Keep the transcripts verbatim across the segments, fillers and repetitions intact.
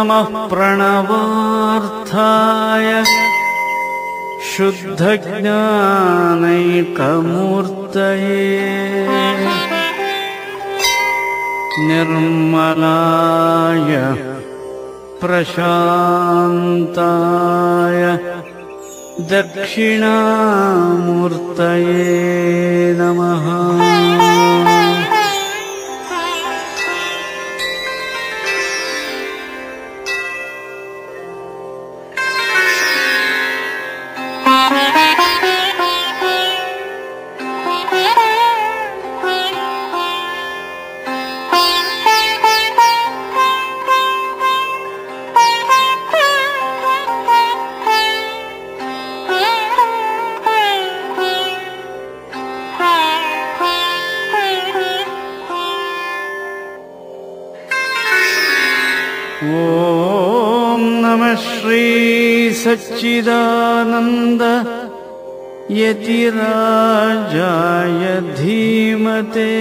नमः प्रणवार्थाय शुद्धज्ञानैकमूर्तये निर्मलाय प्रशान्ताय दक्षिणामूर्तये नमः। ओम नमः श्री सच्चिदानंद यतिराजाय धीमते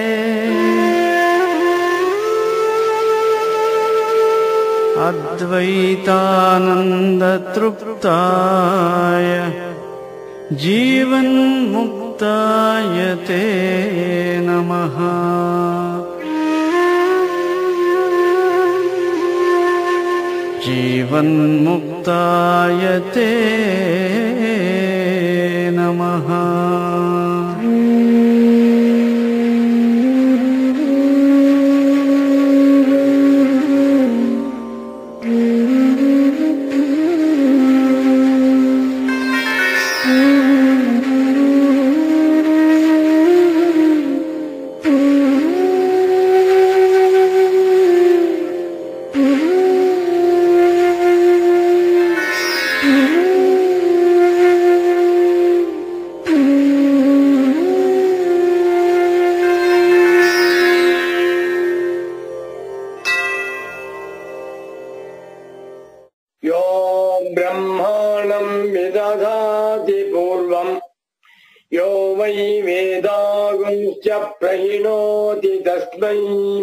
अद्वैतानंद तृप्ताय जीवन्मुक्ताय ते नमः। जीवन्मुक्ताय ते नमः। प्रहिणोति तस्मै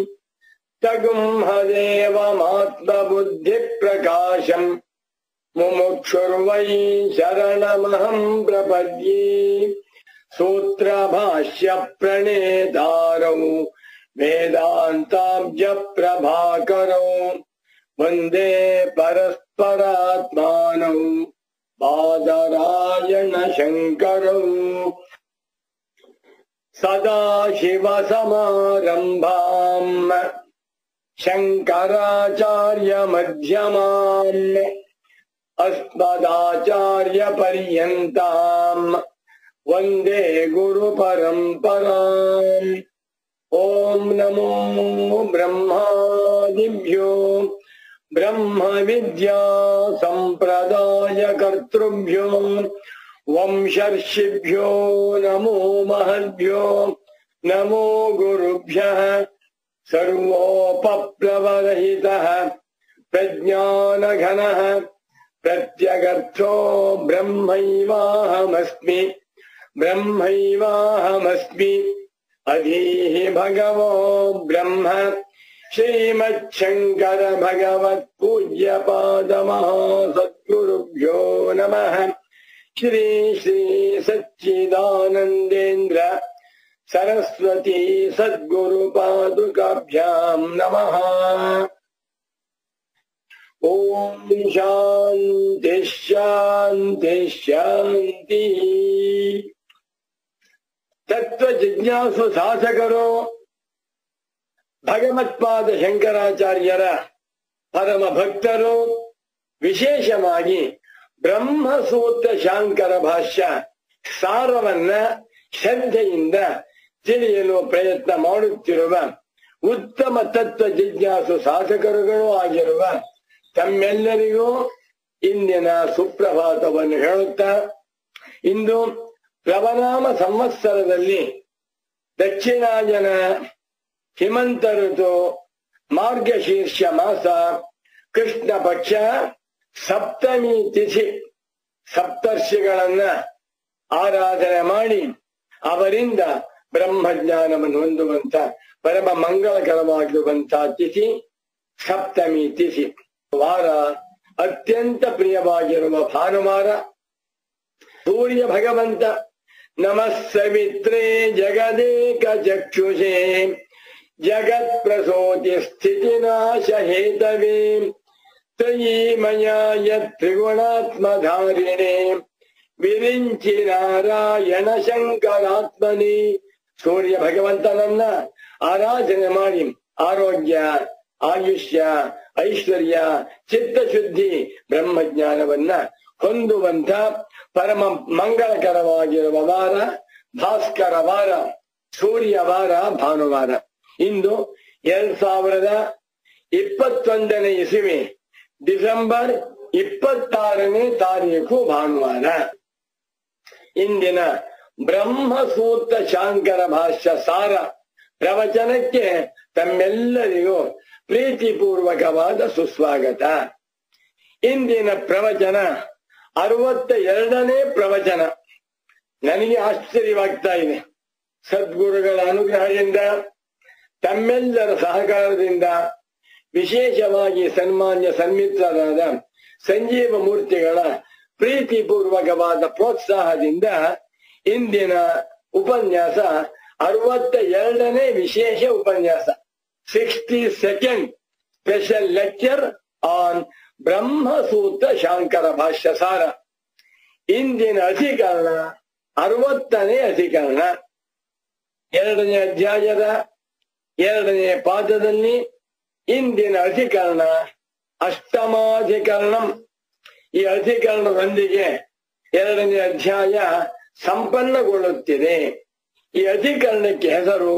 तगुंहदेवमात्मबुद्धिप्रकाशम् मुमुक्षुर्वै शरणमहं प्रपद्ये। सूत्रभाष्य प्रणेतारौ वेदान्ताब्जप्रभाकरौ वन्दे परस्परात्मानौ बादरायण शङ्करौ। सदाशिवसमारम्भाम् शङ्कराचार्यमध्यमाम् अस्मदाचार्यपर्यन्ताम् वन्दे गुरुपरम्पराम्। ॐ नमो ब्रह्मादिभ्यो ब्रह्मविद्या सम्प्रदायकर्तृभ्यो वंशर्षिभ्यो नमो महद्भ्यो नमो गुरुभ्यः। सर्वोपप्लवरहितः प्रज्ञानघनः प्रत्यगर्थो ब्रह्मैवाहमस्मि ब्रह्मैवाहमस्मि। अधीः भगवो ब्रह्म श्रीमच्छङ्कर भगवत्पूज्यपादमहासद्गुरुभ्यो नमः। श्री श्री सच्चिदानंदेन्द्र सरस्वती सद्गुरुपादुकाभ्यां नमः। ओम शांति शांति शांति। तत्व जिज्ञासु साधकरो भगवत्पाद शंकराचार्यर परम भक्तರು ವಿಶೇಷವಾಗಿ ಬ್ರಹ್ಮಸೂತ್ರ ಶಾಂಕರ ಭಾಷ್ಯ ಸಾರವನ್ನ ಶ್ರದ್ಧೆಯಿಂದ ತಿಳಿಯಲು ಪ್ರಯತ್ನ ಮಾಡುತ್ತಿರುವ ಉತ್ತಮ ತತ್ವ ಜಿಜ್ಞಾಸು ಸಾಧಕರುಗಳು ಆಗಿರುವ ತಮ್ಮೆಲ್ಲರಿಗೂ ಇಂದಿನ ಸುಪ್ರಭಾತವನ್ನು ಹೇಳುತ್ತಾ, ಇಂದು ಪ್ಲವನಾಮ ಸಂವತ್ಸರದಲ್ಲಿ ದಕ್ಷಿಣಾಯನ ಹಿಮಂತ ಋತು ಮಾರ್ಗಶೀರ್ಷ ಮಾಸ ಕೃಷ್ಣ ಪಕ್ಷ ಸಪ್ತಮಿ ತಿಥಿ ಸಪ್ತರ್ಷಿಗಳನ್ನ ಆರಾಧನೆ ಮಾಡಿ ಅವರಿಂದ ಬ್ರಹ್ಮಜ್ಞಾನವನ್ನು ಹೊಂದುವಂತ ಪರಮ ಮಂಗಳಕರವಾಗಿರುವಂತಹ ತಿಥಿ ಸಪ್ತಮಿ ತಿಥಿ. ವಾರ ಅತ್ಯಂತ ಪ್ರಿಯವಾಗಿರುವ ಭಾನುವಾರ. ಸೂರ್ಯ ಭಗವಂತ ನಮಃ ಸವಿತ್ರೇ ಜಗದೇಕ ಚಕ್ಷುಷೇ ಜಗತ್ ಪ್ರಸೂತಿ ಸ್ಥಿತಿನಾಶ ಹೇತವೇ ತ್ರಯೀ ಮಯಾಯ ತ್ರಿಗುಣಾತ್ಮಧಾರಿಣೆ ವಿರಿಂಚಿ ನಾರಾಯಣ ಶಂಕರಾತ್ಮನಿ. ಸೂರ್ಯ ಭಗವಂತನನ್ನ ಆರಾಧನೆ ಮಾಡಿ ಆರೋಗ್ಯ, ಆಯುಷ್ಯ, ಐಶ್ವರ್ಯ, ಚಿತ್ತಶುದ್ಧಿ, ಬ್ರಹ್ಮಜ್ಞಾನವನ್ನ ಹೊಂದುವಂತ ಪರಮ ಮಂಗಳಕರವಾಗಿರುವ ವಾರ ಭಾಸ್ಕರ ವಾರ, ಸೂರ್ಯ ವಾರ, ಭಾನುವಾರ. ಇಂದು ಎರಡ್ ಸಾವಿರದ ಇಪ್ಪತ್ತೊಂದನೇ ಇಸವಿ ಡಿಸೆಂಬರ್ ಇಪ್ಪತ್ತಾರನೇ ತಾರೀಕು ಭಾನುವಾರ. ಇಂದಿನ ಬ್ರಹ್ಮಸೂತ್ರ ಶಾಂಕರ ಭಾಷ್ಯ ಸಾರ ಪ್ರವಚನಕ್ಕೆ ತಮ್ಮೆಲ್ಲರಿಗೂ ಪ್ರೀತಿಪೂರ್ವಕವಾದ ಸುಸ್ವಾಗತ. ಇಂದಿನ ಪ್ರವಚನ ಅರವತ್ತ ಎರಡನೇ ಪ್ರವಚನ. ನನಗೆ ಆಶ್ಚರ್ಯವಾಗ್ತಾ ಇದೆ. ಸದ್ಗುರುಗಳ ಅನುಗ್ರಹದಿಂದ, ತಮ್ಮೆಲ್ಲರ ಸಹಕಾರದಿಂದ, ವಿಶೇಷವಾಗಿ ಸನ್ಮಾನ್ಯ ಸನ್ಮಿತ್ರರಾದ ಸಂಜೀವ ಮೂರ್ತಿಗಳ ಪ್ರೀತಿಪೂರ್ವಕವಾದ ಪ್ರೋತ್ಸಾಹದಿಂದ ಇಂದಿನ ಉಪನ್ಯಾಸ ಅರವತ್ತ ಎರಡನೇ ವಿಶೇಷ ಉಪನ್ಯಾಸ, sixty second special lecture on Brahmasutra Shankara Bhashya ಸಾರ. ಇಂದಿನ ಅಧಿಕರಣ ಅರವತ್ತನೇ ಅಧಿಕರಣ. ಎರಡನೇ ಅಧ್ಯಾಯದ ಎರಡನೇ ಪಾದದಲ್ಲಿ ಇಂದಿನ ಅಧಿಕರಣ ಅಷ್ಟಮಾಧಿಕರಣ. ಈ ಅಧಿಕರಣದೊಂದಿಗೆ ಎರಡನೇ ಅಧ್ಯಾಯ ಸಂಪನ್ನಗೊಳ್ಳುತ್ತಿದೆ. ಈ ಅಧಿಕರಣಕ್ಕೆ ಹೆಸರು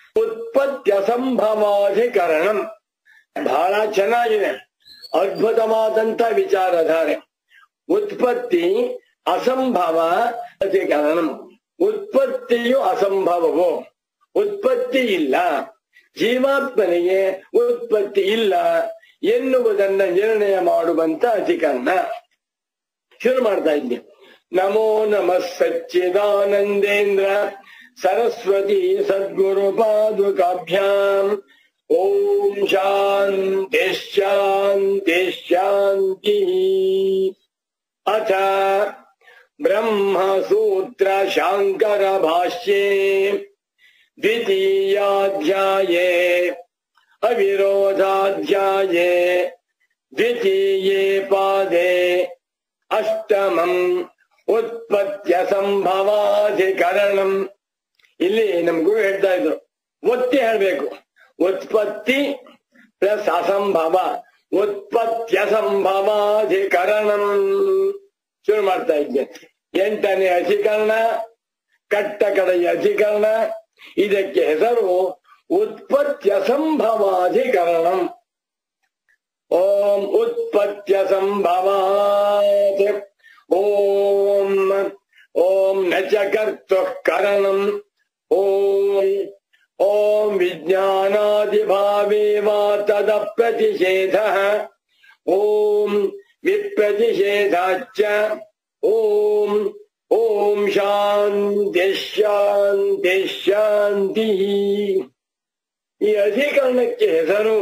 ಉತ್ಪತ್ತ್ಯಸಂಭವಾಧಿಕರಣಂ. ಬಹಳ ಚೆನ್ನಾಗಿದೆ, ಅದ್ಭುತವಾದಂತ ವಿಚಾರಧಾರೆ. ಉತ್ಪತ್ತಿ ಅಸಂಭವ ಅಧಿಕರಣಂ. ಉತ್ಪತ್ತಿಯು ಅಸಂಭವವು, ಉತ್ಪತ್ತಿ ಇಲ್ಲ, ಜೀವಾತ್ಮನಿಗೆ ಉತ್ಪತ್ತಿ ಇಲ್ಲ ಎನ್ನುವುದನ್ನ ನಿರ್ಣಯ ಮಾಡುವಂತ ಅಧಿಕರಣ. ಶುರು ಮಾಡ್ತಾ ಇದ್ದೀನಿ. ನಮೋ ನಮಃ ಸಚ್ಚಿದಾನಂದೇಂದ್ರ ಸರಸ್ವತಿ ಸದ್ಗುರು ಪಾದುಕಾಭ್ಯಾಂ. ಓಂ ಶಾಂತಿ ಶಾಂತಿ ಶಾಂತಿ. ಅಥ ಬ್ರಹ್ಮಸೂತ್ರ ಶಾಂಕರ ಭಾಷ್ಯೆ ದ್ವಿತೀಯಾಧ್ಯಾಯೇ ಅವಿರೋಧಾಧ್ಯಾಯೇ ದ್ವಿತೀಯೇ ಪಾದೇ ಅಷ್ಟಮಂ ಉತ್ಪತ್ತ್ಯಸಂಭವಾಧಿಕರಣಂ. ಇಲ್ಲಿ ನಮ್ ಗುರು ಹೇಳ್ತಾ ಇದ್ರು, ಒತ್ತಿ ಹೇಳ್ಬೇಕು. ಉತ್ಪತ್ತಿ ಪ್ಲಸ್ ಅಸಂಭವ, ಉತ್ಪತ್ತ್ಯಸಂಭವಾಧಿಕರಣಂ. ಶುರು ಮಾಡ್ತಾ ಇದ್ದೆ. ಎಂಟನೇ ಅಧಿಕರಣ, ಕಟ್ಟ ಕಡೆಯ ಅಧಿಕರಣ. ಇದಕ್ಕೆ ಹೆಸರು ಉತ್ಪತ್ತ್ಯಸಂಭವಾಧಿಕರಣಂ. ಓಂ ಉತ್ಪತ್ತ್ಯಸಂಭವಾತ್. ಓಂ ಓಂ ನ ಚ ಕರ್ತುಃ ಕರಣಂ. ಓಂ ಓಂ ವಿಜ್ಞಾನಾದಿಭಾವೇ ವಾ ತದ ಪ್ರತಿಷೇಧಃ. ಓಂ ವಿಪ್ರತಿಷೇಧಾಚ್ಚ. ಓಂ ಓಂ ಶಾಂತಿ ಶಾಂತಿ ಶಾಂತಿ. ಈ ಅಧಿಕರಣಕ್ಕೆ ಹೆಸರು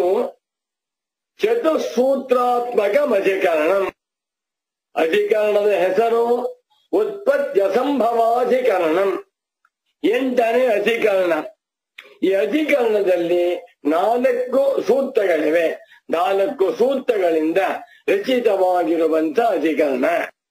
ಚತುಸೂತ್ರಾತ್ಮಕಂ ಅಧಿಕರಣಂ. ಅಧಿಕರಣದ ಹೆಸರು ಉತ್ಪತ್ತ್ಯಸಂಭವಾಧಿಕರಣಂ. ಎಂಟನೇ ಅಧಿಕರಣ. ಈ ಅಧಿಕರಣದಲ್ಲಿ ನಾಲ್ಕು ಸೂತ್ರಗಳಿವೆ. ನಾಲ್ಕು ಸೂತ್ರಗಳಿಂದ ರಚಿತವಾಗಿರುವಂತ ಅಧಿಕರಣ.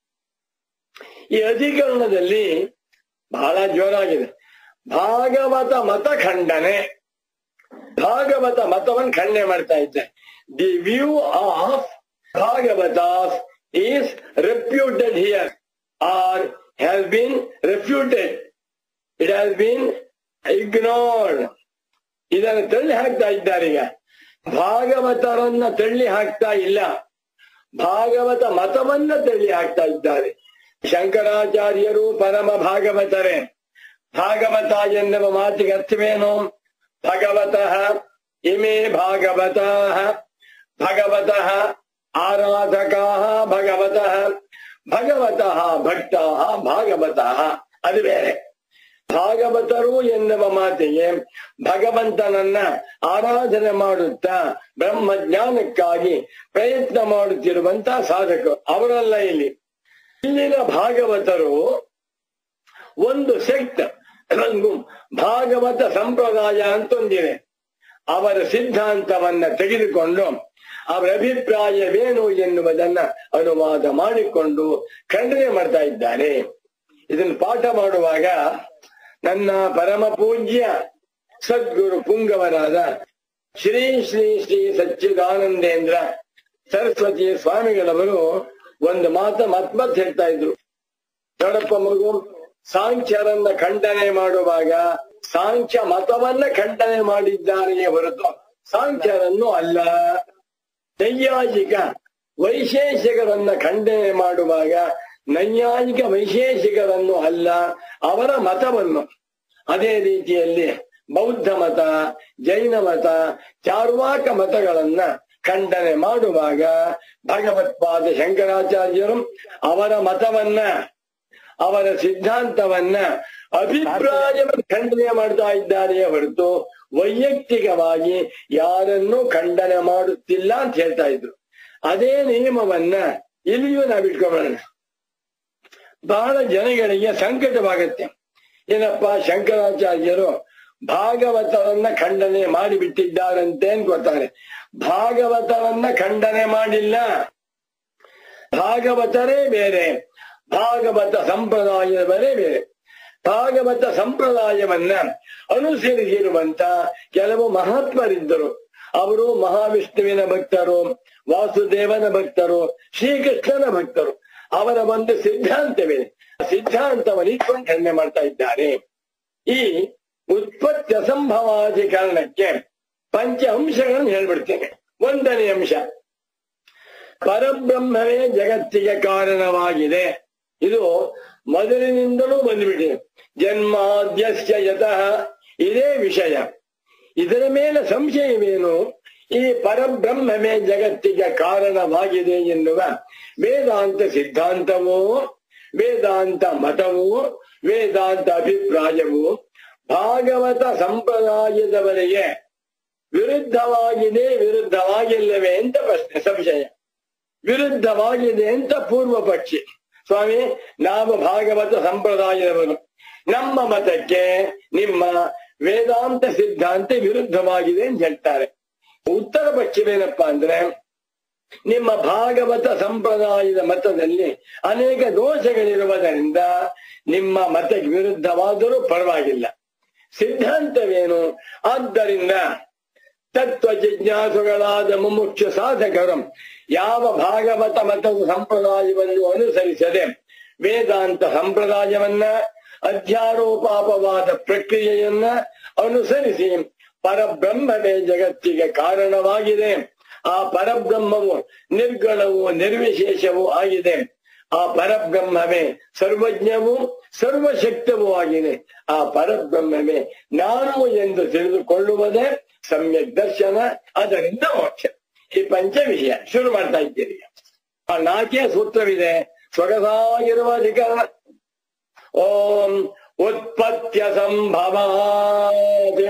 ಈ ಅಧಿಕರಣದಲ್ಲಿ ಬಹಳ ಜೋರಾಗಿದೆ. ಭಾಗವತ ಮತ ಖಂಡನೆ. ಭಾಗವತ ಮತವನ್ನು ಖಂಡನೆ ಮಾಡ್ತಾ ಇದ್ದೆ. The view of Bhagavatas is reputed here or has been refuted. It has been ignored. ಇದನ್ನು ತಳ್ಳಿ ಹಾಕ್ತಾ ಇದ್ದಾರೆ. ಈಗ ಭಾಗವತರನ್ನ ತಳ್ಳಿ ಹಾಕ್ತಾ ಇಲ್ಲ, ಭಾಗವತ ಮತವನ್ನ ತಳ್ಳಿ ಹಾಕ್ತಾ ಇದ್ದಾರೆ. ಶಂಕರಾಚಾರ್ಯರು ಪರಮ ಭಾಗವತರೇ. ಭಾಗವತ ಎನ್ನುವ ಮಾತಿಗೆ ಅರ್ಥವೇನು? ಭಗವತಃ ಇಮೇ ಭಾಗವತಃ. ಭಗವತಃ ಆರಾಧಕಾಃ ಭಗವತಃ. ಭಗವತಃ ಭಕ್ತಾಃ ಭಾಗವತಃ. ಅದು ಬೇರೆ. ಭಾಗವತರು ಎನ್ನುವ ಮಾತಿಗೆ ಭಗವಂತನನ್ನ ಆರಾಧನೆ ಮಾಡುತ್ತಾ ಬ್ರಹ್ಮ ಜ್ಞಾನಕ್ಕಾಗಿ ಪ್ರಯತ್ನ ಮಾಡುತ್ತಿರುವಂತಹ ಸಾಧಕರು ಅವರಲ್ಲ ಇಲ್ಲಿ. ಇಲ್ಲಿನ ಭಾಗವತರು ಒಂದು ಸೆಕ್ಟ್, ಒಂದು ಭಾಗವತ ಸಂಪ್ರದಾಯ ಅಂತೊಂದಿದೆ. ಅವರ ಸಿದ್ಧಾಂತವನ್ನ ತೆಗೆದುಕೊಂಡು ಅವರ ಅಭಿಪ್ರಾಯವೇನು ಎನ್ನುವುದನ್ನ ಅನುವಾದ ಮಾಡಿಕೊಂಡು ಖಂಡನೆ ಮಾಡ್ತಾ ಇದ್ದಾರೆ. ಇದನ್ನು ಪಾಠ ಮಾಡುವಾಗ ನನ್ನ ಪರಮ ಪೂಜ್ಯ ಸದ್ಗುರು ಪುಂಗವರಾದ ಶ್ರೀ ಶ್ರೀ ಶ್ರೀ ಸಚ್ಚಿದಾನಂದೇಂದ್ರ ಸರಸ್ವತಿ ಸ್ವಾಮಿಗಳವರು ಒಂದು ಮಾತ ಮತ್ಮತ್ ಹೇಳ್ತಾ ಇದ್ರು. ದೊಡ್ಡಪ್ಪ ಮಗು, ಸಾಂಖ್ಯರನ್ನ ಖಂಡನೆ ಮಾಡುವಾಗ ಸಾಂಖ್ಯ ಮತವನ್ನ ಖಂಡನೆ ಮಾಡಿದ್ದಾರೆಯೇ ಹೊರತು ಸಾಂಖ್ಯರನ್ನು ಅಲ್ಲ. ನೈಯಾಯಿಕ ವೈಶೇಷಿಕರನ್ನ ಖಂಡನೆ ಮಾಡುವಾಗ ನೈಯಾಯಿಕ ವೈಶೇಷಿಕರನ್ನು ಅಲ್ಲ, ಅವರ ಮತವನ್ನು. ಅದೇ ರೀತಿಯಲ್ಲಿ ಬೌದ್ಧ ಮತ, ಜೈನ ಮತ, ಚಾರ್ವಾಕ ಮತಗಳನ್ನ ಖಂಡನೆ ಮಾಡುವಾಗ ಭಗವತ್ಪಾದ ಶಂಕರಾಚಾರ್ಯರು ಅವರ ಮತವನ್ನ, ಅವರ ಸಿದ್ಧಾಂತವನ್ನ, ಅಭಿಪ್ರಾಯವನ್ನು ಖಂಡನೆ ಮಾಡ್ತಾ ಇದ್ದಾರೆಯೇ ಹೊರತು ವೈಯಕ್ತಿಕವಾಗಿ ಯಾರನ್ನೂ ಖಂಡನೆ ಮಾಡುತ್ತಿಲ್ಲ ಅಂತ ಹೇಳ್ತಾ ಇದ್ರು. ಅದೇ ನಿಯಮವನ್ನ ಇಲ್ಲಿಯೂ ನಾವಿಟ್ಕೊಳ್ಳೋಣ. ಬಹಳ ಜನಗಳಿಗೆ ಸಂಕಟವಾಗತ್ತೆ. ಏನಪ್ಪ, ಶಂಕರಾಚಾರ್ಯರು ಭಾಗವತರನ್ನ ಖಂಡನೆ ಮಾಡಿಬಿಟ್ಟಿದ್ದಾರಂತೆ ಅನ್ಕೋತಾರೆ. ಭಾಗವತರನ್ನ ಖಂಡನೆ ಮಾಡಿಲ್ಲ. ಭಾಗವತರೇ ಬೇರೆ, ಭಾಗವತ ಸಂಪ್ರದಾಯವರೇ ಬೇರೆ. ಭಾಗವತ ಸಂಪ್ರದಾಯವನ್ನ ಅನುಸರಿಸಿರುವಂತ ಕೆಲವು ಮಹಾತ್ಮರಿದ್ದರು. ಅವರು ಮಹಾವಿಷ್ಣುವಿನ ಭಕ್ತರು, ವಾಸುದೇವನ ಭಕ್ತರು, ಶ್ರೀಕೃಷ್ಣನ ಭಕ್ತರು. ಅವರ ಒಂದು ಸಿದ್ಧಾಂತವಿದೆ. ಸಿದ್ಧಾಂತವನ್ನು ಇಟ್ಕೊಂಡು ಖಂಡನೆ ಮಾಡ್ತಾ ಇದ್ದಾರೆ. ಈ ಉತ್ಪತ್ತಿ ಅಸಂಭವಾಧಿಕರಣಕ್ಕೆ ಪಂಚ ಅಂಶಗಳನ್ನು ಹೇಳ್ಬಿಡ್ತೇನೆ. ಒಂದನೇ ಅಂಶ, ಪರಬ್ರಹ್ಮವೇ ಜಗತ್ತಿಗೆ ಕಾರಣವಾಗಿದೆ. ಇದು ಮೊದಲಿನಿಂದಲೂ ಬಂದ್ಬಿಟ್ಟಿದೆ. ಜನ್ಮಾದ್ಯಸ್ಯ ಯತಃ, ಇದೇ ವಿಷಯ. ಇದರ ಮೇಲೆ ಸಂಶಯವೇನು? ಈ ಪರಬ್ರಹ್ಮವೇ ಜಗತ್ತಿಗೆ ಕಾರಣವಾಗಿದೆ ಎನ್ನುವ ವೇದಾಂತ ಸಿದ್ಧಾಂತವೂ, ವೇದಾಂತ ಮತವೂ, ವೇದಾಂತ ಅಭಿಪ್ರಾಯವೂ ಭಾಗವತ ಸಂಪ್ರದಾಯದವರೆಗೆ ವಿರುದ್ಧವಾಗಿದೆ, ವಿರುದ್ಧವಾಗಿಲ್ಲವೇ ಅಂತ ಪ್ರಶ್ನೆ, ಸಂಶಯ. ವಿರುದ್ಧವಾಗಿದೆ ಅಂತ ಪೂರ್ವ ಪಕ್ಷಿ. ಸ್ವಾಮಿ, ನಾವು ಭಾಗವತ ಸಂಪ್ರದಾಯದವರು, ನಮ್ಮ ಮತಕ್ಕೆ ನಿಮ್ಮ ವೇದಾಂತ ಸಿದ್ಧಾಂತ ವಿರುದ್ಧವಾಗಿದೆ ಅಂತ ಹೇಳ್ತಾರೆ. ಉತ್ತರ ಪಕ್ಷವೇನಪ್ಪಾ ಅಂದ್ರೆ, ನಿಮ್ಮ ಭಾಗವತ ಸಂಪ್ರದಾಯದ ಮತದಲ್ಲಿ ಅನೇಕ ದೋಷಗಳಿರುವುದರಿಂದ ನಿಮ್ಮ ಮತಕ್ಕೆ ವಿರುದ್ಧವಾದರೂ ಪರವಾಗಿಲ್ಲ. ಸಿದ್ಧಾಂತವೇನು? ಆದ್ದರಿಂದ ತತ್ವ ಜಿಜ್ಞಾಸುಗಳಾದ ಮುಮುಕ್ಷು ಸಾಧಕರು ಯಾವ ಭಾಗವತ ಮತದ ಸಂಪ್ರದಾಯವನ್ನು ಅನುಸರಿಸದೆ ವೇದಾಂತ ಸಂಪ್ರದಾಯವನ್ನ, ಅಧ್ಯಾರೋಪಾಪವಾದ ಪ್ರಕ್ರಿಯೆಯನ್ನ ಅನುಸರಿಸಿ ಪರಬ್ರಹ್ಮವೇ ಜಗತ್ತಿಗೆ ಕಾರಣವಾಗಿದೆ, ಆ ಪರಬ್ರಹ್ಮವು ನಿರ್ಗುಣವೂ ನಿರ್ವಿಶೇಷವೂ ಆಗಿದೆ, ಆ ಪರಬ್ರಹ್ಮವೇ ಸರ್ವಜ್ಞವೂ ಸರ್ವಶಕ್ತವೂ ಆಗಿದೆ, ಆ ಪರಬ್ರಹ್ಮವೇ ನಾನು ಎಂದು ತಿಳಿದುಕೊಳ್ಳುವುದೇ ಸಮ್ಯಕ್ ದರ್ಶನ, ಅದರಿಂದ ಮೋಕ್ಷ. ಈ ಪಂಚ ವಿಷಯ ಶುರು ಮಾಡ್ತಾ ಇದ್ದೀರಿ. ಆ ನಾಲ್ಕೇ ಸೂತ್ರವಿದೆ. ಸೊಗಸಾಗಿರುವ ಅಧಿಕರಣ. ಓಂ ಉತ್ಪತ್ತ್ಯ ಸಂಭವಾತ್,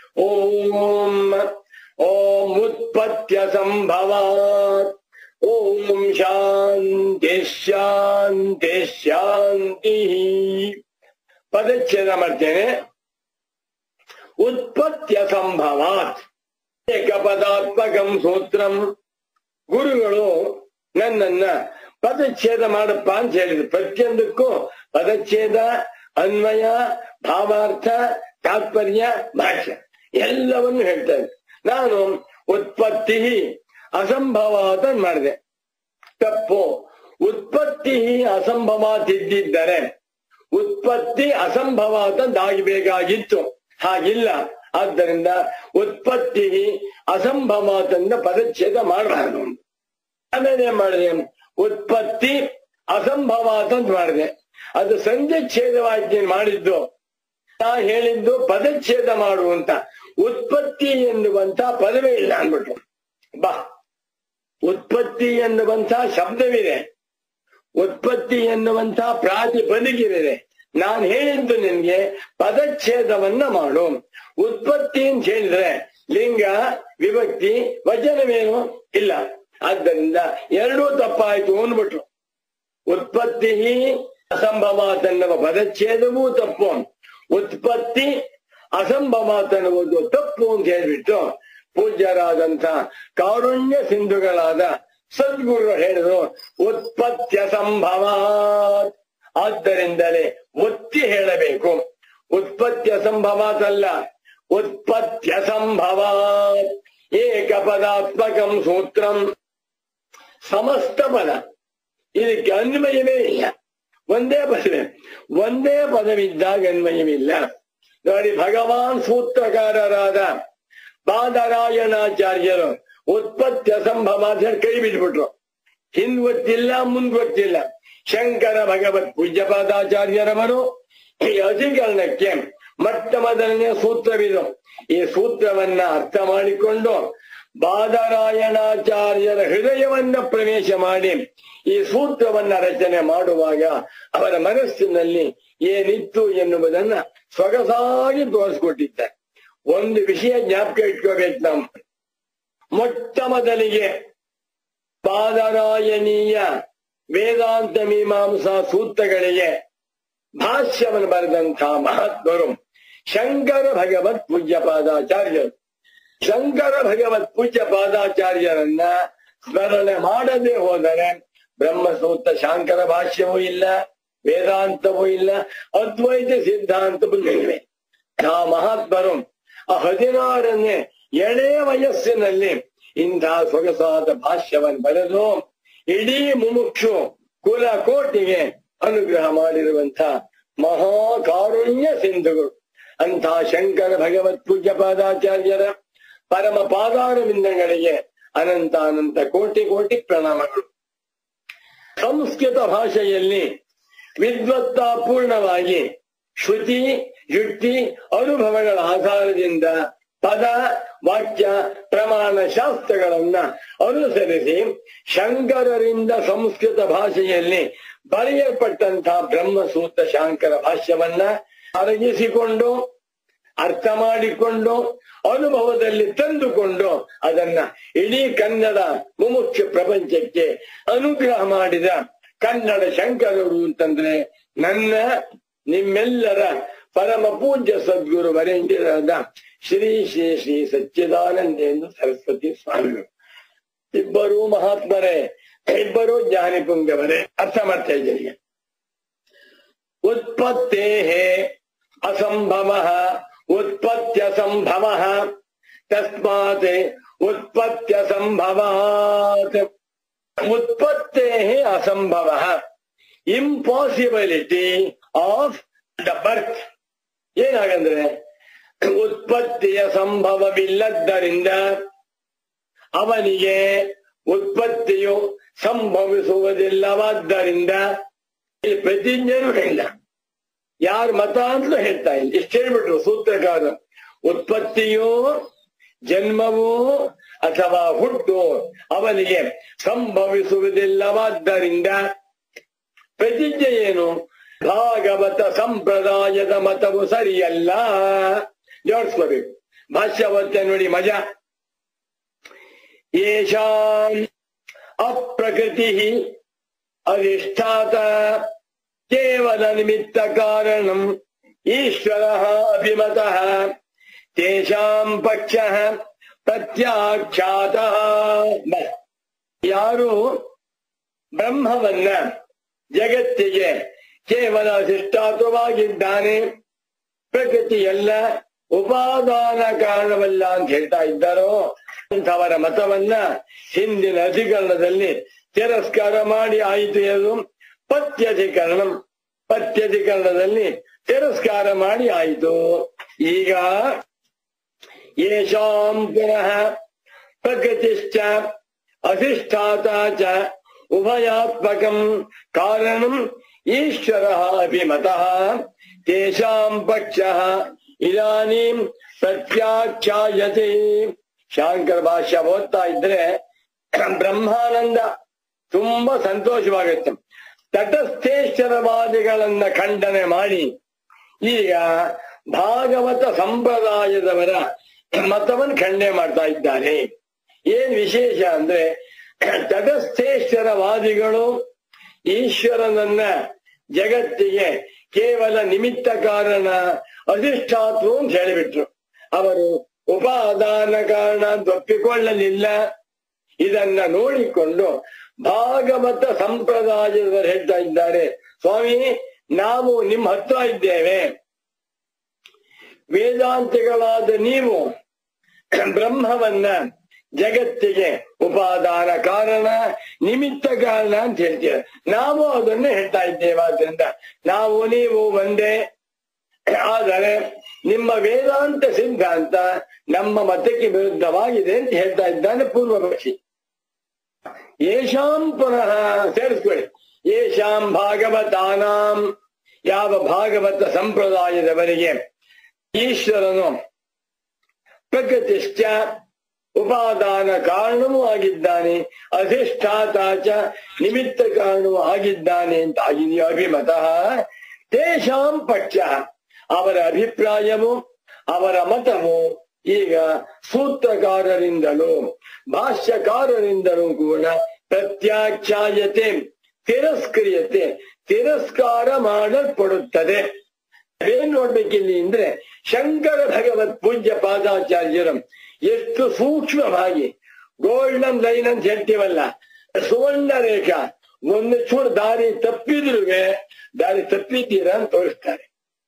ಓಂ ಓಂ ಉತ್ಪತ್ತ್ಯ ಸಂಭವಾತ್, ಓಂ ಶಾಂತಿ ಶಾಂತಿ ಶಾಂತಿ. ಪದಚ್ಛೇದ ಮಾಡ್ತೇನೆ. ಉತ್ಪತ್ತ್ಯ ಸಂಭವಾತ್ ಏಕಪದಾತ್ಮಕಂ ಸೂತ್ರಂ. ಗುರುಗಳು ನನ್ನನ್ನ ಪದಚ್ಛೇದ ಮಾಡಪ್ಪ ಅಂತ ಹೇಳಿದ್ರು. ಪ್ರತಿಯೊಂದಕ್ಕೂ ಪದಚ್ಛೇದ, ಅನ್ವಯ, ಭಾವಾರ್ಥ, ತಾತ್ಪರ್ಯ, ಭಾಷ್ಯ ಎಲ್ಲವನ್ನು ಹೇಳ್ತಾ ಇದ್ದೆ. ನಾನು ಉತ್ಪತ್ತಿ ಅಸಂಭವಾತ ಮಾಡಿದೆ. ತಪ್ಪು. ಉತ್ಪತ್ತಿ ಅಸಂಭವಾತ್ ಇದ್ದಿದ್ದರೆ ಉತ್ಪತ್ತಿ ಅಸಂಭವಾತದ್ದಾಗಬೇಕಾಗಿತ್ತು. ಹಾಗಿಲ್ಲ. ಆದ್ದರಿಂದ ಉತ್ಪತ್ತಿ ಅಸಂಭವಾತಂದ ಪದಚ್ಛೇದ ಮಾಡಬಾರದು. ಆಮೇಲೆ ಮಾಡಿದೆ ಉತ್ಪತ್ತಿ ಅಸಂಭವಾತ ಅಂತ ಮಾಡಿದೆ. ಅದು ಸಂಧಿಚ್ಛೇದವಾಗಿ ಮಾಡಿದ್ದು. ನಾ ಹೇಳಿದ್ದು ಪದಚ್ಛೇದ ಮಾಡುವಂತ, ಉತ್ಪತ್ತಿ ಎನ್ನುವಂತ ಪದವೇ ಇಲ್ಲ ಅನ್ಬಿಟ್ಟು. ಬಾ, ಉತ್ಪತ್ತಿ ಎನ್ನುವಂತ ಶಬ್ದವಿದೆ, ಉತ್ಪತ್ತಿ ಎನ್ನುವಂತ ಪ್ರಾತಿಪದಿಕವಿದೆ, ನಾನು ಹೇಳಿದ್ದು ನಿನ್ಗೆ ಪದಚ್ಛೇದವನ್ನ ಮಾಡು. ಉತ್ಪತ್ತಿ ಅಂತ ಹೇಳಿದ್ರೆ ಲಿಂಗ ವಿಭಕ್ತಿ ವಚನವೇನು ಇಲ್ಲ. ಆದ್ದರಿಂದ ಎರಡೂ ತಪ್ಪಾಯ್ತು ಅಂದ್ಬಿಟ್ರು. ಉತ್ಪತ್ತಿ ಅಸಂಭವಾತ್ ಎನ್ನುವ ಪದಚ್ಛೇದವೂ ತಪ್ಪು, ಉತ್ಪತ್ತಿ ಅಸಂಭವಾತ್ ಎನ್ನುವುದು ತಪ್ಪು ಅಂತ ಹೇಳ್ಬಿಟ್ಟು ಪೂಜ್ಯರಾದಂತ ಕಾರುಣ್ಯ ಸಿಂಧುಗಳಾದ ಸದ್ಗುರು ಹೇಳಿದ್ರು ಉತ್ಪತ್ತಿ ಅಸಂಭವಾತ್. ಆದ್ದರಿಂದಲೇ ಒತ್ತಿ ಹೇಳಬೇಕು. ಉತ್ಪತ್ತಿ ಅಸಂಭವಾತ್ ಅಲ್ಲ, ಉತ್ಪತ್ತಿ ಅಸಂಭವಾತ್. ಏಕಪದಾತ್ಮಕಂ ಸೂತ್ರಂ, ಸಮಸ್ತ ಪದ, ಇದಕ್ಕೆ ಅನ್ವಯವೇ ಇಲ್ಲ. ಒಂದೇ ಪದವೇ, ಒಂದೇ ಪದವಿದ್ದಾಗ ಅನ್ವಯವಿಲ್ಲ. ನೋಡಿ, ಭಗವಾನ್ ಸೂತ್ರಕಾರರಾದ ಬಾದರಾಯಣಾಚಾರ್ಯರು ಉತ್ಪತ್ತಿ ಅಸಂಭವ ಅಂತ ಹೇಳಿ ಕೈ ಬಿಟ್ಬಿಟ್ರು. ಹಿಂದ್ ಗೊತ್ತಿಲ್ಲ, ಮುಂದ್ ಗೊತ್ತಿಲ್ಲ. ಶಂಕರ ಭಗವತ್ ಪೂಜ್ಯಪಾದಾಚಾರ್ಯರವರು ಈ ಅಧಿಕರಣಕ್ಕೆ ಮೊಟ್ಟ ಮೊದಲನೇ ಸೂತ್ರವಿದು. ಈ ಸೂತ್ರವನ್ನ ಅರ್ಥ ಮಾಡಿಕೊಂಡು ಬಾದರಾಯಣಾಚಾರ್ಯರ ಹೃದಯವನ್ನ ಪ್ರವೇಶ ಮಾಡಿ ಈ ಸೂತ್ರವನ್ನ ರಚನೆ ಮಾಡುವಾಗ ಅವರ ಮನಸ್ಸಿನಲ್ಲಿ ಏನಿತ್ತು ಎನ್ನುವುದನ್ನ ಸೊಗಸಾಗಿ ತೋರಿಸ್ಕೊಟ್ಟಿದ್ದಾರೆ. ಒಂದು ವಿಷಯ ಜ್ಞಾಪಕ ಇಟ್ಕೋಬೇಕು ನಾವು. ಮೊಟ್ಟ ಮೊದಲಿಗೆ ಬಾದರಾಯಣೀಯ ವೇದಾಂತ ಮೀಮಾಂಸಾ ಸೂತ್ರಗಳಿಗೆ ಭಾಷ್ಯವನ್ನು ಬರೆದಂತಹ ಮಹಾತ್ಮರು ಶಂಕರ ಭಗವತ್ ಪೂಜ್ಯಪಾದಾಚಾರ್ಯರು. ಶಂಕರ ಭಗವತ್ ಪೂಜ್ಯಪಾದಾಚಾರ್ಯರನ್ನ ಸ್ಮರಣೆ ಮಾಡದೆ ಹೋದರೆ ಬ್ರಹ್ಮಸೂತ್ರ ಶಾಂಕರ ಭಾಷ್ಯವೂ ಇಲ್ಲ, ವೇದಾಂತವೂ ಇಲ್ಲ, ಅದ್ವೈತ ಸಿದ್ಧಾಂತವೂ ಇವೆ. ಆ ಮಹಾತ್ಮರು ಆ ಹದಿನಾರನೇ ಎಳೆಯ ವಯಸ್ಸಿನಲ್ಲಿ ಇಂತಹ ಸೊಗಸಾದ ಭಾಷ್ಯವನ್ನು ಬರೆದು ಇಡೀ ಮುಮುಕ್ಷು ಕುಲ ಕೋಟಿಗೆ ಅನುಗ್ರಹ ಮಾಡಿರುವಂತ ಮಹಾಕಾರುಣ್ಯ ಸಿಂಧುಗಳು. ಅಂತಹ ಶಂಕರ ಭಗವತ್ ಪೂಜ್ಯಪಾದಾಚಾರ್ಯರ ಪರಮ ಪಾದಾರವಿಂದಗಳಿಗೆ ಅನಂತ ಅನಂತ ಕೋಟಿ ಕೋಟಿ ಪ್ರಣಾಮಗಳು. ಸಂಸ್ಕೃತ ಭಾಷೆಯಲ್ಲಿ ವಿದ್ವತ್ತಾಪೂರ್ಣವಾಗಿ ಶ್ರುತಿ ಯುಕ್ತಿ ಅನುಭವಗಳ ಆಧಾರದಿಂದ ಪದ ವಾಕ್ಯ ಪ್ರಮಾಣ ಶಾಸ್ತ್ರಗಳನ್ನ ಅನುಸರಿಸಿ ಶಂಕರರಿಂದ ಸಂಸ್ಕೃತ ಭಾಷೆಯಲ್ಲಿ ಬರೆಯಲ್ಪಟ್ಟಂತಹ ಬ್ರಹ್ಮಸೂತ್ರ ಶಾಂಕರ ಭಾಷ್ಯವನ್ನ ಅರಗಿಸಿಕೊಂಡು ಅರ್ಥ ಮಾಡಿಕೊಂಡು ಅನುಭವದಲ್ಲಿ ತಂದುಕೊಂಡು ಅದನ್ನ ಇಡೀ ಕನ್ನಡ ಮುಮುಕ್ಷ ಪ್ರಪಂಚಕ್ಕೆ ಅನುಗ್ರಹ ಮಾಡಿದ ಕನ್ನಡ ಶಂಕರರು ಅಂತಂದ್ರೆ ನನ್ನ ನಿಮ್ಮೆಲ್ಲರ ಪರಮ ಪೂಜ್ಯ ಸದ್ಗುರು ವರೇಣ್ಯರಾದ ಶ್ರೀ ಶ್ರೀ ಶ್ರೀ ಸಚ್ಚಿದಾನಂದೇಂದ್ರ ಸರಸ್ವತಿ ಸ್ವಾಮಿಗಳು. ಇಬ್ಬರೂ ಮಹಾತ್ಮರೇ, ಇಬ್ಬರೂ ಜ್ಞಾನಿ ಪುಂಗವರೇ. ಅರ್ಥ ಮಾಡ್ತಾ ಇದ್ದೀನಿ. ಉತ್ಪತ್ತೇ ಅಸಂಭವ ಉತ್ಪತ್ತ್ಯಸಂಭವ ತಸ್ಮಾತ್ ಉತ್ಪತ್ತ್ಯಸಂಭವಾತ್. ಉತ್ಪತ್ತೇ ಅಸಂಭವ, ಇಂಪಾಸಿಬಿಲಿಟಿ ಆಫ್ ದ ಬರ್ತ್. ಏನಾಗಂದ್ರೆ ಉತ್ಪತ್ತಿಯ ಸಂಭವವಿಲ್ಲದ್ದರಿಂದ ಅವನಿಗೆ ಉತ್ಪತ್ತಿಯು ಸಂಭವಿಸುವುದಿಲ್ಲವಾದ್ದರಿಂದ ಇಲ್ಲಿ ಪ್ರತಿಜ್ಞೆನೂ ಇಲ್ಲ, ಯಾರ ಮತ ಅಂತಲೂ ಹೇಳ್ತಾ ಇಲ್ಲ. ಇಷ್ಟು ಹೇಳ್ಬಿಟ್ರು ಸೂತ್ರಕಾರ. ಉತ್ಪತ್ತಿಯು ಜನ್ಮವು ಅಥವಾ ಹುಟ್ಟು ಅವನಿಗೆ ಸಂಭವಿಸುವುದಿಲ್ಲವಾದ್ದರಿಂದ ಪ್ರತಿಜ್ಞೆ ಏನು? ಭಾಗವತ ಸಂಪ್ರದಾಯದ ಮತವು ಸರಿಯಲ್ಲ. ಜೋಡಿಸ್ಕೋಬೇಕು. ಭಾಷ್ಯವತ್ತೆ ನೋಡಿ ಮಜಾ. ಯೇಷಾಂ ಅಪ್ರಕೃತಿ ಅಧಿಷ್ಠಾತ ಕೇವಲ ನಿಮಿತ್ತ ಕಾರಣಂ ಈಶ್ವರಃ ಅಭಿಮತಃ ತೇಷಾಂ ಪಕ್ಷಃ ಪ್ರತ್ಯಾಖ್ಯಾತಃ. ಯಾರು ಬ್ರಹ್ಮವನ್ನ ಜಗತ್ತಿಗೆ ಕೇವಲ ಅಧಿಷ್ಠಾತವಾಗಿದ್ದಾನೆ, ಪ್ರಕೃತಿಯಲ್ಲ ಉಪಾದಾನ ಕಾರಣವಲ್ಲ ಅಂತ ಹೇಳ್ತಾ ಇದ್ದಾರೋ ಅಂಥವರ ಮತವನ್ನ ಹಿಂದಿನ ಅಧಿಕರಣದಲ್ಲಿ ತಿರಸ್ಕಾರ ಮಾಡಿ ಆಯಿತು. ಅದು ಪತ್ಯಧಿಕರಣ, ಪತ್ಯಧಿಕರಣದಲ್ಲಿ ತಿರಸ್ಕಾರ ಮಾಡಿ ಆಯಿತು. ಈಗ ಯೇಷಾಂ ಪುನಃ ಪ್ರಕೃತಿಶ್ಚ ಅಧಿಷ್ಠಾತ ಚ ಉಭಯಾತ್ಮಕಂ ಕಾರಣಂ ಈಶ್ವರಃ ಅಭಿಮತಃ ತೇಷಾಂ ಪಕ್ಷಃ ಇದಾನೀಂ ಪ್ರತ್ಯಾಖ್ಯಾಯತೆ. ಶಾಂಕರ ಭಾಷ್ಯ ಓದ್ತಾ ಇದ್ರೆ ಬ್ರಹ್ಮಾನಂದ ತುಂಬಾ ಸಂತೋಷವಾಗುತ್ತೆ. ತಟಸ್ಥೇಶ್ವರವಾದಿಗಳನ್ನ ಖಂಡನೆ ಮಾಡಿ ಈಗ ಭಾಗವತ ಸಂಪ್ರದಾಯದವರ ಮತವನ್ನು ಖಂಡನೆ ಮಾಡ್ತಾ ಇದ್ದಾರೆ. ಏನ್ ವಿಶೇಷ ಅಂದ್ರೆ ತಟಸ್ಥೇಶ್ವರವಾದಿಗಳು ಈಶ್ವರನನ್ನ ಜಗತ್ತಿಗೆ ಕೇವಲ ನಿಮಿತ್ತ ಕಾರಣ ಅಧಿಷ್ಠಾತ್ವ ಅಂತ ಹೇಳಿಬಿಟ್ರು. ಅವರು ಉಪಾದಾನ ಕಾರಣ ಅಂತ ಒಪ್ಪಿಕೊಳ್ಳಲಿಲ್ಲ. ಇದನ್ನ ನೋಡಿಕೊಂಡು ಭಾಗವತ ಸಂಪ್ರದಾಯದವರು ಹೇಳ್ತಾ ಇದ್ದಾರೆ, ಸ್ವಾಮಿ ನಾವು ನಿಮ್ಮ ಹತ್ರ ಇದ್ದೇವೆ, ವೇದಾಂತಿಗಳಾದ ನೀವು ಬ್ರಹ್ಮವನ್ನ ಜಗತ್ತಿಗೆ ಉಪಾದಾನ ಕಾರಣ ನಿಮಿತ್ತ ಕಾರಣ ಅಂತ ಹೇಳ್ತೀರ, ನಾವು ಅದನ್ನ ಹೇಳ್ತಾ ಇದ್ದೇವೆ. ಆದ್ರಿಂದ ನಾವು ನೀವು ಒಂದೇ, ಆದರೆ ನಿಮ್ಮ ವೇದಾಂತ ಸಿದ್ಧಾಂತ ನಮ್ಮ ಮತಕ್ಕೆ ವಿರುದ್ಧವಾಗಿದೆ ಅಂತ ಹೇಳ್ತಾ ಇದ್ದಾನೆ ಪೂರ್ವಪಕ್ಷಿ. ಯೇಷಾಂ ಪುನಃ ಸೇರಿಸ್ಕೊಳ್ಳಿ, ಯೇಷಾಂ ಭಾಗವತಾನಾಂ, ಯಾವ ಭಾಗವತ ಸಂಪ್ರದಾಯದವರಿಗೆ ಈಶ್ವರನು ಪ್ರಕೃತಿಶ್ಚ ಉಪಾದಾನ ಕಾರಣವೂ ಆಗಿದ್ದಾನೆ, ಅಧಿಷ್ಠಾತಾಚ ನಿಮಿತ್ತ ಕಾರಣವೂ ಆಗಿದ್ದಾನೆ ಅಂತ ಆಗಿದೆಯೋ ಅಭಿಮತಃ, ತೇಷಾಂ ಪಕ್ಷ ಅವರ ಅಭಿಪ್ರಾಯವು ಅವರ ಮತವು ಈಗ ಸೂತ್ರಕಾರರಿಂದಲೂ ಭಾಷ್ಯಕಾರರಿಂದಲೂ ಕೂಡ ಪ್ರತ್ಯಾಖ್ಯಾಯತೆ ತಿರಸ್ಕ್ರಿಯತೆ ತಿರಸ್ಕಾರ ಮಾಡಲ್ಪಡುತ್ತದೆ. ಏನ್ ನೋಡ್ಬೇಕಿಲ್ಲಿ ಅಂದ್ರೆ ಶಂಕರ ಭಗವತ್ ಪೂಜ್ಯ ಪಾದಾಚಾರ್ಯರು ಎಷ್ಟು ಸೂಕ್ಷ್ಮವಾಗಿ ಗೋಲ್ಡನ್ ಲೈನ್ ಅಂತ ಹೇಳ್ತೀವಲ್ಲ, ಸುವರ್ಣ ರೇಖಾ, ಒಂದು ಚೂರು ದಾರಿ ತಪ್ಪಿದ್ರುವೆ ದಾರಿ ತಪ್ಪಿದ್ದೀರಾ ಅಂತ ತೋರಿಸ್ತಾರೆ.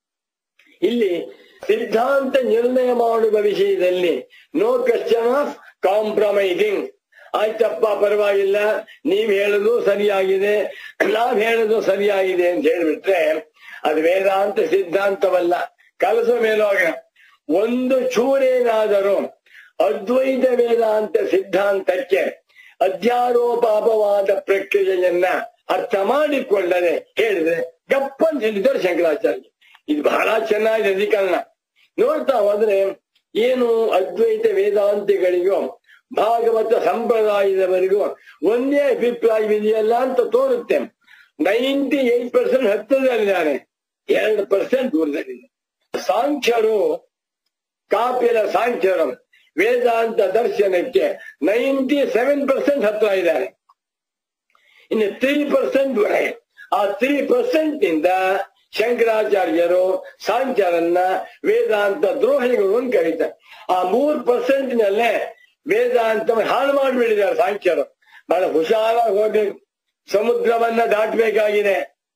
ಇಲ್ಲಿ ಸಿದ್ಧಾಂತ ನಿರ್ಣಯ ಮಾಡುವ ವಿಷಯದಲ್ಲಿ ನೋ ಕ್ವೆಶ್ಚನ್ ಆಫ್ ಕಾಂಪ್ರಮೈಸಿಂಗ್. ಆಯ್ತಪ್ಪ ಪರವಾಗಿಲ್ಲ, ನೀವ್ ಹೇಳೋದು ಸರಿಯಾಗಿದೆ, ನಾವ್ ಹೇಳೋದು ಸರಿಯಾಗಿದೆ ಅಂತ ಹೇಳ್ಬಿಟ್ರೆ ಅದು ವೇದಾಂತ ಸಿದ್ಧಾಂತವಲ್ಲ, ಕಲಸ ಮೇಲೋಗ. ಒಂದು ಚೂರೇನಾದರೂ ಅದ್ವೈತ ವೇದಾಂತ ಸಿದ್ಧಾಂತಕ್ಕೆ ಅಧ್ಯಾರೋಪಾಪವಾದ ಪ್ರಕ್ರಿಯೆಯನ್ನ ಅರ್ಥ ಮಾಡಿಕೊಳ್ಳದೆ ಹೇಳಿದ್ರೆ ಗಪ್ಪನ್ ಹೇಳಿದ್ದಾರೆ ಶಂಕರಾಚಾರ್ಯ. ಇದು ಬಹಳ ಚೆನ್ನಾಗಿದೆ ಅಧಿಕರಣ. ನೋಡ್ತಾ ಹೋದ್ರೆ ಏನು ಅದ್ವೈತ ವೇದಾಂತಿಗಳಿಗೂ ಭಾಗವತ ಸಂಪ್ರದಾಯದವರಿಗೂ ಒಂದೇ ಅಭಿಪ್ರಾಯವಿದೆಯಲ್ಲ ಅಂತ ತೋರುತ್ತೆ. ನೈಂಟಿ ಏಟ್ ಪರ್ಸೆಂಟ್ ಹತ್ತಿರದಲ್ಲಿದ್ದಾನೆ, ಎರಡು ಪರ್ಸೆಂಟ್ ದೂರದಲ್ಲಿದೆ. ಸಾಂಖ್ಯರು, ಕಾಪಿಲ ಸಾಂಖ್ಯರು ವೇದಾಂತ ದರ್ಶನಕ್ಕೆ ನೈಂಟಿ ಸೆವೆನ್ ಪರ್ಸೆಂಟ್ ಹತ್ರ ಇದ್ದಾರೆ, ಇನ್ನು ತ್ರೀ ಪರ್ಸೆಂಟ್ ದೂರ. ಆ ತ್ರೀ ಪರ್ಸೆಂಟ್ ಇಂದ ಶಂಕರಾಚಾರ್ಯರು ಸಾಂಖ್ಯರನ್ನ ವೇದಾಂತ ದ್ರೋಹಿಗಳು ಅಂತ ಕರೀತಾರೆ. ಆ ಮೂರ್ ಪರ್ಸೆಂಟ್ ನಲ್ಲೇ ವೇದಾಂತ ಹಾಳು ಮಾಡಿಬಿಟ್ಟಿದ್ದಾರೆ ಸಾಂಖ್ಯರು. ಬಹಳ ಹುಷಾರಾಗಿ ಹೋಗ್ಬೇಕು, ಸಮುದ್ರವನ್ನ ದಾಟಬೇಕಾಗಿದೆ,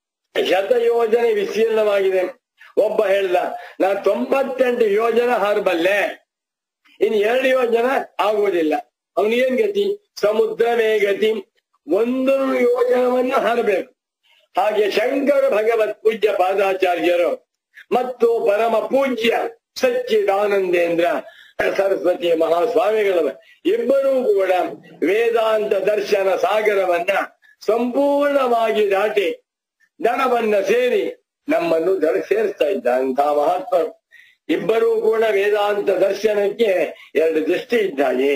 ಶತಯೋಜನೆ ವಿಸ್ತೀರ್ಣವಾಗಿದೆ. ಒಬ್ಬ ಹೇಳ್ದ, ನಾನು ತೊಂಬತ್ತೆಂಟು ಯೋಜನೆ ಹಾರಬಲ್ಲೆ, ಇನ್ನು ಎರಡು ಯೋಜನೆ ಆಗುವುದಿಲ್ಲ. ಅವನಿಗೇನ್ ಗತಿ? ಸಮುದ್ರವೇ ಗತಿ, ಒಂದು ಯೋಜನವನ್ನು ಹಾರಬೇಕು. ಹಾಗೆ ಶಂಕರ ಭಗವತ್ ಪೂಜ್ಯ ಪಾದಾಚಾರ್ಯರು ಮತ್ತು ಪರಮ ಪೂಜ್ಯ ಸಚ್ಚಿದಾನಂದೇಂದ್ರ ಸರಸ್ವತಿ ಮಹಾಸ್ವಾಮಿಗಳು ಇಬ್ಬರೂ ಕೂಡ ವೇದಾಂತ ದರ್ಶನ ಸಾಗರವನ್ನ ಸಂಪೂರ್ಣವಾಗಿ ದಾಟಿ ದಡವನ್ನ ಸೇರಿ ನಮ್ಮನ್ನು ದಡ ಸೇರಿಸ್ತಾ ಇದ್ದಂತಹ ಮಹಾತ್ಮರು. ಇಬ್ಬರೂ ಕೂಡ ವೇದಾಂತ ದರ್ಶನಕ್ಕೆ ಎರಡು ದೃಷ್ಟಿ ಇದ್ದಾನೆ.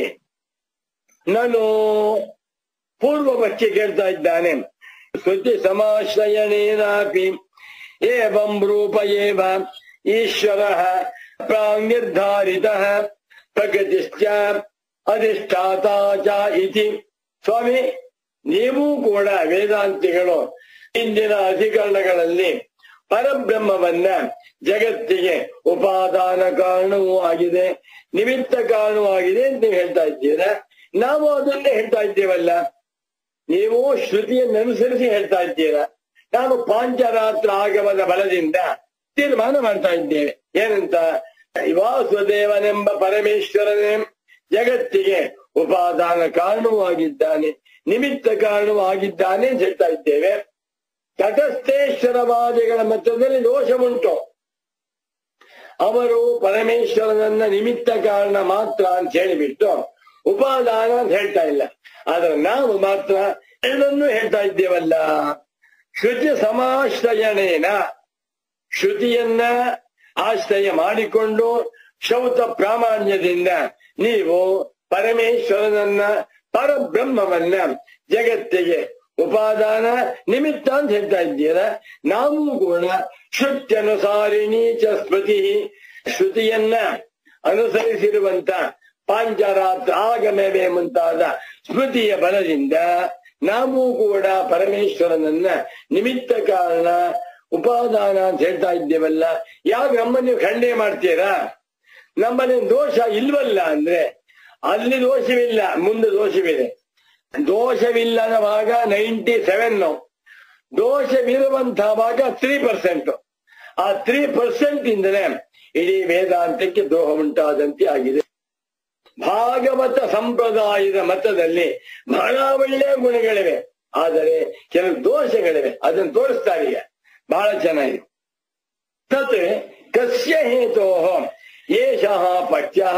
ನಾನು ಪೂರ್ವ ಪಕ್ಷಿ ಕೇಳ್ತಾ ಇದ್ದಾನೆ, ಶ್ರುತಿ ಸಮಾಶ್ರಯಣೇನಾಪಿ ಏವಂ ರೂಪ ಏವ ಈಶ್ವರ ಪ್ರಾಂಗ್ನಿರ್ಧಾರಿತ ಪ್ರಕೃತಿಶ್ಚ ಅಧಿಷ್ಠಾತಾ ಚ ಇತಿ. ಸ್ವಾಮಿ, ನೀವು ಕೂಡ ವೇದಾಂತಿಗಳು ಇಂದಿನ ಅಧಿಕರಣಗಳಲ್ಲಿ ಪರಬ್ರಹ್ಮವನ್ನ ಜಗತ್ತಿಗೆ ಉಪಾದಾನ ಕಾರಣವೂ ಆಗಿದೆ, ನಿಮಿತ್ತ ಕಾರಣವೂ ಆಗಿದೆ ಅಂತ ನೀವು ಹೇಳ್ತಾ ಇದ್ದೀರಾ. ನಾವು ಅದನ್ನೇ ಹೇಳ್ತಾ ಇದ್ದೇವಲ್ಲ. ನೀವು ಶ್ರುತಿಯನ್ನು ಅನುಸರಿಸಿ ಹೇಳ್ತಾ ಇದ್ದೀರಾ, ನಾವು ಪಾಂಚರಾತ್ರ ಆಗಮದ ಬಲದಿಂದ ತೀರ್ಮಾನ ಮಾಡ್ತಾ ಇದ್ದೇವೆ. ಏನಂತ? ವಾಸುದೇವನೆಂಬ ಪರಮೇಶ್ವರನೇ ಜಗತ್ತಿಗೆ ಉಪಾದಾನ ಕಾರಣವೂ ಆಗಿದ್ದಾನೆ, ನಿಮಿತ್ತ ಕಾರಣವೂ ಆಗಿದ್ದಾನೆ ಅಂತ ಹೇಳ್ತಾ ಇದ್ದೇವೆ. ತಟಸ್ಥೇಶ್ವರವಾದಿಗಳ ಮತದಲ್ಲಿ ದೋಷವುಂಟು. ಅವರು ಪರಮೇಶ್ವರನನ್ನ ನಿಮಿತ್ತ ಕಾರಣ ಮಾತ್ರ ಅಂತ ಹೇಳಿಬಿಟ್ಟು ಉಪಾದಾನ ಅಂತ ಹೇಳ್ತಾ ಇಲ್ಲ. ಆದ್ರೆ ನಾವು ಮಾತ್ರ ಎರಡನ್ನೂ ಹೇಳ್ತಾ ಇದ್ದೇವಲ್ಲ. ಶ್ರುತಿ ಸಮಾಶ್ರಯಣೇನ, ಶ್ರುತಿಯನ್ನ ಆಶ್ರಯ ಮಾಡಿಕೊಂಡು ಶೌತ ಪ್ರಾಮಾಣ್ಯದಿಂದ ನೀವು ಪರಮೇಶ್ವರನನ್ನ ಪರಬ್ರಹ್ಮವನ್ನ ಜಗತ್ತಿಗೆ ಉಪಾದಾನ ನಿಮಿತ್ತ ಅಂತ ಹೇಳ್ತಾ ಇದ್ದೀರಾ. ನಾವು ಕೂಡ ಶ್ರುತ್ಯನುಸಾರಿಣಿ ಚ ಸ್ಮೃತಿ, ಶ್ರುತಿಯನ್ನ ಅನುಸರಿಸಿರುವಂತ ಪಾಂಚರಾತ್ರ ಆಗಮವೇ ಮುಂತಾದ ಸ್ಮೃತಿಯ ಬಲದಿಂದ ನಾವು ಕೂಡ ಪರಮೇಶ್ವರನನ್ನ ನಿಮಿತ್ತ ಕಾರಣ ಉಪಾದಾನ ಅಂತ ಹೇಳ್ತಾ ಇದ್ದೇವಲ್ಲ. ಯಾಕೆ ನಮ್ಮನ್ನು ನೀವು ಖಂಡನೆ ಮಾಡ್ತೀರಾ? ನಮ್ಮಲ್ಲಿ ದೋಷ ಇಲ್ವಲ್ಲ ಅಂದ್ರೆ ಅಲ್ಲಿ ದೋಷವಿಲ್ಲ, ಮುಂದೆ ದೋಷವಿದೆ. ದೋಷವಿಲ್ಲದ ಭಾಗ ನೈಂಟಿ ಸೆವೆನ್, ದೋಷವಿರುವಂತಹ ಭಾಗ ತ್ರೀ ಪರ್ಸೆಂಟ್. ಆ ತ್ರೀ ಪರ್ಸೆಂಟ್ ಇಂದಲೇ ಇಡೀ ವೇದಾಂತಕ್ಕೆ ದ್ರೋಹ ಉಂಟಾದಂತೆ ಆಗಿದೆ. ಭಾಗವತ ಸಂಪ್ರದಾಯದ ಮತದಲ್ಲಿ ಬಹಳ ಒಳ್ಳೆಯ ಗುಣಗಳಿವೆ, ಆದರೆ ಕೆಲವು ದೋಷಗಳಿವೆ. ಅದನ್ನು ತೋರಿಸ್ತಾರೆ ಈಗ ಬಹಳ ಚೆನ್ನಾಗಿದೆ. ತತ್ ಕಸ್ಯ ಹೇತೋ ಏಷಃ ಪಠ್ಯಃ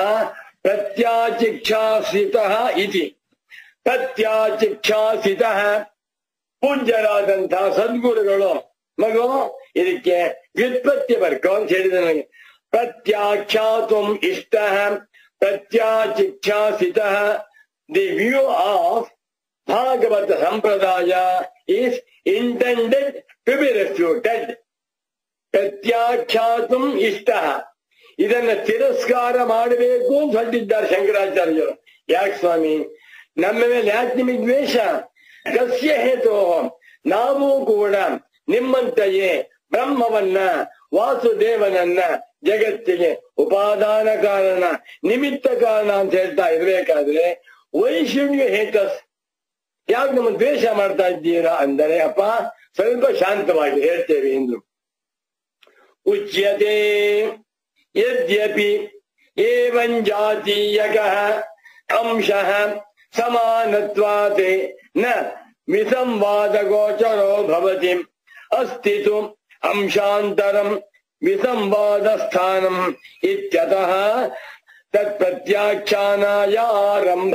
ಪ್ರತ್ಯಾಚಿಕ್ಷಾಸಿತಃ ಇತಿ. ಪ್ರತ್ಯಾಚಿಕ್ಷಾಸಿತಃ ಪೂಜ್ಯರಾದಂತಹ ಸದ್ಗುರುಗಳು ಮಗು ಇದಕ್ಕೆ ವ್ಯುತ್ಪತ್ತಿ ಬರ್ಕೋ ಅಂತ ಹೇಳಿದ ನನಗೆ. ಪ್ರತ್ಯಾಖ್ಯಾತುಂ ಇಷ್ಟ ಪ್ರತ್ಯಾಚಿಕ್ಷಾಸಿತಃ. ದಿ ವ್ಯೂ ಆಫ್ ಭಾಗವತ ಸಂಪ್ರದಾಯ is intended to be refuted. ಪ್ರತ್ಯಾಖ್ಯಾತುಂ ಇಷ್ಟ, ಇದನ್ನ ತಿರಸ್ಕಾರ ಮಾಡಬೇಕು ಅಂತ ಹೊರಟಿದ್ದಾರೆ ಶಂಕರಾಚಾರ್ಯರು. ಯಾಕೆ ಸ್ವಾಮಿ, ನಮ್ಮ ಮೇಲೆ ಯಾಕೆ ನಿಮಗೆ ದ್ವೇಷ? ಕಸ್ಯ ಹೇತೋ, ನಾವು ಕೂಡ ನಿಮ್ಮಂತೆಯೇ ಬ್ರಹ್ಮವನ್ನ ವಾಸುದೇವನನ್ನ ಜಗತ್ತಿಗೆ ಉಪಾದಾನ ಕಾರಣ ನಿಮಿತ್ತ ಕಾರಣ ಅಂತ ಹೇಳ್ತಾ ಇರ್ಬೇಕಾದ್ರೆ ವೈಷಮ್ಯ ಹೇತಸ್, ಯಾಕೆ ನಮ್ಮ ದ್ವೇಷ ಮಾಡ್ತಾ ಇದ್ದೀರಾ ಅಂದರೆ, ಅಪ್ಪ ಸ್ವಲ್ಪ ಶಾಂತವಾಗಿ ಹೇಳ್ತೇವೆ ಎಂದು. ಉಚ್ಯತೆ ಯದ್ಯಪಿ ಏವಂ ಜಾತೀಯಕಃ ಅಂಶಃ ಸಮಾನತ್ವಾತ್ ನ ವಿಸಂವಾದ ಗೋಚರೋ ಭವತಿ ಅಸ್ತಿತು ಅಂಶಾಂತರಂ ವಿಸಂವಾದ ಸ್ಥಾನಂ ಇತ್ಯತಃ ತತ್ಪ್ರತ್ಯಾಖ್ಯಾನಾಯ ಆರಂಭ.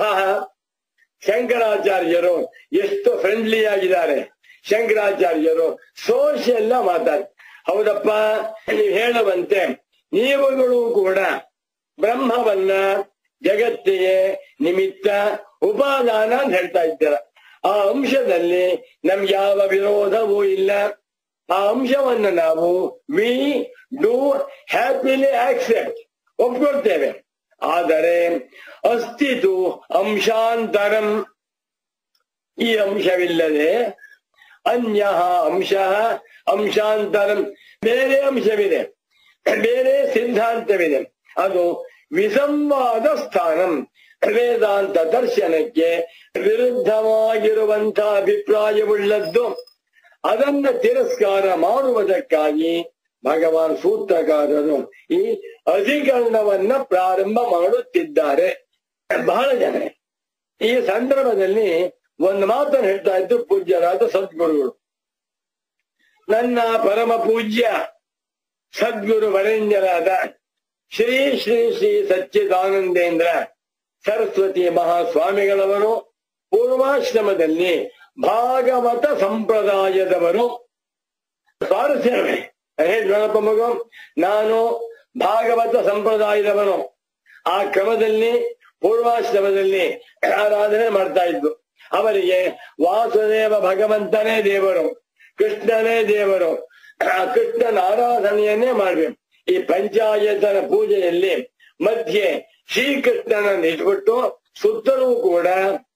ಶಂಕರಾಚಾರ್ಯರು ಎಷ್ಟು ಫ್ರೆಂಡ್ಲಿ ಆಗಿದ್ದಾರೆ. ಶಂಕರಾಚಾರ್ಯರು ಸೋಷಿಯಲ್ಲ ಮಾತಾಡಿ, ಹೌದಪ್ಪ ನೀವು ಹೇಳುವಂತೆ ನೀವುಗಳು ಕೂಡ ಬ್ರಹ್ಮವನ್ನ ಜಗತ್ತಿಗೆ ನಿಮಿತ್ತ ಉಪಾದಾನ ಅಂತ ಹೇಳ್ತಾ ಇದ್ದೀರ. ಆ ಅಂಶದಲ್ಲಿ ನಮ್ಗೆ ಯಾವ ವಿರೋಧವೂ ಇಲ್ಲ. ಆ ಅಂಶವನ್ನು ನಾವು ವಿ ಡೂ ಹ್ಯಾಪಿಲಿ ಆಕ್ಸೆಪ್ಟ್, ಒಪ್ಕೊಳ್ತೇವೆ. ಆದರೆ ಅಸ್ತಿತು ಅಂಶಾಂತರಂ, ಈ ಅಂಶವಿಲ್ಲದೆ ಅನ್ಯ ಅಂಶ ಅಂಶಾಂತರಂ, ಬೇರೆ ಅಂಶವಿದೆ, ಬೇರೆ ಸಿದ್ಧಾಂತವಿದೆ. ಅದು ವಿಸಂವಾದ ಸ್ಥಾನಂ, ವೇದಾಂತ ದರ್ಶನಕ್ಕೆ ವಿರುದ್ಧವಾಗಿರುವಂತಹ ಅಭಿಪ್ರಾಯವುಳ್ಳದ್ದು. ಅದನ್ನ ತಿರಸ್ಕಾರ ಮಾಡುವುದಕ್ಕಾಗಿ ಭಗವಾನ್ ಸೂತ್ರಕಾರರು ಈ ಅಧಿಕರಣವನ್ನ ಪ್ರಾರಂಭ ಮಾಡುತ್ತಿದ್ದಾರೆ. ಬಹಳ ಜನ ಈ ಸಂದರ್ಭದಲ್ಲಿ ಒಂದು ಮಾತನ್ನು ಹೇಳ್ತಾ ಇದ್ದು ಪೂಜ್ಯರಾದ ಸದ್ಗುರುಗಳು. ನನ್ನ ಪರಮ ಪೂಜ್ಯ ಸದ್ಗುರು ವರೇಣ್ಯರಾದ ಶ್ರೀ ಶ್ರೀ ಶ್ರೀ ಸಚ್ಚಿದಾನಂದೇಂದ್ರ ಸರಸ್ವತಿ ಮಹಾಸ್ವಾಮಿಗಳವರು ಪೂರ್ವಾಶ್ರಮದಲ್ಲಿ ಭಾಗವತ ಸಂಪ್ರದಾಯದವರು. ಸ್ವಾರಸ್ಯವೇ ಹೇಳಪ್ಪ ಮಗು, ನಾನು ಭಾಗವತ ಸಂಪ್ರದಾಯದವನು. ಆ ಕ್ರಮದಲ್ಲಿ ಪೂರ್ವಾಶ್ರಮದಲ್ಲಿ ಆರಾಧನೆ ಮಾಡ್ತಾ ಇದ್ದು. ಅವರಿಗೆ ವಾಸುದೇವ ಭಗವಂತನೇ ದೇವರು, ಕೃಷ್ಣನೇ ದೇವರು. ಆ ಕೃಷ್ಣನ ಆರಾಧನೆಯನ್ನೇ ಮಾಡ್ಬೇಕು. ಈ ಪಂಚಾಯತನ ಪೂಜೆಯಲ್ಲಿ ಮಧ್ಯೆ ಶ್ರೀಕೃಷ್ಣನನ್ನು ಇಟ್ಬಿಟ್ಟು ಸುತ್ತಲೂ ಕೂಡ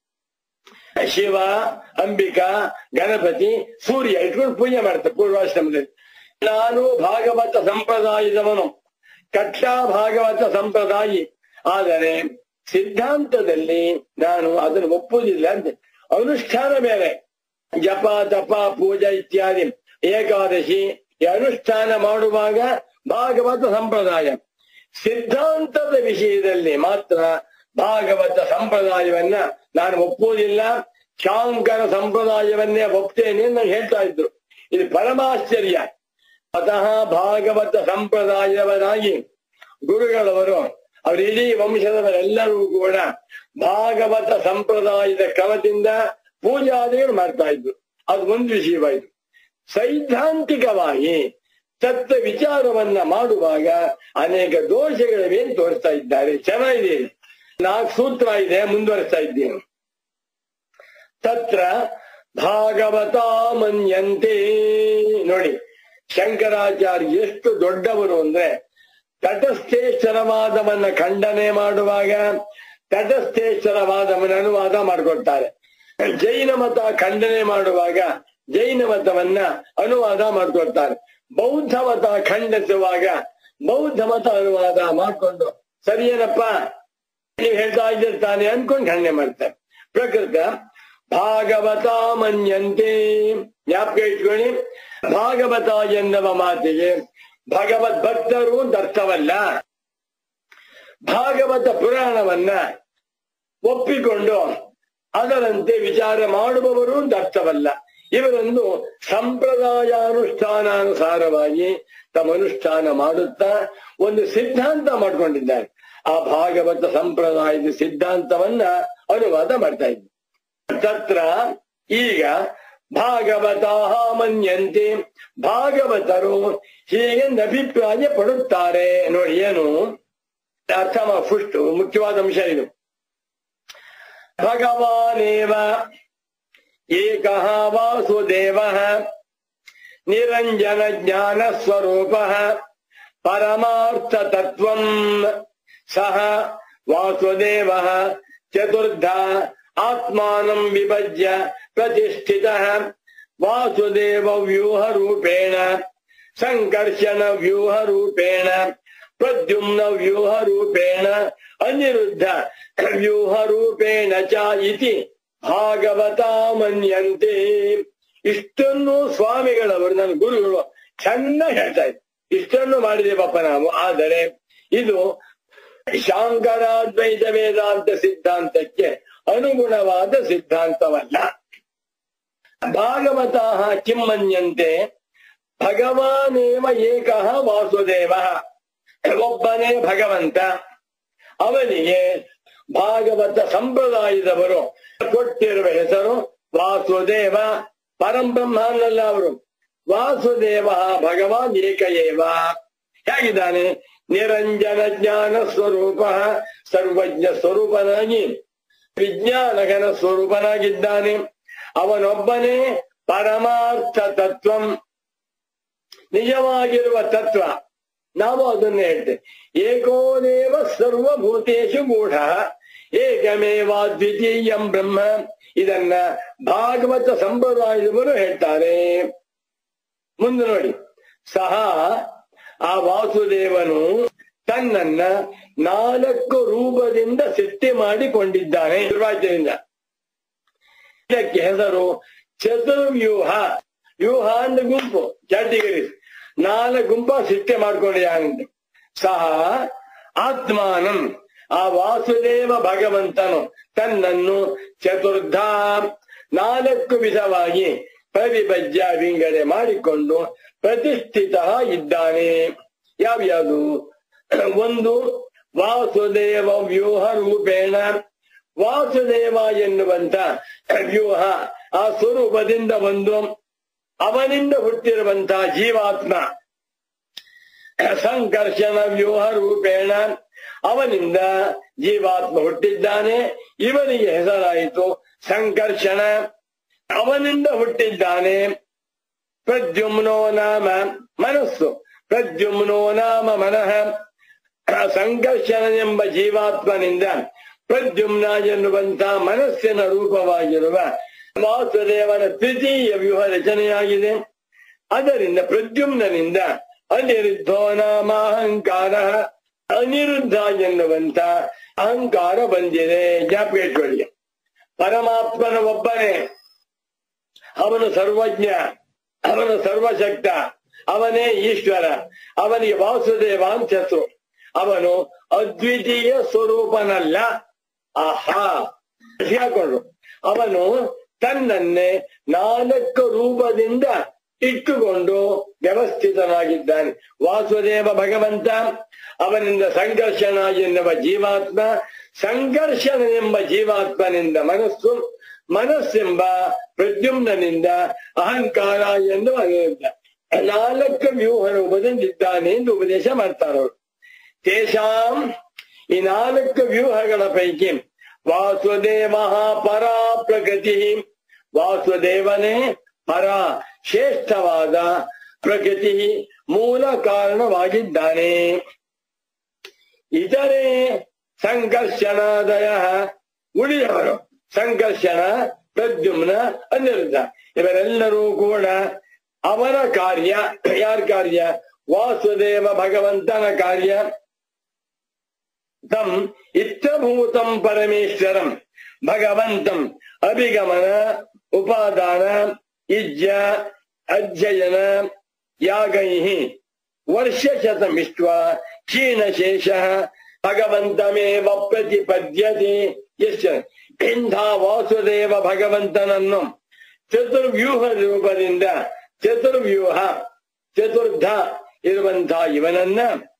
ಶಿವ, ಅಂಬಿಕಾ, ಗಣಪತಿ, ಸೂರ್ಯ ಇಟ್ಕೊಂಡು ಪೂಜೆ ಮಾಡ್ತಾರೆ ಪೂರ್ವಾಶ್ರಮದಲ್ಲಿ. ನಾನು ಭಾಗವತ ಸಂಪ್ರದಾಯದವನು, ಕಟ್ಟ ಭಾಗವತ ಸಂಪ್ರದಾಯಿ. ಆದರೆ ಸಿದ್ಧಾಂತದಲ್ಲಿ ನಾನು ಅದನ್ನು ಒಪ್ಪುವುದಿಲ್ಲ ಅಂತ. ಅನುಷ್ಠಾನ ಬೇರೆ, ಜಪ ತಪ ಪೂಜಾ ಇತ್ಯಾದಿ ಏಕಾದಶಿ ಈ ಅನುಷ್ಠಾನ ಮಾಡುವಾಗ ಭಾಗವತ ಸಂಪ್ರದಾಯ. ಸಿದ್ಧಾಂತದ ವಿಷಯದಲ್ಲಿ ಮಾತ್ರ ಭಾಗವತ ಸಂಪ್ರದಾಯವನ್ನ ನಾನು ಒಪ್ಪುವುದಿಲ್ಲ, ಶಾಂಕರ ಸಂಪ್ರದಾಯವನ್ನೇ ಒಪ್ತೇನೆ ಅಂತ ಹೇಳ್ತಾ ಇದ್ರು. ಇದು ಪರಮಾಶ್ಚರ್ಯ. ಅತಃ ಭಾಗವತ ಸಂಪ್ರದಾಯವರಾಗಿ ಗುರುಗಳವರು ಅವರ ಇಡೀ ವಂಶದವರೆಲ್ಲರೂ ಕೂಡ ಭಾಗವತ ಸಂಪ್ರದಾಯದ ಕ್ರಮದಿಂದ ಪೂಜಾದಿಗಳು ಮಾಡ್ತಾ ಇದ್ರು. ಅದು ಒಂದು ವಿಷಯವಾಯಿತು. ಸೈದ್ಧಾಂತಿಕವಾಗಿ ತತ್ವ ವಿಚಾರವನ್ನ ಮಾಡುವಾಗ ಅನೇಕ ದೋಷಗಳಿವೇನು ತೋರಿಸ್ತಾ ಇದ್ದಾರೆ. ಚೆನ್ನಾಗಿದೆ, ನಾಲ್ಕು ಸೂತ್ರ ಇದೆ, ಮುಂದುವರಿಸ್ತಾ ಇದ್ದೇನೆ. ತತ್ರ ಭಾಗವತ ಮನ್ಯಂತೆ. ನೋಡಿ ಶಂಕರಾಚಾರ್ಯ ಎಷ್ಟು ದೊಡ್ಡವರು ಅಂದ್ರೆ ತಟಸ್ಥೇಶ್ವರವಾದವನ್ನ ಖಂಡನೆ ಮಾಡುವಾಗ ತಟಸ್ಥೇಶ್ವರವಾದವನ್ನ ಅನುವಾದ ಮಾಡಿಕೊಡ್ತಾರೆ. ಜೈನ ಮತ ಖಂಡನೆ ಮಾಡುವಾಗ ಜೈನ ಮತವನ್ನ ಅನುವಾದ ಮಾಡಿಕೊಡ್ತಾರೆ. ಬೌದ್ಧ ಮತ ಖಂಡಿಸುವಾಗ ಬೌದ್ಧ ಮತ ಅನುವಾದ ಮಾಡ್ಕೊಂಡು ಸರಿಯೇನಪ್ಪ ನೀವು ಹೇಳ್ತಾ ಇದ್ದಿರ್ತಾನೆ ಅನ್ಕೊಂಡು ಖಂಡನೆ ಮಾಡ್ತಾರೆ. ಪ್ರಕೃತ ಭಾಗವತ ಮನ್ಯಂತೆ. ಜ್ಞಾಪಕ ಇಟ್ಕೊಳ್ಳಿ, ಭಾಗವತ ಎನ್ನುವ ಮಾತಿಗೆ ಭಗವದ್ ಭಕ್ತರು ಅಂತ ಅರ್ಥವಲ್ಲ. ಭಾಗವತ ಪುರಾಣವನ್ನ ಒಪ್ಪಿಕೊಂಡು ಅದರಂತೆ ವಿಚಾರ ಮಾಡುವವರು ಅಂತ ಅರ್ಥವಲ್ಲ. ಇವರೊಂದು ಸಂಪ್ರದಾಯಾನುಷ್ಠಾನಾನುಸಾರವಾಗಿ ತಮ್ಮ ಅನುಷ್ಠಾನ ಮಾಡುತ್ತಾ ಒಂದು ಸಿದ್ಧಾಂತ ಮಾಡ್ಕೊಂಡಿದ್ದಾರೆ. ಆ ಭಾಗವತ ಸಂಪ್ರದಾಯದ ಸಿದ್ಧಾಂತವನ್ನ ಅನುವಾದ ಮಾಡ್ತಾ ಇದ್ದಾರೆ. ತತ್ರ ಈಗ ಭಾಗವತ ಮನ್ಯಂತೆ, ಭಾಗವತರು ಹೀಗೆಂದು ಅಭಿಪ್ರಾಯ ಪಡುತ್ತಾರೆ. ನೋಡಿ ಏನು ಅರ್ಥ ಫುಸ್ಟ್ ಮುಖ್ಯವಾದ ಅಂಶ ಇದು. ಭಗವಾನೇವ ಏಕಃ ವಾಸುದೇವಃ ನಿರಂಜನ ಜ್ಞಾನ ಸ್ವರೂಪಃ ಪರಮಾರ್ಥ ತತ್ವಂ ಸಹ ವಾಸುದೇವಃ ಚತುರ್ಧ ಆತ್ಮಾನಂ ವಿಭಜ್ಯ ಪ್ರತಿಷ್ಠಿತಃ ವಾಸುದೇವ ವ್ಯೂಹ ರೂಪೇಣ ಸಂಕರ್ಷಣ ವ್ಯೂಹ ರೂಪೇಣ ಪ್ರದ್ಯುಮ್ನ ವ್ಯೂಹ ರೂಪೇಣ ಅನಿರುದ್ಧ ವ್ಯೂಹ ರೂಪೇಣ ಚ ಇತಿ ಭಾಗವತ ಮನ್ಯಂತೆ. ಇಷ್ಟನ್ನು ಸ್ವಾಮಿಗಳವರು ನನ್ನ ಗುರುಗಳು ಚೆನ್ನಾಗಿ ಹೇಳ್ತಾ ಇದ್ರು. ಇಷ್ಟನ್ನು ಮಾಡಿದೇವಪ್ಪ ನಾವು. ಆದರೆ ಇದು ಶಾಂಕರಾದ್ವೈತ ವೇದಾಂತ ಸಿದ್ಧಾಂತಕ್ಕೆ ಅನುಗುಣವಾದ ಸಿದ್ಧಾಂತವಲ್ಲ. ಭಾಗವತ ಕಿಮ್ಮನ್ಯಂತೆ ಭಗವಾನೇವ ಏಕಃ ವಾಸುದೇವ, ಒಬ್ಬನೇ ಭಗವಂತ. ಅವನಿಗೆ ಭಾಗವತ ಸಂಪ್ರದಾಯದವರು ಕೊಟ್ಟಿರುವ ಹೆಸರು ವಾಸುದೇವ. ಪರಂಬ್ರಹ್ಮನಲ್ಲ ಅವರು. ವಾಸುದೇವ ಭಗವಾನ್ ಏಕಏವ. ಹೇಗಿದ್ದಾನೆ? ನಿರಂಜನ ಜ್ಞಾನ ಸ್ವರೂಪ, ಸರ್ವಜ್ಞ ಸ್ವರೂಪನಾಗಿ ವಿಜ್ಞಾನಘನ ಸ್ವರೂಪನಾಗಿದ್ದಾನೆ. ಅವನೊಬ್ಬನೇ ಪರಮಾರ್ಥ ತತ್ವಂ, ನಿಜವಾಗಿರುವ ತತ್ವ. ನಾವು ಅದನ್ನೇ ಹೇಳ್ತೇವೆ. ಏಕೋದೇವ ಸರ್ವಭೂತೇಶು ಗೂಢ ಏಕಮೇವಾದ್ವಿತೀಯಂ ಬ್ರಹ್ಮ. ಇದನ್ನ ಭಾಗವತ ಸಂಪ್ರದಾಯದವರು ಹೇಳ್ತಾರೆ. ಮುಂದೆ ನೋಡಿ, ಸಹ ಆ ವಾಸುದೇವನು ತನ್ನನ್ನ ನಾಲ್ಕು ರೂಪದಿಂದ ಸೃಷ್ಟಿ ಮಾಡಿಕೊಂಡಿದ್ದಾನೆ. ನಿರ್ವಾಚನದಿಂದ ಇದಕ್ಕೆ ಹೆಸರು ಚತುರ್ವ್ಯೂಹ. ವ್ಯೂಹ ಅಂದ್ರೆ ಗುಂಪು, ಕ್ಯಾಟಗರೀಸ್. ನಾಲ್ಕು ಗುಂಪ ಸೃಷ್ಟಿ ಮಾಡ್ಕೊಂಡಿದ್ದಾನಂತೆ. ಸಹ ಆತ್ಮಾನಂ, ಆ ವಾಸುದೇವ ಭಗವಂತನು ತನ್ನನ್ನು ಚತುರ್ಧ ನಾಲ್ಕು ವಿಧವಾಗಿ ಪರಿಭಜ್ಯ ವಿಂಗಡೆ ಮಾಡಿಕೊಂಡು ಪ್ರತಿಷ್ಠಿತ ಇದ್ದಾನೆ. ಯಾವ್ಯಾವುದು? ಒಂದು ವಾಸುದೇವ ವ್ಯೂಹ ರೂಪೇಣ. ವಾಸುದೇವ ಎನ್ನುವಂತ ವ್ಯೂಹ ಆ ಸ್ವರೂಪದಿಂದ ಒಂದು, ಅವನಿಂದ ಹುಟ್ಟಿರುವಂತಹ ಜೀವಾತ್ಮ ಸಂಕರ್ಷಣ ವ್ಯೂಹ ರೂಪೇಣ. ಅವನಿಂದ ಜೀವಾತ್ಮ ಹುಟ್ಟಿದ್ದಾನೆ. ಇವನಿಗೆ ಹೆಸರಾಯಿತು ಸಂಕರ್ಷಣ. ಅವನಿಂದ ಹುಟ್ಟಿದ್ದಾನೆ ಪ್ರದ್ಯುಮ್ನೋ ನಾಮ ಮನಸ್ಸು. ಪ್ರದ್ಯುಮ್ನೋ ನಾಮ ಮನಃ. ಸಂಕರ್ಷಣ ಎಂಬ ಜೀವಾತ್ಮನಿಂದ ಪ್ರದ್ಯುಮ್ನ ಎನ್ನುವಂತಹ ಮನಸ್ಸಿನ ರೂಪವಾಗಿರುವ ವಾಸುದೇವನ ತೃತೀಯ ವ್ಯೂಹ ರಚನೆಯಾಗಿದೆ. ಅದರಿಂದ ಪ್ರದ್ಯುಮ್ನಿಂದ ಅನಿರುದ್ಧೋ ನಾಮ ಅಹಂಕಾರ. ಅನಿರುದ್ಧ ಎನ್ನುವಂತ ಅಹಂಕಾರ ಬಂದಿದೆ. ಜ್ಞಾಪಕ. ಪರಮಾತ್ಮನ ಒಬ್ಬನೇ, ಅವನು ಸರ್ವಜ್ಞ, ಅವನು ಸರ್ವಶಕ್ತ, ಅವನೇ ಈಶ್ವರ. ಅವನಿಗೆ ವಾಸುದೇವ ಅಂತ ಹೆಸರು. ಅವನು ಅದ್ವಿತೀಯ ಸ್ವರೂಪನಲ್ಲ. ಆಹಾ ಹಾಕೊಂಡ್ರು. ಅವನು ತನ್ನನ್ನೇ ನಾಲ್ಕು ರೂಪದಿಂದ ಇಟ್ಟುಕೊಂಡು ವ್ಯವಸ್ಥಿತನಾಗಿದ್ದಾನೆ. ವಾಸುದೇವ ಭಗವಂತ, ಅವನಿಂದ ಸಂಕರ್ಷಣ ಎನ್ನುವ ಜೀವಾತ್ಮ, ಸಂಕರ್ಷಣ ಎಂಬ ಜೀವಾತ್ಮನಿಂದ ಮನಸ್ಸು, ಮನಸ್ಸೆಂಬ ಪ್ರದ್ಯುಮ್ನಿಂದ ಅಹಂಕಾರ ಎನ್ನುವ ಅನಿರುದ್ಧ. ನಾಲ್ಕು ವ್ಯೂಹ ರೂಪದಿಂದಿದ್ದಾನೆ ಎಂದು ಉಪದೇಶ ಮಾಡ್ತಾರವರು. ತೇಷಾಂ, ಈ ನಾಲ್ಕು ವ್ಯೂಹಗಳ ಪೈಕಿ ವಾಸುದೇವ ಪರಾ ಪ್ರಗತಿ. ವಾಸುದೇವನೇ ಪರ ಶ್ರೇಷ್ಠವಾದ ಪ್ರಕೃತಿ ಮೂಲ ಕಾರಣವಾಗಿದ್ದಾನೆ. ಇತರೆ ಸಂಕರ್ಷಣಾದಯ ಉಳಿದವರು ಸಂಕರ್ಷಣ, ಪ್ರದ್ಯುಮ್ನ, ಅನಿರುದ್ಧ ಇವರೆಲ್ಲರೂ ಕೂಡ ಅವರ ಕಾರ್ಯ, ಯಾರ ಕಾರ್ಯ? ವಾಸುದೇವ ಭಗವಂತನ ಕಾರ್ಯ. ತಂ ಇತ್ತಭೂತಂ ಪರಮೇಶ್ವರಂ ಭಗವಂತಂ ಅಭಿಗಮನ ಉಪಾದಾನ ಇಜ್ಜ ಅಧ್ಯಯನ ಯಾಗೈಃ ವರ್ಷಶತಮಿಷ್ಟ್ವ ಕ್ಷೀಣಶೇಷ ಭಗವಂತಮೇವ ಪ್ರತಿಪದ್ಯತೆ. ಎಷ್ಟ ಇಂಥ ವಾಸುದೇವ ಭಗವಂತನನ್ನು ಚತುರ್ವ್ಯೂಹ ರೂಪದಿಂದ ಚತುರ್ವ್ಯೂಹ ಚತುರ್ಧ ಇರುವಂತಹ ಇವನನ್ನ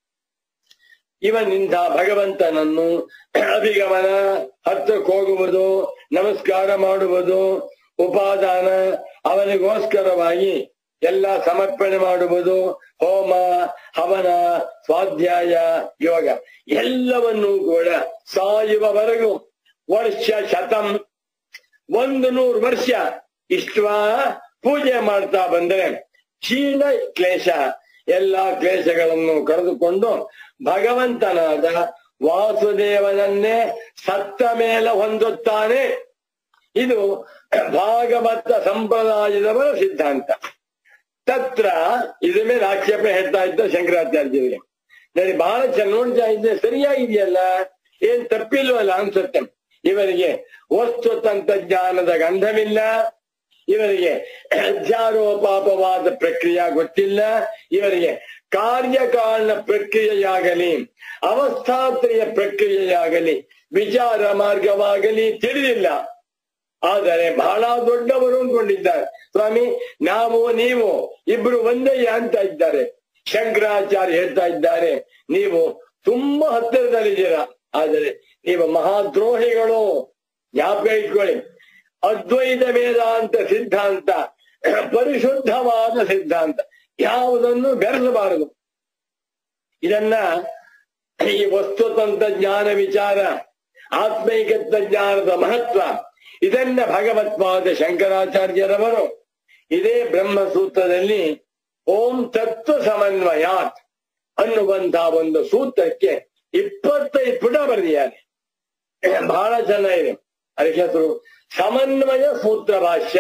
ಇವನಿಂದ ಭಗವಂತನನ್ನು ಅಭಿಗಮನ, ಹತ್ತಕ್ಕೆ ಹೋಗುವುದು, ನಮಸ್ಕಾರ ಮಾಡುವುದು, ಉಪಾದಾನ ಅವನಿಗೋಸ್ಕರವಾಗಿ ಎಲ್ಲ ಸಮರ್ಪಣೆ ಮಾಡುವುದು, ಹೋಮ ಹವನ ಸ್ವಾಧ್ಯಾಯ ಯೋಗ ಎಲ್ಲವನ್ನೂ ಕೂಡ ಸಾಯುವವರೆಗೂ ವರ್ಷ ಶತಂ ಒಂದು ನೂರು ವರ್ಷ ಇಷ್ಟ ಪೂಜೆ ಮಾಡ್ತಾ ಬಂದರೆ ಕ್ಷೀಣ ಕ್ಲೇಶ ಎಲ್ಲಾ ಕ್ಲೇಶಗಳನ್ನು ಕಳೆದುಕೊಂಡು ಭಗವಂತನಾದ ವಾಸುದೇವನನ್ನೇ ಸತ್ತ ಮೇಲೆ ಹೊಂದುತ್ತಾನೆ. ಇದು ಭಾಗವತ ಸಂಪ್ರದಾಯದವರ ಸಿದ್ಧಾಂತ. ತತ್ರ ಇದ್ರ ಮೇಲೆ ಆಕ್ಷೇಪ ಹೇಳ್ತಾ ಇದ್ದ ಶಂಕರಾಚಾರ್ಯರಿಗೆ. ನನಗೆ ಬಹಳ ಚೆನ್ನ ನೋಡ್ತಾ ಇದ್ದೆ, ಸರಿಯಾಗಿದೆಯಲ್ಲ, ಏನ್ ತಪ್ಪಿಲ್ವಲ್ಲ ಅನ್ಸುತ್ತೆ. ಇವರಿಗೆ ವಸ್ತು ತಂತ್ರಜ್ಞಾನದ ಗಂಧವಿಲ್ಲ, ಇವರಿಗೆ ಅಧ್ಯಾರೋಪಾಪವಾದ ಪ್ರಕ್ರಿಯೆ ಗೊತ್ತಿಲ್ಲ, ಇವರಿಗೆ ಕಾರ್ಯಕಾರಣ ಪ್ರಕ್ರಿಯೆಯಾಗಲಿ ಅವಸ್ಥಾತ್ರಯ ಪ್ರಕ್ರಿಯೆಯಾಗಲಿ ವಿಚಾರ ಮಾರ್ಗವಾಗಲಿ ತಿಳಿದಿಲ್ಲ. ಆದರೆ ಬಹಳ ದೊಡ್ಡವರು ಅಂದ್ಕೊಂಡಿದ್ದಾರೆ. ಸ್ವಾಮಿ, ನಾವು ನೀವು ಇಬ್ರು ಒಂದಯ್ಯ ಅಂತ ಇದ್ದಾರೆ. ಶಂಕರಾಚಾರ್ಯ ಹೇಳ್ತಾ ಇದ್ದಾರೆ, ನೀವು ತುಂಬಾ ಹತ್ತಿರದಲ್ಲಿದ್ದೀರಾ, ಆದರೆ ನೀವು ಮಹಾದ್ರೋಹಿಗಳು. ಜ್ಞಾಪಕ ಇಟ್ಕೊಳ್ಳಿ, ಅದ್ವೈತ ವೇದಾಂತ ಸಿದ್ಧಾಂತ ಪರಿಶುದ್ಧವಾದ ಸಿದ್ಧಾಂತ, ಯಾವುದನ್ನು ಬೆರೆಸಬಾರದು. ಇದನ್ನ ಈ ವಸ್ತುತಂತ್ರ ಜ್ಞಾನ ವಿಚಾರ, ಆತ್ಮೈಕತ್ವ ಜ್ಞಾನದ ಮಹತ್ವ, ಇದನ್ನ ಭಗವತ್ಪಾದ ಶಂಕರಾಚಾರ್ಯರವರು ಇದೇ ಬ್ರಹ್ಮಸೂತ್ರದಲ್ಲಿ ಓಂ ತತ್ವ ಸಮನ್ವಯಾತ್ ಅನ್ನುವಂತಹ ಒಂದು ಸೂತ್ರಕ್ಕೆ ಇಪ್ಪತ್ತೈದು ಪುಟ ಬರೆದಿದ್ದಾರೆ. ಬಹಳ ಚೆನ್ನಾಗಿದೆ. ಅದಕ್ಕೆ ಹೆಸರು ಸಮನ್ವಯ ಸೂತ್ರ ಭಾಷ್ಯ.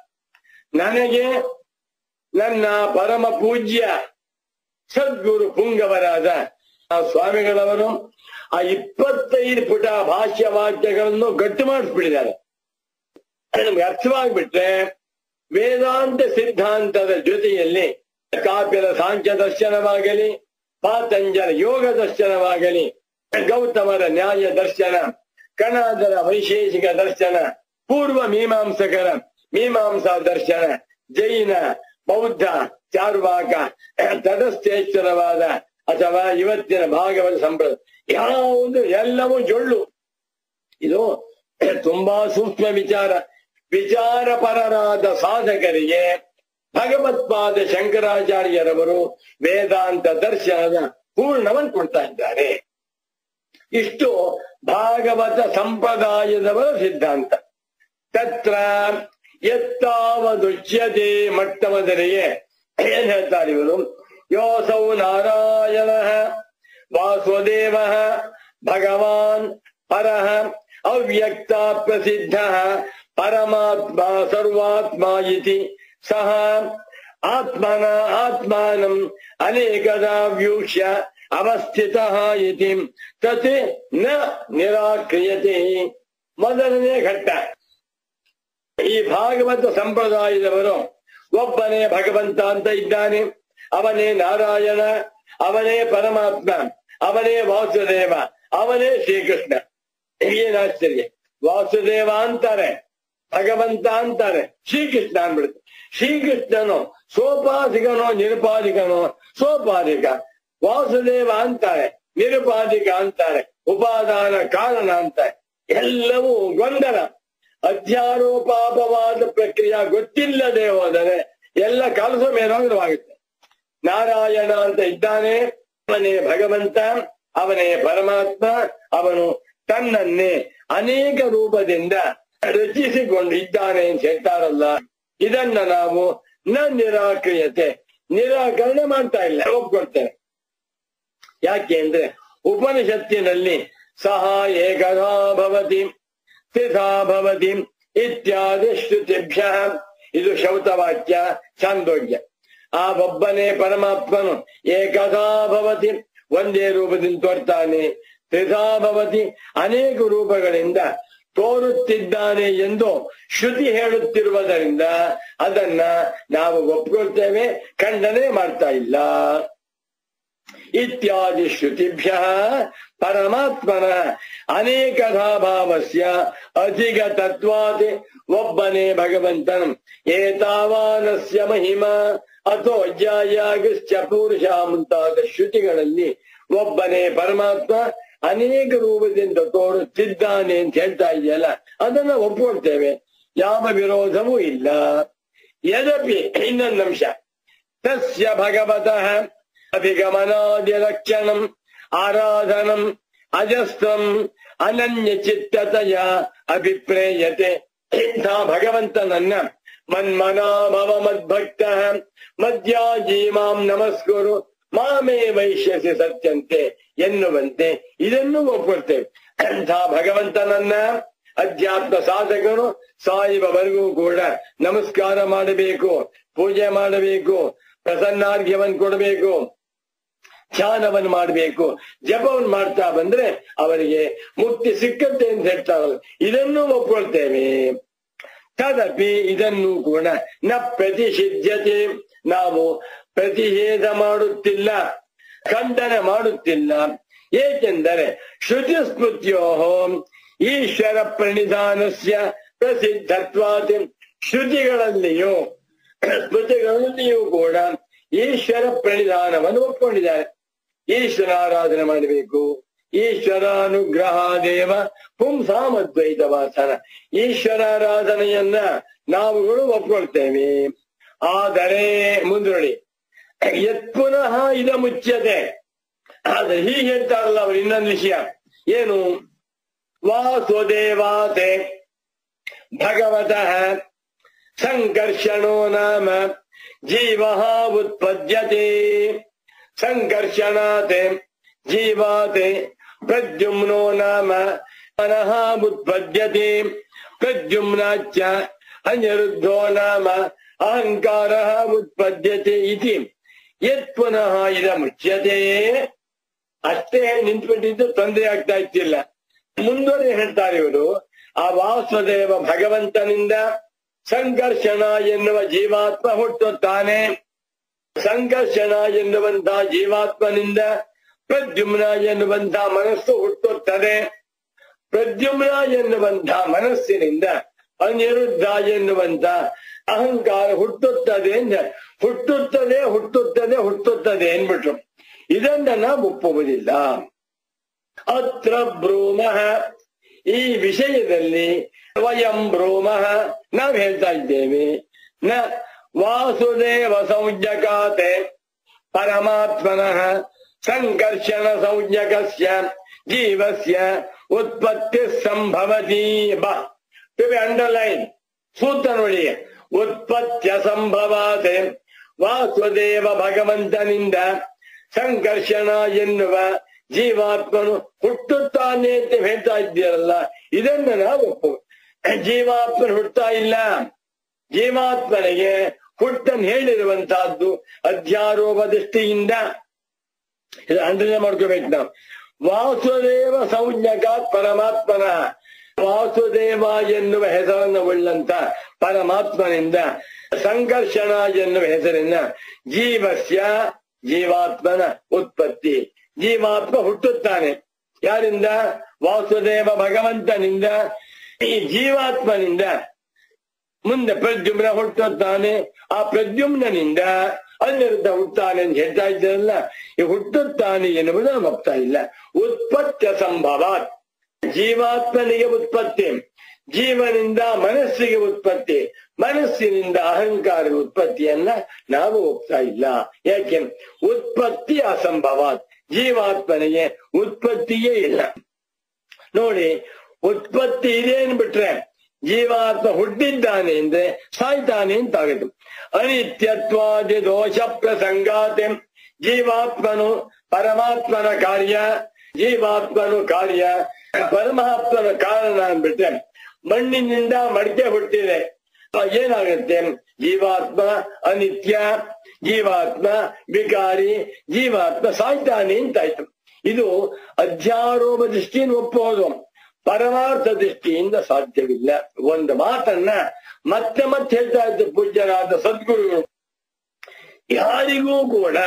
ನನಗೆ ನನ್ನ ಪರಮ ಪೂಜ್ಯ ಸದ್ಗುರು ಪುಂಗವರಾದ ಆ ಸ್ವಾಮಿಗಳವರು ಆ ಇಪ್ಪತ್ತೈದು ಪುಟ ಭಾಷ್ಯ ವಾಕ್ಯಗಳನ್ನು ಗಟ್ಟಿ ಮಾಡಿಸ್ಬಿಟ್ಟಿದ್ದಾರೆ. ನಮ್ಗೆ ಅರ್ಥವಾಗ್ಬಿಟ್ರೆ ವೇದಾಂತ ಸಿದ್ಧಾಂತದ ಜೊತೆಯಲ್ಲಿ ಕಾಪಿಲ ಸಾಂಖ್ಯ ದರ್ಶನವಾಗಲಿ, ಪಾತಂಜಲ ಯೋಗ ದರ್ಶನವಾಗಲಿ, ಗೌತಮರ ನ್ಯಾಯ ದರ್ಶನ, ಕಣಾದರ ವೈಶೇಷಿಕ ದರ್ಶನ, ಪೂರ್ವ ಮೀಮಾಂಸಕರ ಮೀಮಾಂಸಾ ದರ್ಶನ, ಜೈನ ಬೌದ್ಧ ಚಾರ್ವಾಕ ತಟಸ್ಥೇಶ್ವರವಾದ ಅಥವಾ ಇವತ್ತಿನ ಭಾಗವತ ಸಂಪ್ರದಾಯ, ಯಾವುದು ಎಲ್ಲವೂ ಜೊಳ್ಳು. ಇದು ತುಂಬಾ ಸೂಕ್ಷ್ಮ ವಿಚಾರ. ವಿಚಾರಪರರಾದ ಸಾಧಕರಿಗೆ ಭಗವತ್ಪಾದ ಶಂಕರಾಚಾರ್ಯರವರು ವೇದಾಂತ ದರ್ಶನದ ಪೂರ್ಣವನ್ನು ಕೊಡ್ತಾ ಇದ್ದಾರೆ. ಇಷ್ಟು ಭಾಗವತ ಸಂಪ್ರದಾಯದವರ ಸಿದ್ಧಾಂತ. ತತ್ರ ಎತ್ತಾವದುಚ್ಯತೆ ಮಟ್ಟಮದರಿಗೆ ಏನ್ ಹೇಳ್ತಾರೆ ಇವರು? ಯೋಸೌ ನಾರಾಯಣ ವಾಸುದೇವ ಭಗವಾನ್ ಪರಃ ಅವ್ಯಕ್ತ ಪ್ರಸಿದ್ಧ ಪರಮಾತ್ಮ ಸರ್ವಾತ್ಮ ಇತಿ ಸಹ ಆತ್ಮನ ಆತ್ಮಾನಂ ಅನೇಕದಾ ವ್ಯೂಕ್ಷ್ಯ ಅವಸ್ಥಿತಃ ಇತಿ ತತ್ ನ ನಿರಾಕ್ರಿಯತೆ. ಮೊದಲನೇ ಘಟ್ಟ, ಈ ಭಾಗವತ ಸಂಪ್ರದಾಯದವರು ಒಬ್ಬನೇ ಭಗವಂತ ಅಂತ ಇದ್ದಾನೆ, ಅವನೇ ನಾರಾಯಣ, ಅವನೇ ಪರಮಾತ್ಮ, ಅವನೇ ವಾಸುದೇವ, ಅವನೇ ಶ್ರೀಕೃಷ್ಣ. ಏನಾಶ್ಚರ್ಯ! ವಾಸುದೇವ ಅಂತಾರೆ, ಭಗವಂತ ಅಂತಾರೆ, ಶ್ರೀಕೃಷ್ಣ ಅಂದ್ಬಿಡುತ್ತೆ. ಶ್ರೀಕೃಷ್ಣನು ಸೋಪಾಧಿಕನೋ ನಿರುಪಾಧಿಕನೋ? ಸೋಪಾಧಿಕ. ವಾಸುದೇವ ಅಂತಾರೆ, ನಿರುಪಾಧಿಕ ಅಂತಾರೆ, ಉಪಾದಾನ ಕಾರಣ ಅಂತಾರೆ. ಎಲ್ಲವೂ ಗೊಂದಲ. ಅಧ್ಯಾರೋಪಾಪವಾದ ಪ್ರಕ್ರಿಯೆ ಗೊತ್ತಿಲ್ಲದೆ ಹೋದರೆ ಎಲ್ಲ ಕೆಲಸ ಮೇಲೋಗರವಾಗುತ್ತೆ. ನಾರಾಯಣ ಅಂತ ಇದ್ದಾನೆ, ಅವನೇ ಭಗವಂತ, ಅವನೇ ಪರಮಾತ್ಮ, ಅವನು ತನ್ನನ್ನೇ ಅನೇಕ ರೂಪದಿಂದ ರಚಿಸಿಕೊಂಡು ಇದ್ದಾನೆ ಅಂತ ಹೇಳ್ತಾರಲ್ಲ, ಇದನ್ನ ನಾವು ನ ನಿರಾಕ್ರಿಯತೆ ನಿರಾಕರಣೆ ಮಾಡ್ತಾ ಇಲ್ಲ, ಒಪ್ಕೊಳ್ತೇವೆ. ಯಾಕೆ ಅಂದ್ರೆ ಉಪನಿಷತ್ತಿನಲ್ಲಿ ಸಹ ಏಕಧಾ ಭವತಿ ತ್ರಿಧಾ ಭವತಿ ಇತ್ಯಾದಿ ಶ್ರುತಿಭ್ಯ, ಇದು ಶೌತವಾಕ್ಯ ಛಾಂದೋಗ್ಯ. ಆ ಒಬ್ಬನೇ ಪರಮಾತ್ಮನು ಏಕಧಾ ಭವತಿ ಒಂದೇ ರೂಪದಿಂದ ತೋರ್ತಾನೆ, ತ್ರಿಧಾ ಭವತಿ ಅನೇಕ ರೂಪಗಳಿಂದ ತೋರುತ್ತಿದ್ದಾನೆ ಎಂದು ಶ್ರುತಿ ಹೇಳುತ್ತಿರುವುದರಿಂದ ಅದನ್ನ ನಾವು ಒಪ್ಕೊಳ್ತೇವೆ, ಖಂಡನೆ ಮಾಡ್ತಾ ಇಲ್ಲ. ಇತ್ಯಾದಿ ಶ್ರುತಿಭ್ಯ ಪರಮಾತ್ಮನ ಅನೇಕಧಾ ಭಾವಸ್ಯ ಅಧಿಕ ತತ್ವಾತ್, ಒಬ್ಬನೇ ಭಗವಂತನ ಏತಾವಾನಸ್ಯ ಮಹಿಮಾ ಅಥೋ ಅಜ್ಯಾಯಾಗಶ್ಚ ಪುರುಷ ಮುಂತಾದ ಶ್ರುತಿಗಳಲ್ಲಿ ಒಬ್ಬನೇ ಪರಮಾತ್ಮ ಅನೇಕ ರೂಪದಿಂದ ತೋರುತ್ತಿದ್ದಾನೆ ಅಂತ ಹೇಳ್ತಾ ಇದೆಯಲ್ಲ, ಅದನ್ನ ಒಪ್ಕೊಳ್ತೇವೆ, ಯಾವ ವಿರೋಧವೂ ಇಲ್ಲ. ಯದಪಿ ಇನ್ನೊಂದು ಅಂಶ, ತಸ್ಯ ಭಗವತಃ ಅಭಿಗಮನಾದಿ ಲಕ್ಷಣಂ ಆರಾಧನಂ ಅಜಸ್ತ್ರಂ ಅನನ್ಯ ಚಿತ್ತತೆಯ ಅಭಿಪ್ರೇಯತೆ. ಇಂಥ ಭಗವಂತನನ್ನ ಮನ್ಮನಾಭವ ಮದ್ಭಕ್ತ ಮದ್ಯಾಜೀ ಮಾಂ ನಮಸ್ಕುರು ಮಾಮೇ ವೈಶ್ಯಸಿ ಸತ್ಯಂತೆ ಎನ್ನುವಂತೆ ಇದನ್ನು ಒಪ್ಕೊಳ್ತೇವೆ. ಅಂಥ ಭಗವಂತನನ್ನ ಅಧ್ಯಾತ್ಮ ಸಾಧಕರು ಸಾಯುವವರೆಗೂ ಕೂಡ ನಮಸ್ಕಾರ ಮಾಡಬೇಕು, ಪೂಜೆ ಮಾಡಬೇಕು, ಪ್ರಸನ್ನಾರ್ಘ್ಯವನ್ನು ಕೊಡಬೇಕು, ಧ್ಯಾನವನ್ನು ಮಾಡಬೇಕು, ಜಪವನ್ನು ಮಾಡ್ತಾ ಬಂದ್ರೆ ಅವರಿಗೆ ಮುಕ್ತಿ ಸಿಕ್ಕತ್ತೆ ಅಂತ ಹೇಳ್ತಾರಲ್ಲ, ಇದನ್ನು ಒಪ್ಕೊಳ್ತೇವೆ. ತದಪಿ ಇದನ್ನು ಕೂಡ ನ ಪ್ರತಿಷಿಧ್ಯತೆ, ನಾವು ಪ್ರತಿಷೇಧ ಮಾಡುತ್ತಿಲ್ಲ, ಖಂಡನೆ ಮಾಡುತ್ತಿಲ್ಲ. ಏಕೆಂದರೆ ಶ್ರುತಿ ಸ್ಮೃತ್ಯೋ ಈಶ್ವರ ಪ್ರಣಿಧಾನಸ್ಯ ಪ್ರಸಿದ್ಧತ್ವಾತ್, ಶ್ರುತಿಗಳಲ್ಲಿಯೂ ಸ್ಮೃತಿಗಳಲ್ಲಿಯೂ ಕೂಡ ಈಶ್ವರ ಪ್ರಣಿಧಾನವನ್ನು ಒಪ್ಕೊಂಡಿದ್ದಾರೆ. ಈಶ್ವರಾರಾಧನೆ ಮಾಡಬೇಕು, ಈಶ್ವರಾನುಗ್ರಹ ದೇವ ಪುಂಸಾಮದ್ವೈತ ವಾಸನ, ಈಶ್ವರಾರಾಧನೆಯನ್ನ ನಾವುಗಳು ಒಪ್ಕೊಳ್ತೇವೆ. ಆದರೆ ಮುಂದುವಳಿ ಯತ್ ಪುನಃ ಇದ ಮುಚ್ಯತೆ, ಆದ್ರೆ ಹೀಗೆ ಹೇಳ್ತಾರಲ್ಲ ಅವರು ಇನ್ನೊಂದು ವಿಷಯ ಏನು, ವಾಸುದೇವಾತೆ ಭಗವತಃ ಸಂಕರ್ಷಣೋ ನಾಮ ಜೀವ ಉತ್ಪದ್ಯತೆ, ಸಂಕರ್ಷಣಾತೆ ಜೀವಾತೆ ಪ್ರದ್ಯುಮ್ನೋ ನಾಮ ಮನಃ ಉತ್ಪದ್ಯತೆ, ಪ್ರದ್ಯುಮ್ನಾಚ್ಚ ಅನಿರುದ್ಧೋ ನಾಮ ಅಹಂಕಾರ ಉತ್ಪದ್ಯತೆ ಇತಿ ಯತ್ ಪುನಃ ಇದ ಮುಚ್ಯತೆ. ಅಷ್ಟೇ ನಿಂತ್ಬಿಟ್ಟಿದ್ದು ತೊಂದರೆ ಆಗ್ತಾ ಇತ್ತಿಲ್ಲ. ಮುಂದುವರೆ ಹೇಳ್ತಾರೆ ಇವರು, ಆ ವಾಸುದೇವ ಭಗವಂತನಿಂದ ಸಂಕರ್ಷಣ ಎನ್ನುವ ಜೀವಾತ್ಮ ಹುಟ್ಟುತ್ತಾನೆ, ಸಂಕರ್ಷಣ ಎನ್ನುವಂತಹ ಜೀವಾತ್ಮನಿಂದ ಪ್ರದ್ಯುಮ್ನ ಎನ್ನುವಂತಹ ಮನಸ್ಸು ಹುಟ್ಟುತ್ತದೆ, ಪ್ರದ್ಯುಮ್ನ ಎನ್ನುವಂತಹ ಮನಸ್ಸಿನಿಂದ ಅನಿರುದ್ಧ ಎನ್ನುವಂತ ಅಹಂಕಾರ ಹುಟ್ಟುತ್ತದೆ ಅಂದ ಹುಟ್ಟುತ್ತದೆ ಹುಟ್ಟುತ್ತದೆ ಹುಟ್ಟುತ್ತದೆ ಎನ್ಬಿಟ್ರು. ಇದನ್ನ ನಾವು ಒಪ್ಪುವುದಿಲ್ಲ. ಅತ್ರ ಬ್ರೂಮಃ, ಈ ವಿಷಯದಲ್ಲಿ ವಯಂ ಬ್ರೂಮಃ ನಾವು ಹೇಳ್ತಾ ಇದ್ದೇವೆ, ನ ವಾಸುದೇವ ಸಂಜ್ಞಕಾತೆ ಪರಮಾತ್ಮನಃ ಸಂಕರ್ಷಣ ಸಂಜ್ಞಕಸ್ಯ ಜೀವಸ್ಯ ಉತ್ಪತ್ತಿ ಸಂಭವತಿ. ಬಾ ಅಂಡರ್ಲೈನ್ ಸೂತ್ರ ನೋಡಿ, ಉತ್ಪತ್ತ್ಯ ಸಂಭವಾತೆ, ವಾಸುದೇವ ಭಗವಂತನಿಂದ ಸಂಕರ್ಷಣ ಎನ್ನುವ ಜೀವಾತ್ಮನು ಹುಟ್ಟುತ್ತಾನೆ ಅಂತ ಹೇಳ್ತಾ ಇದ್ದೀರಲ್ಲ, ಇದನ್ನ ನಾವು ಒಪ್ಪು. ಜೀವಾತ್ಮನು ಹುಟ್ಟುತ್ತಾ ಇಲ್ಲ, ಜೀವಾತ್ಮನಿಗೆ ಹುಟ್ಟನ್ನು ಹೇಳಿರುವಂತಹದ್ದು ಅಧ್ಯಾರೋಪ ದೃಷ್ಟಿಯಿಂದ. ಇದು ಅಂಡರ್ಲೈನ್ ಮಾಡ್ಕೋಬೇಕು ನಾವು. ವಾಸುದೇವ ಸಂಜ್ಞಕಾತ್ ಪರಮಾತ್ಮನ, ವಾಸುದೇವ ಎನ್ನುವ ಹೆಸರನ್ನು ಉಳ್ಳಂತ ಪರಮಾತ್ಮನಿಂದ ಸಂಕರ್ಷಣ ಎನ್ನುವ ಹೆಸರಿನ ಜೀವಸ್ಯ ಜೀವಾತ್ಮನ ಉತ್ಪತ್ತಿ, ಜೀವಾತ್ಮ ಹುಟ್ಟುತ್ತಾನೆ. ಯಾರಿಂದ? ವಾಸುದೇವ ಭಗವಂತನಿಂದ. ಈ ಜೀವಾತ್ಮನಿಂದ ಮುಂದೆ ಪ್ರದ್ಯುಮ್ನ ಹುಟ್ಟುತ್ತಾನೆ, ಆ ಪ್ರದ್ಯುಮ್ನಿಂದ ಅನಿರುದ್ಧ ಹುಟ್ಟುತ್ತಾನೆ ಅಂತ ಹೇಳ್ತಾ ಇದ್ದಾರಲ್ಲ, ಈ ಹುಟ್ಟುತ್ತಾನೆ ಎನ್ನುವುದು ನಾವು ಒಪ್ತಾ ಇಲ್ಲ. ಉತ್ಪತ್ತಿ ಸಂಭವ, ಜೀವಾತ್ಮನಿಗೆ ಉತ್ಪತ್ತಿ, ಜೀವನಿಂದ ಮನಸ್ಸಿಗೆ ಉತ್ಪತ್ತಿ, ಮನಸ್ಸಿನಿಂದ ಅಹಂಕಾರ ಉತ್ಪತ್ತಿಯನ್ನ ನಾವು ಒಪ್ತಾ ಇಲ್ಲ. ಯಾಕೆ? ಉತ್ಪತ್ತಿ ಅಸಂಭವ, ಜೀವಾತ್ಮನಿಗೆ ಉತ್ಪತ್ತಿಯೇ ಇಲ್ಲ. ನೋಡಿ, ಉತ್ಪತ್ತಿ ಇದೆ ಅನ್ಬಿಟ್ರೆ ಜೀವಾತ್ಮ ಹುಟ್ಟಿದ್ದಾನೆ ಅಂದ್ರೆ ಸಾಯ್ತಾನೆ ಅಂತಾಗುತ್ತೆ. ಅನಿತ್ಯತ್ವಾದಿ ದೋಷ ಪ್ರಸಂಗಾತೆ ಜೀವಾತ್ಮನು ಪರಮಾತ್ಮನ ಕಾರ್ಯ, ಜೀವಾತ್ಮನು ಕಾರ್ಯ, ಪರಮಾತ್ಮನ ಕಾರಣ ಅಂದ್ಬಿಟ್ರೆ ಮಣ್ಣಿನಿಂದ ಮಡಿಕೆ ಹುಟ್ಟಿದೆ, ಏನಾಗುತ್ತೆ? ಜೀವಾತ್ಮ ಅನಿತ್ಯ, ಜೀವಾತ್ಮ ವಿಕಾರಿ, ಜೀವಾತ್ಮ ಸಾಯ್ತಾನೆ ಅಂತಾಯ್ತು. ಇದು ಅಧ್ಯಾರೋಪ ದೃಷ್ಟಿಯನ್ನು ಒಪ್ಪುವುದು, ಪರಮಾರ್ಥ ದೃಷ್ಟಿಯಿಂದ ಸಾಧ್ಯವಿಲ್ಲ. ಒಂದು ಮಾತನ್ನ ಮತ್ತೆ ಮತ್ತೆ ಹೇಳ್ತಾ ಇದ್ದು ಪೂಜ್ಯರಾದ ಸದ್ಗುರುಗಳು, ಯಾರಿಗೂ ಕೂಡ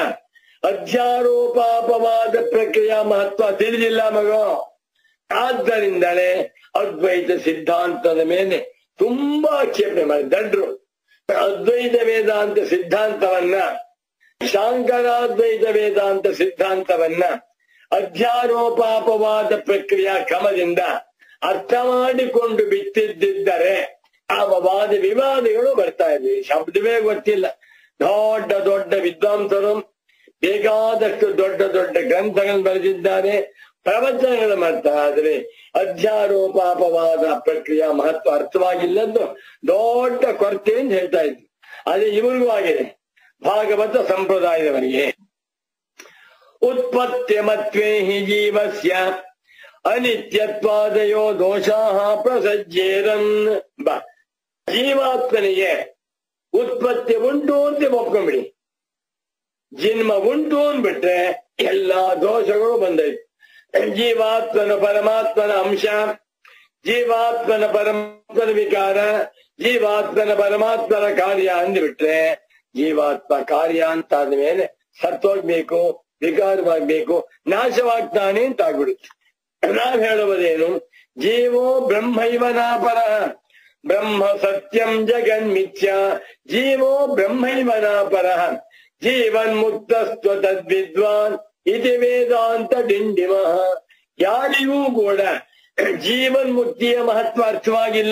ಅಧ್ಯಾರೋಪಾಪವಾದ ಪ್ರಕ್ರಿಯೆಯ ಮಹತ್ವ ತಿಳಿದಿಲ್ಲ ಮಗ. ಆದ್ದರಿಂದಲೇ ಅದ್ವೈತ ಸಿದ್ಧಾಂತದ ಮೇಲೆ ತುಂಬಾ ಆಕ್ಷೇಪಣೆ ಮಾಡಿ ದಡ್ರು. ಅದ್ವೈತ ವೇದಾಂತ ಸಿದ್ಧಾಂತವನ್ನ, ಶಾಂಕರಾದ್ವೈತ ವೇದಾಂತ ಸಿದ್ಧಾಂತವನ್ನ ಅಧ್ಯಾರೋಪಾಪವಾದ ಪ್ರಕ್ರಿಯಾ ಕ್ರಮದಿಂದ ಅರ್ಥ ಮಾಡಿಕೊಂಡು ಬಿತ್ತಿದ್ದರೆ ಆ ವಾದ ವಿವಾದಗಳು ಬರ್ತಾ ಇದ್ವಿ. ಶಬ್ದವೇ ಗೊತ್ತಿಲ್ಲ. ದೊಡ್ಡ ದೊಡ್ಡ ವಿದ್ವಾಂಸರು ಬೇಕಾದಷ್ಟು ದೊಡ್ಡ ದೊಡ್ಡ ಗ್ರಂಥಗಳನ್ನು ಬರೆದಿದ್ದಾರೆ, ಪ್ರವಚನಗಳು ಮಾಡ್ತಾ ಇದ್ರೆ ಅಧ್ಯಾರೋಪಾಪವಾದ ಪ್ರಕ್ರಿಯೆಯ ಮಹತ್ವ ಅರ್ಥವಾಗಿಲ್ಲದ್ದು ದೊಡ್ಡ ಕೊರತೆ ಅಂತ ಹೇಳ್ತಾ ಇದ್ವಿ. ಅದೇ ಇವ್ರಿಗೂ ಆಗಿದೆ, ಭಾಗವತ ಸಂಪ್ರದಾಯದವರಿಗೆ. ಉತ್ಪತ್ತಿ ಮತ್ವೇ ಹಿ ಜೀವಸ್ಯ ಅನಿತ್ಯತ್ವಾದಯೋ ದೋಷಾಃ ಪ್ರಸಜ್ಯೇರನ್. ಬಾ, ಜೀವಾತ್ಮನಿಗೆ ಉತ್ಪತ್ತಿ ಉಂಟು ಅಂತ ಒಪ್ಕೊಂಡ್ಬಿಡಿ, ಜನ್ಮ ಉಂಟು ಅಂದ್ಬಿಟ್ರೆ ಎಲ್ಲಾ ದೋಷಗಳು ಬಂದೈತು. ಜೀವಾತ್ಮನ ಪರಮಾತ್ಮನ ಅಂಶ, ಜೀವಾತ್ಮನ ಪರಮಾತ್ಮನ ವಿಕಾರ, ಜೀವಾತ್ಮನ ಪರಮಾತ್ಮನ ಕಾರ್ಯ ಅಂದ್ಬಿಟ್ರೆ ಜೀವಾತ್ಮ ಕಾರ್ಯ ಅಂತ ಆದ್ಮೇಲೆ ಸತ್ತೋಗ್ಬೇಕು, ವಿಕಾರವಾಗ್ಬೇಕು, ನಾಶವಾಗ್ತಾನೆ ಅಂತ ಆಗ್ಬಿಡುತ್ತೆ. ನಾವ್ ಹೇಳುವುದೇನು? ಜೀವೋ ಬ್ರಹ್ಮೈವನಾಪರ, ಬ್ರಹ್ಮ ಸತ್ಯಂ ಜಗನ್ಮಿಥ್ಯ, ಜೀವೋ ಬ್ರಹ್ಮೈವನಾಪರ, ಜೀವನ್ ಮುಕ್ತಸ್ತ್ವ ತದ್ವಿದ್ವಾನ್ ಇತಿ ವೇದಾಂತ ಡಿಂಡಿಮ. ಯಾರಿಗೂ ಕೂಡ ಜೀವನ್ ಮುಕ್ತಿಯ ಮಹತ್ವ ಅರ್ಥವಾಗಿಲ್ಲ.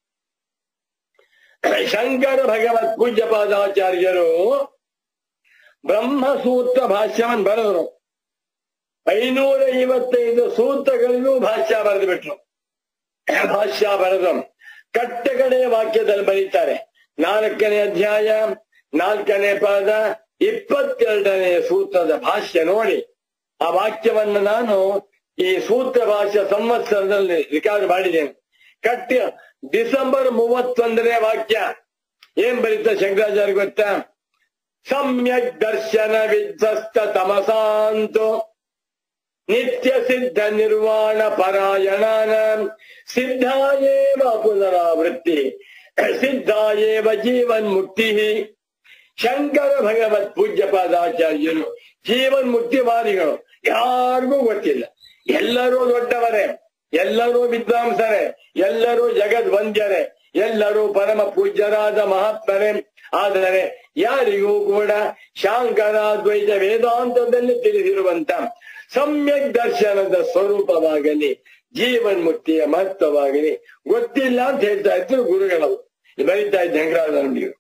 ಶಂಕರ ಭಗವತ್ ಪೂಜ್ಯಪಾದಾಚಾರ್ಯರು ಬ್ರಹ್ಮಸೂತ್ರ ಭಾಷ್ಯವನ್ನು ಬರೆದರು. ಐನೂರ ಐವತ್ತೈದು ಸೂತ್ರಗಳಿಗೂ ಭಾಷ್ಯ ಬರೆದು ಬಿಟ್ರು. ಭಾಷ್ಯ ಬರೆದು ಕಟ್ಟ ಕಡೆಯ ವಾಕ್ಯದಲ್ಲಿ ಬರೀತಾರೆ. ನಾಲ್ಕನೇ ಅಧ್ಯಾಯ ನಾಲ್ಕನೇ ಪಾದ ಇಪ್ಪತ್ತೆರಡನೇ ಸೂತ್ರದ ಭಾಷ್ಯ ನೋಡಿ. ಆ ವಾಕ್ಯವನ್ನು ನಾನು ಈ ಸೂತ್ರ ಭಾಷ್ಯ ಸಂವತ್ಸರದಲ್ಲಿ ರೆಕಾರ್ಡ್ ಮಾಡಿದ್ದೇನೆ. ಕಟ್ಟ ಡಿಸೆಂಬರ್ ಮೂವತ್ತೊಂದನೇ ವಾಕ್ಯ ಏನ್ ಬರೀತಾ ಶಂಕರಾಚಾರ್ಯ ಗೊತ್ತಾ? ಸಮ್ಯಕ್ ದರ್ಶನ ವಿಧ್ವಸ್ತ ತಮಸಾಂತು ನಿತ್ಯ ಸಿದ್ಧ ನಿರ್ವಾಣ ಪರಾಯಣಾನ ಸಿದ್ಧಾಯೇವ ಪುನರಾವೃತ್ತಿ ಸಿದ್ಧಾಯೇವ ಜೀವನ್ ಮುಕ್ತಿ. ಶಂಕರ ಭಗವತ್ ಪೂಜ್ಯಪಾದಾಚಾರ್ಯರು ಜೀವನ್ ಮುಕ್ತಿವಾದಿಗಳು, ಯಾರಿಗೂ ಗೊತ್ತಿಲ್ಲ. ಎಲ್ಲರೂ ದೊಡ್ಡವರೇ, ಎಲ್ಲರೂ ವಿದ್ವಾಂಸರೇ, ಎಲ್ಲರೂ ಜಗದ್ವಂದ್ಯರೇ, ಎಲ್ಲರೂ ಪರಮ ಪೂಜ್ಯರಾದ ಮಹಾತ್ಮರೇ. ಆದರೆ ಯಾರಿಗೂ ಕೂಡ ಶಾಂಕರಾದ್ವೈತ ವೇದಾಂತದಲ್ಲಿ ತಿಳಿದಿರುವಂತ ಸಮ್ಯಕ್ ದರ್ಶನದ ಸ್ವರೂಪವಾಗಲಿ, ಜೀವನ್ ಮುಕ್ತಿಯ ಮಹತ್ವವಾಗಲಿ ಗೊತ್ತಿಲ್ಲ ಅಂತ ಹೇಳ್ತಾ ಇದ್ರು ಗುರುಗಳು. ಬರೀತಾ ಇದ್ದ ಶಂಕರಾಚಾರ್ಯರು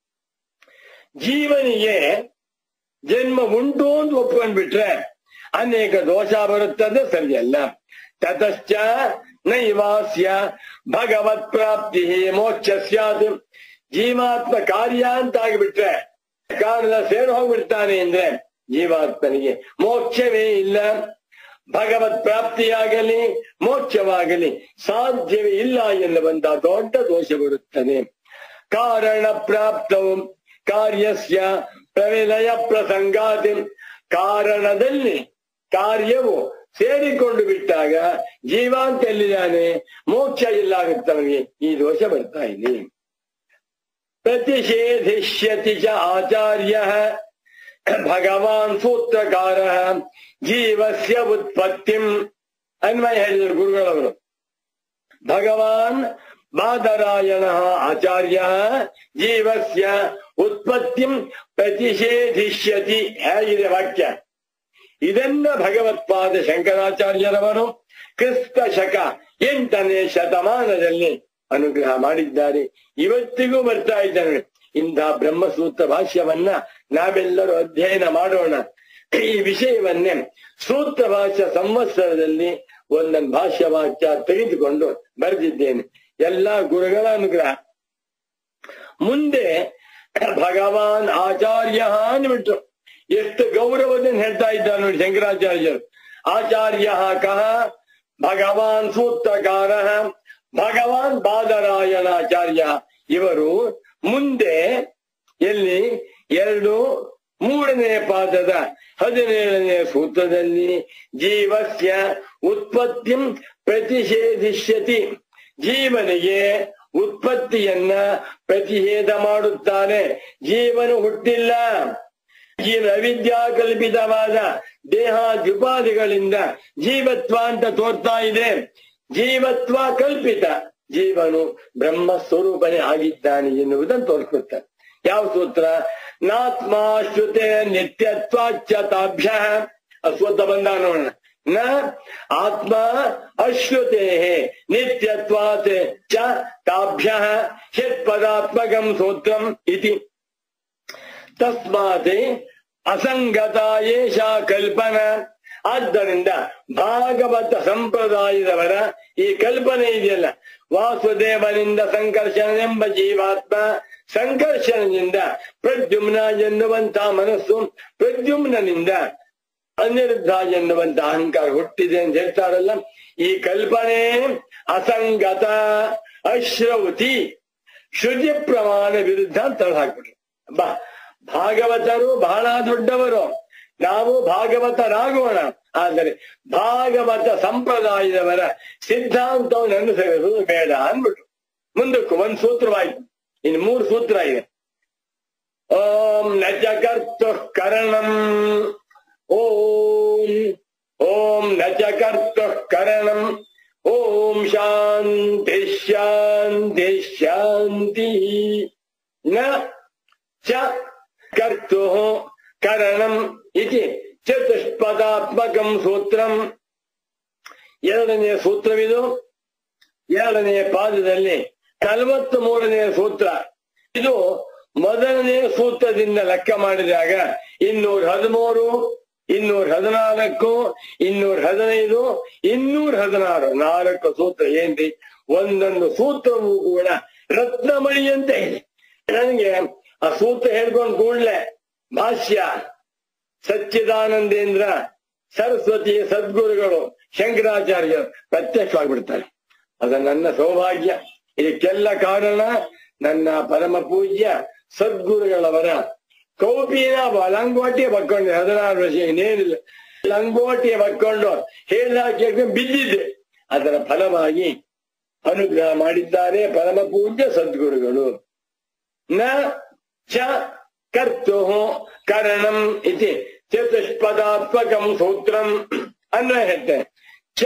ಜೀವನಿಗೆ ಜನ್ಮ ಉಂಟು ಅಂತ ಒಪ್ಕೊಂಡ್ಬಿಟ್ರೆ ಅನೇಕ ದೋಷ ಬರುತ್ತದೆ, ಸರಿಯಲ್ಲ. ತತಶ್ಚ ನೈವಾಸ್ಯ ಭಗವತ್ ಪ್ರಾಪ್ತಿ ಮೋಕ್ಷ ಸ್ಯಾತ್. ಜೀವಾತ್ಮ ಕಾರ್ಯ ಅಂತ ಆಗಿಬಿಟ್ರೆ, ಕಾರಣ ಸೇರು ಹೋಗ್ಬಿಡ್ತಾನೆ ಅಂದ್ರೆ ಜೀವಾತ್ಮನಿಗೆ ಮೋಕ್ಷವೇ ಇಲ್ಲ. ಭಗವತ್ ಪ್ರಾಪ್ತಿಯಾಗಲಿ ಮೋಕ್ಷವಾಗಲಿ ಸಾಧ್ಯವೇ ಇಲ್ಲ ಎನ್ನುವಂತ ದೊಡ್ಡ ದೋಷ ಬರುತ್ತದೆ. ಕಾರಣ ಪ್ರಾಪ್ತವು ಕಾರ್ಯಸ್ಯ ಪ್ರವಿಲಯ ಪ್ರಸಂಗಾತಿ. ಕಾರಣದಲ್ಲಿ ಕಾರ್ಯವು ಸೇರಿಕೊಂಡು ಬಿಟ್ಟಾಗ ಜೀವಾಂತ ಎಲ್ಲಿದ್ದಾನೆ, ಮೋಕ್ಷ ಇಲ್ಲ ಆಗುತ್ತವನಿಗೆ ಈ ದೋಷ ಬರ್ತಾ ಇದೆ. ಪ್ರತಿಷೇಧಿಷ್ಯತಿ ಚ ಆಚಾರ್ಯ ಭಗವಾನ್ ಸೂತ್ರಕಾರ ಜೀವಸ್ಯ ಉತ್ಪತ್ತಿಂ. ಅನ್ವಯ ಹೇಳಿದರು ಗುರುಗಳವರು. ಭಗವಾನ್ ಬಾದರಾಯಣ ಆಚಾರ್ಯ ಜೀವಸ್ಯ ಉತ್ಪತ್ತಿಂ ಪ್ರತಿಷೇಧಿಷ್ಯತಿ. ಹೇಗಿದೆ ವಾಕ್ಯ? ಇದನ್ನ ಭಗವತ್ಪಾದ ಶಂಕರಾಚಾರ್ಯರವರು ಕ್ರಿಸ್ತ ಶಕ ಎಂಟನೇ ಶತಮಾನದಲ್ಲಿ ಅನುಗ್ರಹ ಮಾಡಿದ್ದಾರೆ. ಇವತ್ತಿಗೂ ಬರ್ತಾ ಇದ್ದಾನೆ. ಇಂಥ ಬ್ರಹ್ಮಸೂತ್ರ ಭಾಷ್ಯವನ್ನ ನಾವೆಲ್ಲರೂ ಅಧ್ಯಯನ ಮಾಡೋಣ. ಈ ವಿಷಯವನ್ನೇ ಸೂತ್ರ ಭಾಷ್ಯ ಸಂವತ್ಸರದಲ್ಲಿ ಒಂದೊಂದು ಭಾಷ್ಯ ವಾಕ್ಯ ತೆಗೆದುಕೊಂಡು ಬರೆದಿದ್ದೇನೆ. ಎಲ್ಲ ಗುರುಗಳ ಅನುಗ್ರಹ. ಮುಂದೆ ಭಗವಾನ್ ಆಚಾರ್ಯ ಅಂದ್ಬಿಟ್ರು. ಎಷ್ಟು ಗೌರವದಿಂದ ಹೇಳ್ತಾ ಇದ್ದಾರೆ ನೋಡಿ ಶಂಕರಾಚಾರ್ಯರು. ಆಚಾರ್ಯ ಕಹ ಭಗವಾನ್ ಸೂತ್ರಕಾರ ಭಗವಾನ್ ಬಾದರಾಯಣಾಚಾರ್ಯ. ಇವರು ಮುಂದೆ ಎಲ್ಲಿ ಎರಡು ಮೂರನೇ ಪಾದದ ಹದಿನೇಳನೇ ಸೂತ್ರದಲ್ಲಿ ಜೀವಸ್ಯ ಉತ್ಪತ್ತಿ ಪ್ರತಿಷೇಧಿಷ್ಯತಿ, ಜೀವನಿಗೆ ಉತ್ಪತ್ತಿಯನ್ನ ಪ್ರತಿಷೇಧ ಮಾಡುತ್ತಾನೆ. ಜೀವನು ಹುಟ್ಟಿಲ್ಲ, ಜೀವ ಅವಿದ್ಯಾ ಕಲ್ಪಿತವಾದ ದೇಹಾದ್ಯುಪಾದಿಗಳಿಂದ ಜೀವತ್ವ ಅಂತ ತೋರ್ತಾ ಇದೆ. ಜೀವತ್ವ ಕಲ್ಪಿತ, ಜೀವನು ಬ್ರಹ್ಮ ಸ್ವರೂಪನೇ ಆಗಿದ್ದಾನೆ ಎನ್ನುವುದನ್ನು ತೋರಿಸುತ್ತಾರೆ. ಯಾವ ಸೂತ್ರ? ನಾತ್ಮಾಶ್ರುತೆ ನಿತ್ಯತ್ವಾಚ್ಯ ತಾಭ್ಯ. ಅಸ್ವತ ಬಂದ ನೋಡೋಣ. ನ ಆತ್ಮ ಅಶ್ರುತೆ ನಿತ್ಯತ್ವಾತ್ ಚ ತಾಭ್ಯ ಷಟ್ಪದಾತ್ಮಕಂ ಸೂತ್ರಂ ಇತಿ. ತಸ್ಮಾತ್ ಅಸಂಗತ ಏಷಾ ಕಲ್ಪನಾ. ಆದ್ದರಿಂದ ಭಾಗವತ ಸಂಪ್ರದಾಯದವರ ಈ ಕಲ್ಪನೆ ಇದೆಯಲ್ಲ, ವಾಸುದೇವನಿಂದ ಸಂಕರ್ಷಣೆಂಬ ಜೀವಾತ್ಮ, ಸಂಕರ್ಷಣದಿಂದ ಪ್ರದ್ಯುಮ್ನ ಎನ್ನುವಂತ ಮನಸ್ಸು, ಪ್ರದ್ಯುಮ್ನಿಂದ ಅನಿರುದ್ಧ ಎನ್ನುವಂತ ಅಹಂಕಾರ ಹುಟ್ಟಿದೆ ಅಂತ ಹೇಳ್ತಾರಲ್ಲ, ಈ ಕಲ್ಪನೆ ಅಸಂಗತ ಅಶ್ರೌತಿ ಶ್ರುತಿ ಪ್ರಮಾಣ ವಿರುದ್ಧ ತಳ ಹಾಕ್ಬಿಟ್ರು. ಬಾ ಭಾಗವತರು ಬಹಳ ದೊಡ್ಡವರು, ನಾವು ಭಾಗವತರಾಗೋಣ. ಆದರೆ ಭಾಗವತ ಸಂಪ್ರದಾಯದವರ ಸಿದ್ಧಾಂತವನ್ನು ಅನುಸರಿಸುವುದು ಬೇಡ ಅಂದ್ಬಿಟ್ರು. ಮುಂದಕ್ಕೂ ಒಂದ್ ಸೂತ್ರವಾಯ್ತು, ಇನ್ನು ಮೂರು ಸೂತ್ರ ಇದೆ. ಓಂ ನಚ ಕರ್ತು ಕರಣಂ, ಓಂ ಓಂ ನಚ ಕರ್ತು ಕರಣಂ, ಓಂ ಶಾಂತಿ ಶಾಂತಿ ಶಾಂತಿ. ನ ಚ ಕರ್ತು ಕರಣಂ ಇತಿ ಚತುಷ್ಪದಾತ್ಮಕಂ ಸೂತ್ರಂ. ಎರಡನೆಯ ಸೂತ್ರವಿದು. ಎರಡನೆಯ ಪಾದದಲ್ಲಿ ನಲವತ್ತು ಮೂರನೆಯ ಸೂತ್ರ. ಇದು ಮೊದಲನೆಯ ಸೂತ್ರದಿಂದ ಲೆಕ್ಕ ಮಾಡಿದಾಗ ಇನ್ನೂರ ಹದಿಮೂರು, ಇನ್ನೂರ ಹದಿನಾಲ್ಕು, ಇನ್ನೂರ ಹದಿನೈದು, ಇನ್ನೂರ ಹದಿನಾರು, ನಾಲ್ಕು ಸೂತ್ರ ಏನ್ರಿ. ಒಂದೊಂದು ಸೂತ್ರವೂ ಕೂಡ ರತ್ನಮಣಿಯಂತೆ ಇದೆ. ನನಗೆ ಆ ಸೂತ್ರ ಹೇಳ್ಕೊಂಡು ಕೂಡ್ಲೆ ಭಾಷ್ಯ ಸಚ್ಚಿದಾನಂದೇಂದ್ರ ಸರಸ್ವತಿ ಸದ್ಗುರುಗಳು ಶಂಕರಾಚಾರ್ಯರು ಪ್ರತ್ಯಕ್ಷವಾಗಿಬಿಡ್ತಾರೆ. ಅದು ನನ್ನ ಸೌಭಾಗ್ಯ. ಇದಕ್ಕೆಲ್ಲ ಕಾರಣ ನನ್ನ ಪರಮ ಪೂಜ್ಯ ಸದ್ಗುರುಗಳವರ ಕೌಪಿನ ಲಂಗೋಟಿಯ ಬಕ್ಕೊಂಡು ಹದಿನಾರು ವರ್ಷ ಇನ್ನೇನಿಲ್ಲ, ಲಂಗೋಟಿಯ ಬಕ್ಕೊಂಡು ಹೇಳಿದ ಬಿದ್ದಿದ್ದೆ. ಅದರ ಫಲವಾಗಿ ಅನುಗ್ರಹ ಮಾಡಿದ್ದಾರೆ ಪರಮ ಪೂಜ್ಯ ಸದ್ಗುರುಗಳು. ನ ಚ ಕರ್ತು ಕರಣಂ ಇತಿ ಚತುಷ್ಪದಾತ್ಮಕಂ ಸೂತ್ರಂ ಅನ್ವಯ ಹೇಳ್ತೇನೆ. ಚ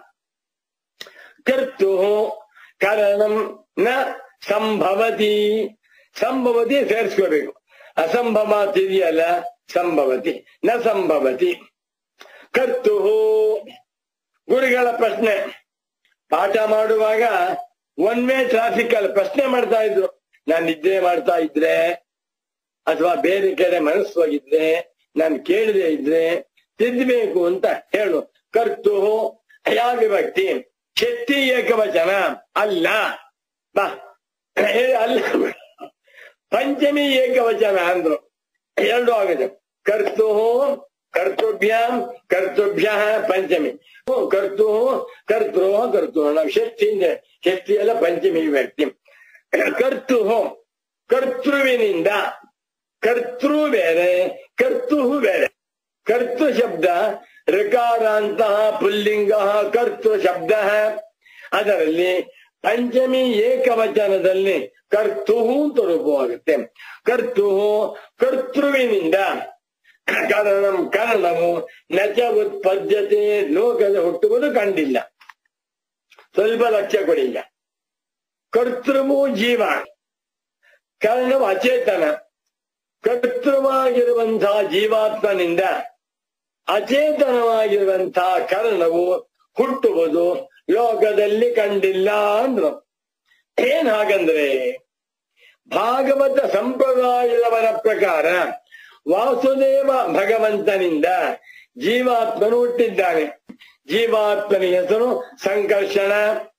ಕರ್ತು ಕರಣಂ ನ ಸಂಭವತಿ. ಸಂಭವತಿ ಸೇರಿಸ್ಕೋಬೇಕು. ಅಸಂಭವಾತ್ ಇದೆಯಲ್ಲ, ಸಂಭವತಿ ನ ಸಂಭವತಿ. ಕರ್ತು ಗುರುಗಳ ಪ್ರಶ್ನೆ ಪಾಠ ಮಾಡುವಾಗ ಒನ್ ವೇ ಟ್ರಾಫಿಕ್ ಅಲ್ಲಿ ಪ್ರಶ್ನೆ ಮಾಡ್ತಾ ಇದ್ರು. ನಾನು ನಿದ್ರೆ ಮಾಡ್ತಾ ಇದ್ರೆ ಅಥವಾ ಬೇರೆ ಕಡೆ ಮನಸ್ಸು ಹೋಗಿದ್ರೆ ನಾನು ಕೇಳದೆ ಇದ್ರೆ ತಿದ್ದಬೇಕು ಅಂತ ಹೇಳು. ಕರ್ತು ಯಾವ ವಿಭಕ್ತಿ? ಶಕ್ತಿ ಏಕವಚನ ಅಲ್ಲ. ಬಾ ಅಲ್ಲ, ಪಂಚಮಿ ಏಕವಚನ ಅಂದ್ರು. ಎರಡು ಆಗಿದೆ. ಕರ್ತು ಕರ್ತೃಭ್ಯಾಂ ಕರ್ತೃಭ್ಯ ಪಂಚಮಿ, ಕರ್ತು ಕರ್ತೃ ಕರ್ತು ನಾವು ಷಷ್ಠಿಯಿಂದ ಷಷ್ಠಿ ಅಲ್ಲ ಪಂಚಮಿ ವ್ಯಕ್ತಿ. ಕರ್ತು ಕರ್ತೃವಿನಿಂದ, ಕರ್ತೃ ಬೇರೆ ಕರ್ತು ಬೇರೆ. ಕರ್ತೃ ಶಬ್ದ ಋಕಾರಾಂತಹ ಪುಲ್ಲಿಂಗ ಕರ್ತೃ ಶಬ್ದ. ಅದರಲ್ಲಿ ಪಂಚಮಿ ಏಕವಚನದಲ್ಲಿ ಕರ್ತು ಅಂತ ರೂಪವಾಗುತ್ತೆ. ಕರ್ತು ಕರ್ತೃವಿನಿಂದ. ಕಾರಣಂ ಕಾರಣವು ನಚ ಉತ್ಪದ್ಯತೆ, ಲೋಕದ ಹುಟ್ಟುವುದು ಕಂಡಿಲ್ಲ. ಸ್ವಲ್ಪ ಲಕ್ಷ್ಯ ಕೊಡಿಲ್ಲ. ಕರ್ತೃವು ಜೀವ, ಕಾರಣವು ಅಚೇತನ. ಕರ್ತೃವಾಗಿರುವಂತಹ ಜೀವಾತ್ಮನಿಂದ ಅಚೇತನವಾಗಿರುವಂತಹ ಕಾರಣವು ಹುಟ್ಟುವುದು ಲೋಕದಲ್ಲಿ ಕಂಡಿಲ್ಲ ಅಂದ್ರು. ಏನ್ ಹಾಗಂದ್ರೆ ಭಾಗವತ ಸಂಪ್ರದಾಯದವರ ಪ್ರಕಾರ ವಾಸುದೇವ ಭಗವಂತನಿಂದ ಜೀವಾತ್ಮನು ಹುಟ್ಟಿದ್ದಾನೆ. ಜೀವಾತ್ಮನ ಹೆಸರು ಸಂಕರ್ಷಣ.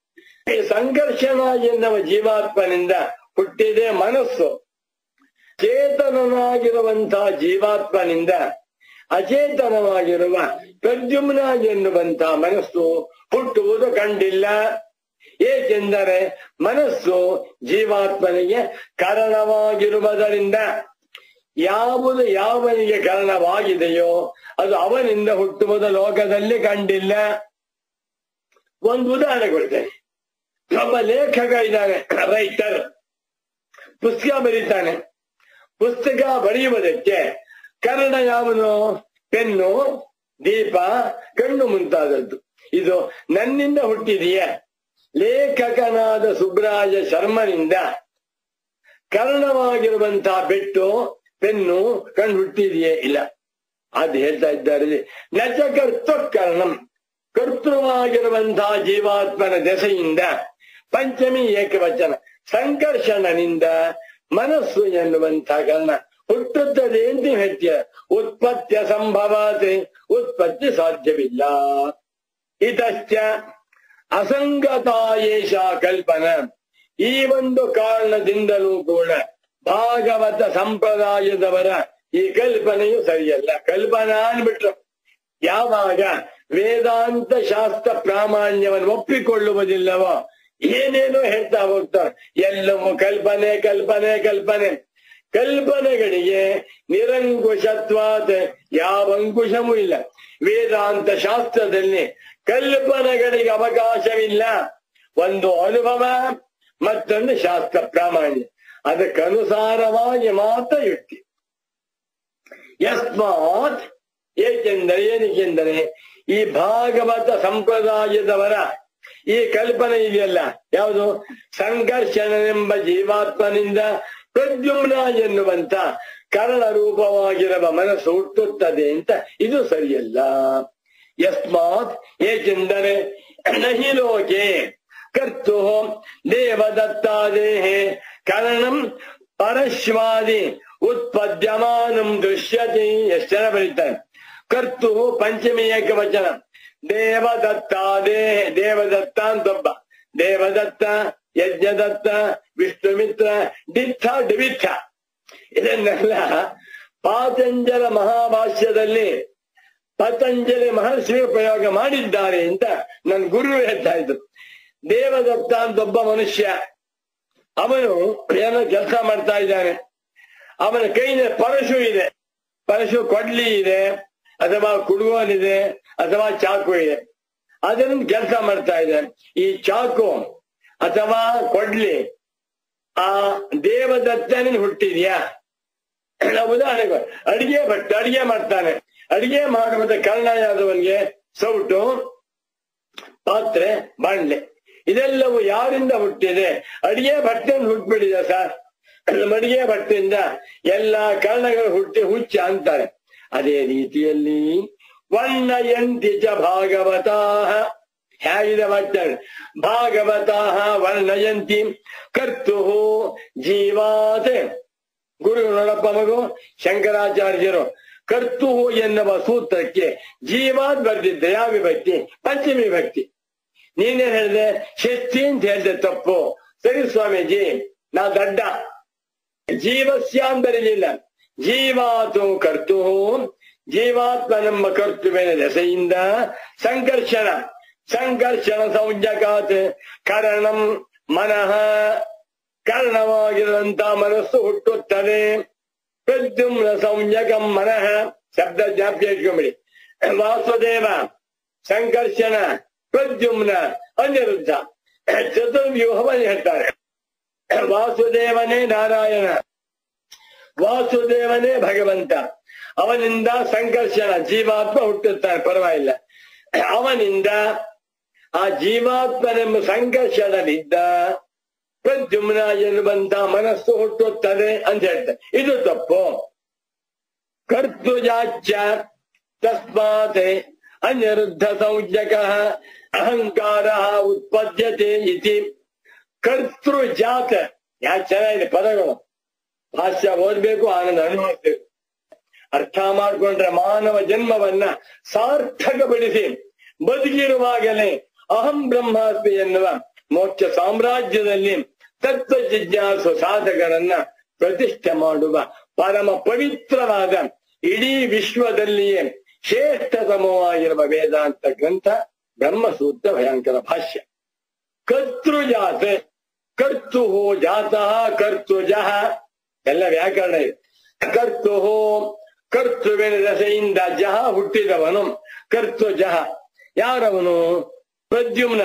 ಸಂಘರ್ಷಣ ಎನ್ನುವ ಜೀವಾತ್ಮನಿಂದ ಹುಟ್ಟಿದೆ ಮನಸ್ಸು. ಚೇತನನಾಗಿರುವಂತಹ ಜೀವಾತ್ಮನಿಂದ ಅಚೇತನವಾಗಿರುವ ಪ್ರದ್ಯುಮ್ನ ಎನ್ನುವಂತಹ ಮನಸ್ಸು ಹುಟ್ಟುವುದು ಕಂಡಿಲ್ಲ. ಏಕೆಂದರೆ ಮನಸ್ಸು ಜೀವಾತ್ಮನಿಗೆ ಕಾರಣವಾಗಿರುವುದರಿಂದ ಯಾವುದು ಯಾವನಿಗೆ ಕಾರಣವಾಗಿದೆಯೋ ಅದು ಅವನಿಂದ ಹುಟ್ಟುವುದು ಲೋಕದಲ್ಲಿ ಕಂಡಿಲ್ಲ. ಒಂದು ಉದಾಹರಣೆ ಕೊಡ್ತೇನೆ. ಒಬ್ಬ ಲೇಖಕ ಇದ್ದಾನೆ, ರೈಟರ್, ಪುಸ್ತಕ ಬರೀತಾನೆ. ಪುಸ್ತಕ ಬರೆಯುವುದಕ್ಕೆ ಕಾರಣ ಯಾವನು? ಪೆನ್ನು, ದೀಪ, ಕಣ್ಣು ಮುಂತಾದದ್ದು. ಇದು ನನ್ನಿಂದ ಹುಟ್ಟಿದೆಯೇ? ಲೇಖಕನಾದ ಸುಬ್ರಾಯ ಶರ್ಮನಿಂದ ಕಾರಣವಾಗಿರುವಂತಹ ಬೆಟ್ಟು, ಪೆನ್ನು, ಕಣ್ಣು ಹುಟ್ಟಿದೆಯೇ? ಇಲ್ಲ. ಅದು ಹೇಳ್ತಾ ಇದ್ದಾರೆ, ನಚ ಕರ್ತ ಕಾರಣಂ, ಕರ್ತೃವಾಗಿರುವಂತಹ ಜೀವಾತ್ಮನ ದೆಸೆಯಿಂದ ಪಂಚಮಿ ಏಕವಚನ ಸಂಕರ್ಷಣನಿಂದ ಮನಸ್ಸು ಎನ್ನುವಂತಹ ಕಾರಣ ಹುಟ್ಟುತ್ತದೆ ಅಂತ ಹೇಳ್ತೀಯ. ಉತ್ಪತ್ತಿ ಸಂಭವಾತೆ, ಉತ್ಪತ್ತಿ ಸಾಧ್ಯವಿಲ್ಲ. ಇದಶ್ಚ ಅಸಂಗತಾಯೇಷ ಕಲ್ಪನ, ಈ ಒಂದು ಕಾರಣದಿಂದಲೂ ಕೂಡ ಭಾಗವತ ಸಂಪ್ರದಾಯದವರ ಈ ಕಲ್ಪನೆಯು ಸರಿಯಲ್ಲ. ಕಲ್ಪನಾ ಅನ್ಬಿಟ್ರು. ಯಾವಾಗ ವೇದಾಂತ ಶಾಸ್ತ್ರ ಪ್ರಾಮಾಣ್ಯವನ್ನು ಒಪ್ಪಿಕೊಳ್ಳುವುದಿಲ್ಲವೋ ಏನೇನೋ ಹೇಳ್ತಾ ಹೋಗ್ತಾರೆ. ಎಲ್ಲವೂ ಕಲ್ಪನೆ ಕಲ್ಪನೆ ಕಲ್ಪನೆ. ಕಲ್ಪನೆಗಳಿಗೆ ನಿರಂಕುಶತ್ವಾತ್ ಯಾವ ಅಂಕುಶವೂ ಇಲ್ಲ. ವೇದಾಂತ ಶಾಸ್ತ್ರದಲ್ಲಿ ಕಲ್ಪನೆಗಳಿಗೆ ಅವಕಾಶವಿಲ್ಲ. ಒಂದು ಅನುಭವ, ಮತ್ತೊಂದು ಶಾಸ್ತ್ರ ಪ್ರಾಮಾಣ್ಯ. ಅದಕ್ಕನುಸಾರವಾಗಿ ಮಾತ್ರ ಯುಕ್ತಿ. ಯಸ್ಮಾತ್, ಏಕೆಂದರೆ ಏನಕ್ಕೆಂದರೆ ಈ ಭಾಗವತ ಸಂಪ್ರದಾಯದವರ ಈ ಕಲ್ಪನೆ ಇದೆಯಲ್ಲ, ಯಾವುದು? ಸಂಘರ್ಷಣನೆಂಬ ಜೀವಾತ್ಮನಿಂದ ಪ್ರದ್ಯುಮ್ನ ಎನ್ನುವಂತ ಕಾರಣ ರೂಪವಾಗಿರುವ ಮನಸ್ಸು ಹುಟ್ಟುತ್ತದೆ ಅಂತ ಇದು ಸರಿಯಲ್ಲ. ಯಸ್ಮಾತ್, ಏಕೆಂದರೆ ನಹಿ ಲೋಕೆ ಕರ್ತು ದೇವದತ್ತಾದೇಹೇ ಕಾರಣಂ ಪರಶ್ವಾದಿ ಉತ್ಪದ್ಯಮಾನಂ ದೃಶ್ಯತೆ. ಎಷ್ಟು ಜನ ಬರೀತಾರೆ? ಕರ್ತು ಪಂಚಮಿ ಏಕವಚನ. ದೇವದತ್ತಾದೇ, ದೇವದತ್ತ ಅಂತೊಬ್ಬ, ದೇವದತ್ತ, ಯಜ್ಞದತ್ತ, ವಿಷ್ಣುಮಿತ್ರ, ದಿತ್ತ, ಡಿವಿತ್ತ. ಇದನ್ನೆಲ್ಲ ಪಾತಂಜಲ ಮಹಾಭಾಷ್ಯದಲ್ಲಿ ಪತಂಜಲಿ ಮಹರ್ಷಿ ಪ್ರಯೋಗ ಮಾಡಿದ್ದಾರೆ ಅಂತ ನನ್ನ ಗುರು ಹೇಳ್ತಾ ಇದ್ರು. ದೇವದತ್ತ ಅಂತೊಬ್ಬ ಮನುಷ್ಯ, ಅವನು ಏನೋ ಕೆಲಸ ಮಾಡ್ತಾ ಇದ್ದಾನೆ. ಅವನ ಕೈನ ಪರಶು ಇದೆ, ಪರಶು ಕೊಡ್ಲಿ ಇದೆ, ಅಥವಾ ಕುಡುಗೋಲಿದೆ, ಅಥವಾ ಚಾಕು ಇದೆ. ಅದನ್ನು ಕೆಲಸ ಮಾಡ್ತಾ ಇದ್ದಾನೆ. ಈ ಚಾಕು ಅಥವಾ ಕೊಡ್ಲಿ ಆ ದೇವದತ್ತನ ಹುಟ್ಟಿದ್ಯಾ? ಉದಾಹರಣೆಗೆ ಅಡಿಗೆ ಭಟ್ಟ ಅಡಿಗೆ ಮಾಡ್ತಾನೆ. ಅಡಿಗೆ ಮಾಡುವುದ ಕಾರಣ ಯಾದವನಿಗೆ ಸೌಟು, ಪಾತ್ರೆ, ಬಾಂಡ್ಲೆ, ಇದೆಲ್ಲವೂ ಯಾರಿಂದ ಹುಟ್ಟಿದೆ? ಅಡಿಗೆ ಭಟ್ಟೆಯಿಂದ ಹುಟ್ಟುಬಿಟ್ಟಿದೆ ಸರ್. ಅಡಿಗೆ ಭಟ್ಟಿಂದ ಎಲ್ಲಾ ಕಾರಣಗಳು ಹುಟ್ಟಿ ಹುಚ್ಚ ಅಂತಾರೆ. ಅದೇ ರೀತಿಯಲ್ಲಿ ವರ್ಣಯಂತಿ ಚ ಭಾಗವತಾಃ, ಹೇಗಿದೆ ವಾಕ್ಯ? ಭಾಗವತಾಃ ವರ್ಣಯಂತಿ ಕರ್ತು ಜೀವಾತ್. ಗುರು ನೋಡಪ್ಪ ಮಗು, ಶಂಕರಾಚಾರ್ಯರು ಕರ್ತು ಎನ್ನುವ ಸೂತ್ರಕ್ಕೆ ಜೀವಾತ್ ಬರ್ದಿದ್ದೆ. ಯಾವ ವಿಭಕ್ತಿ? ಪಂಚಮಿ ವಿಭಕ್ತಿ. ನೀನೇನ್ ಹೇಳಿದೆ? ಷಷ್ಠಿ ಅಂತ ಹೇಳಿದೆ. ತಪ್ಪು. ಸರಿ ಸ್ವಾಮೀಜಿ, ನಾ ದಡ್ಡ. ಜೀವಸ್ಯ ಅಂತ ಬರಲಿಲ್ಲ. ಜೀವಾತು ಕರ್ತು, ಜೀವಾತ್ಮ ನಮ್ಮ ಕರ್ತೃವಿನ ದೆಸೆಯಿಂದ ಸಂಕರ್ಷಣ, ಸಂಕರ್ಷಣ ಸಂಜ್ಞಕಾತ್ ಕಾರಣಂ ಮನಃ, ಕಾರಣವಾಗಿರುವಂತ ಮನಸ್ಸು ಹುಟ್ಟುತ್ತದೆ. ಪ್ರದ್ಯುಮ್ನ ಸಂಜ್ಞಕಂ ಮನಃ, ಶಬ್ದ ಜ್ಞಾಪ್ಯ ಇಟ್ಕೊಂಬಿಡಿ. ವಾಸುದೇವ, ಸಂಕರ್ಷಣ, ಪ್ರದ್ಯುಮ್ನ, ಅನಿರುದ್ಧ, ಚತುರ್ವ್ಯೂಹವನ್ನು ಹೇಳ್ತಾರೆ. ವಾಸುದೇವನೇ ನಾರಾಯಣ, ವಾಸುದೇವನೇ ಭಗವಂತ. ಅವನಿಂದ ಸಂಕರ್ಷಣ ಜೀವಾತ್ಮ ಹುಟ್ಟುತ್ತಾನೆ, ಪರವಾಗಿಲ್ಲ. ಅವನಿಂದ ಆ ಜೀವಾತ್ಮನೆಂಬ ಸಂಕರ್ಷಣನಿದ್ದ ಪ್ರದ್ಯುಮ್ನ ಎನ್ನುವಂತ ಮನಸ್ಸು ಹುಟ್ಟುತ್ತದೆ ಅಂತ ಹೇಳ್ತಾರೆ. ಇದು ತಪ್ಪು. ಕರ್ತೃಜಾಚ್ಯ ತಸ್ಮಾತ್ ಅನಿರುದ್ಧ ಸಂಜ್ಞಕ ಅಹಂಕಾರ ಉತ್ಪದ್ಯತೆ ಇತಿ. ಕರ್ತೃಜಾತ, ಯಾಕೆ ಚೆನ್ನಾಗಿದೆ ಪದಗಳು. ಭಾಷ್ಯ ಓದ್ಬೇಕು, ಆನಂದ ಅನುಭವಿಸ್ಬೇಕು. ಅರ್ಥ ಮಾಡ್ಕೊಂಡ್ರೆ ಮಾನವ ಜನ್ಮವನ್ನ ಸಾರ್ಥಕಪಡಿಸಿ ಬದುಕಿರುವಾಗಲೇ ಅಹಂ ಬ್ರಹ್ಮಾಸ್ಮಿ ಎನ್ನುವ ಮೋಕ್ಷ ಸಾಮ್ರಾಜ್ಯದಲ್ಲಿ ತತ್ವ ಜಿಜ್ಞಾಸು ಸಾಧಕರನ್ನ ಪ್ರತಿಷ್ಠೆ ಮಾಡುವ ಪರಮ ಪವಿತ್ರವಾದ ಇಡೀ ವಿಶ್ವದಲ್ಲಿಯೇ ಶ್ರೇಷ್ಠತಮವಾಗಿರುವ ವೇದಾಂತ ಗ್ರಂಥ ಬ್ರಹ್ಮಸೂತ್ರ ಭಯಂಕರ ಭಾಷ್ಯ. ಕರ್ತೃಜಾತೆ ಕರ್ತು ಜಾತಃ ಕರ್ತೃಜಃ ಎಲ್ಲ ವ್ಯಾಕರಣ ಇದೆ. ಕರ್ತು ಕರ್ತೃವಿನ ದಶೆಯಿಂದ ಜಹ ಹುಟ್ಟಿದವನು ಕರ್ತೃಜಃ. ಯಾರವನು? ಪ್ರದ್ಯುಮ್ನ.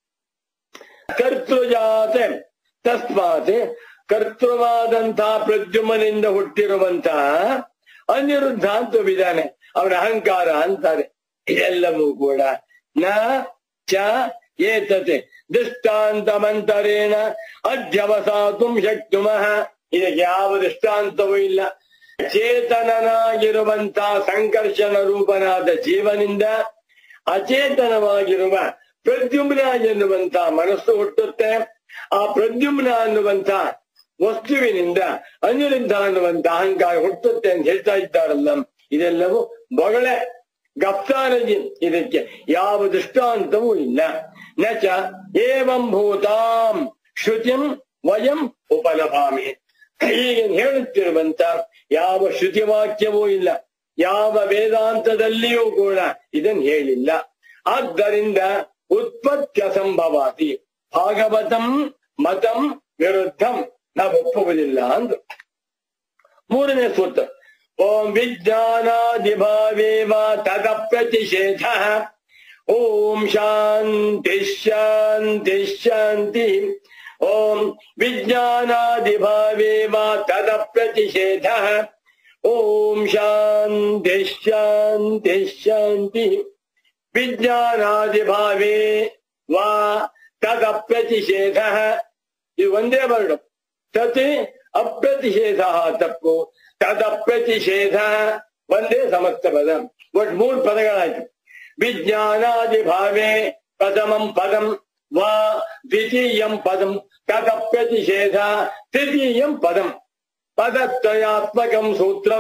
ಕರ್ತೃಜಾತೆ ತಸ್ಮಾತ್ ಕರ್ತೃವಾದಂತಹ ಪ್ರದ್ಯುಮ್ನಿಂದ ಹುಟ್ಟಿರುವಂತಹ ಅನಿರುದ್ಧ ಅಂತ ಬಿದ್ದಾನೆ, ಅವನ ಅಹಂಕಾರ ಅಂತಾರೆ. ಇದೆಲ್ಲವೂ ಕೂಡ ನ ಚ ಏತತೆ ದೃಷ್ಟಾಂತಮಂತರೇಣ ಅಧ್ಯವಸಾತು ಶಕ್ತುಮಃ. ಇದಕ್ಕೆ ಯಾವ ದೃಷ್ಟಾಂತವೂ ಇಲ್ಲ. ಚೇತನನಾಗಿರುವಂತಹ ಸಂಕರ್ಷಣ ರೂಪನಾದ ಜೀವನಿಂದ ಅಚೇತನವಾಗಿರುವ ಪ್ರದ್ಯುಮ್ನ ಎನ್ನುವಂತಹ ಮನಸ್ಸು ಹುಟ್ಟುತ್ತೆ. ಆ ಪ್ರದ್ಯುಮ್ನ ಅನ್ನುವಂತ ವಸ್ತುವಿನಿಂದ ಅನಿರುದ್ಧ ಅನ್ನುವಂತ ಅಹಂಕಾರ ಹುಟ್ಟುತ್ತೆ ಅಂತ ಹೇಳ್ತಾ ಇದ್ದಾರಲ್ಲ, ಇದೆಲ್ಲವೂ ಬೊಗಳೆ ಗಪ್ತಾನಜಿ. ಇದಕ್ಕೆ ಯಾವ ದೃಷ್ಟಾಂತವೂ ಇಲ್ಲ. ನಚ ಏವಂ ಭೂತಾಂ ಶ್ರುತಿಂ ವಯಂ ಉಪಲಭಾಮಿ. ಹೀಗೆ ಹೇಳುತ್ತಿರುವಂತ ಯಾವ ಶ್ರುತಿವಾಕ್ಯವೂ ಇಲ್ಲ, ಯಾವ ವೇದಾಂತದಲ್ಲಿಯೂ ಕೂಡ ಇದನ್ನು ಹೇಳಿಲ್ಲ. ಆದ್ದರಿಂದ ಉತ್ಪತ್ತಿ ಅಸಂಭವಾತಿ ಭಾಗವತಂ ಮತಂ ವಿರುದ್ಧಂ ನಾವು ಒಪ್ಪುವುದಿಲ್ಲ ಅಂದ್ರು. ಮೂರನೇ ಸೂತ್ರ ಓಂ ವಿಜ್ಞಾನಾದಿಭಾವೇವ ತದ ಪ್ರತಿಷೇಧ. ಓಂ ಶಾಂತಿ ಶಾಂತಿ ಶಾಂತಿ. ಓಂ ವಿಜ್ಞಾನಾದಿಭಾವೇವ ತದ ಪ್ರತಿಷೇಧ. ಓಂ ಶಾಂತಿ ಶಾಂತಿ ಶಾಂತಿ. ವಿಜ್ಞಾನಾದಿಭಾವೇ ವಾ ತದ ಪ್ರತಿಷೇಧ. ಇದು ಒಂದೇ ವರ್ಡ್. ತತ್ ಅಪ್ರತಿಷೇಧ ತಪ್ಪು, ತದಪ್ರತಿಷೇಧ ಒಂದೇ ಸಮಸ್ತ ಪದ. ಒಟ್ಟು ಮೂರು ಪದಗಳಾಯ್ತು. ವಿಜ್ಞಾನಾದಿಭಾವೇ ಪ್ರಥಮಂ ಪದಂ ವಾ ದ್ವಿತೀಯಂ ಪದಂ ತದಪ್ರತಿಷೇಧ ತೃತೀಯಂ ಪದಂ. ಪದತ್ರಯಾತ್ಮಕಂ ಸೂತ್ರಂ.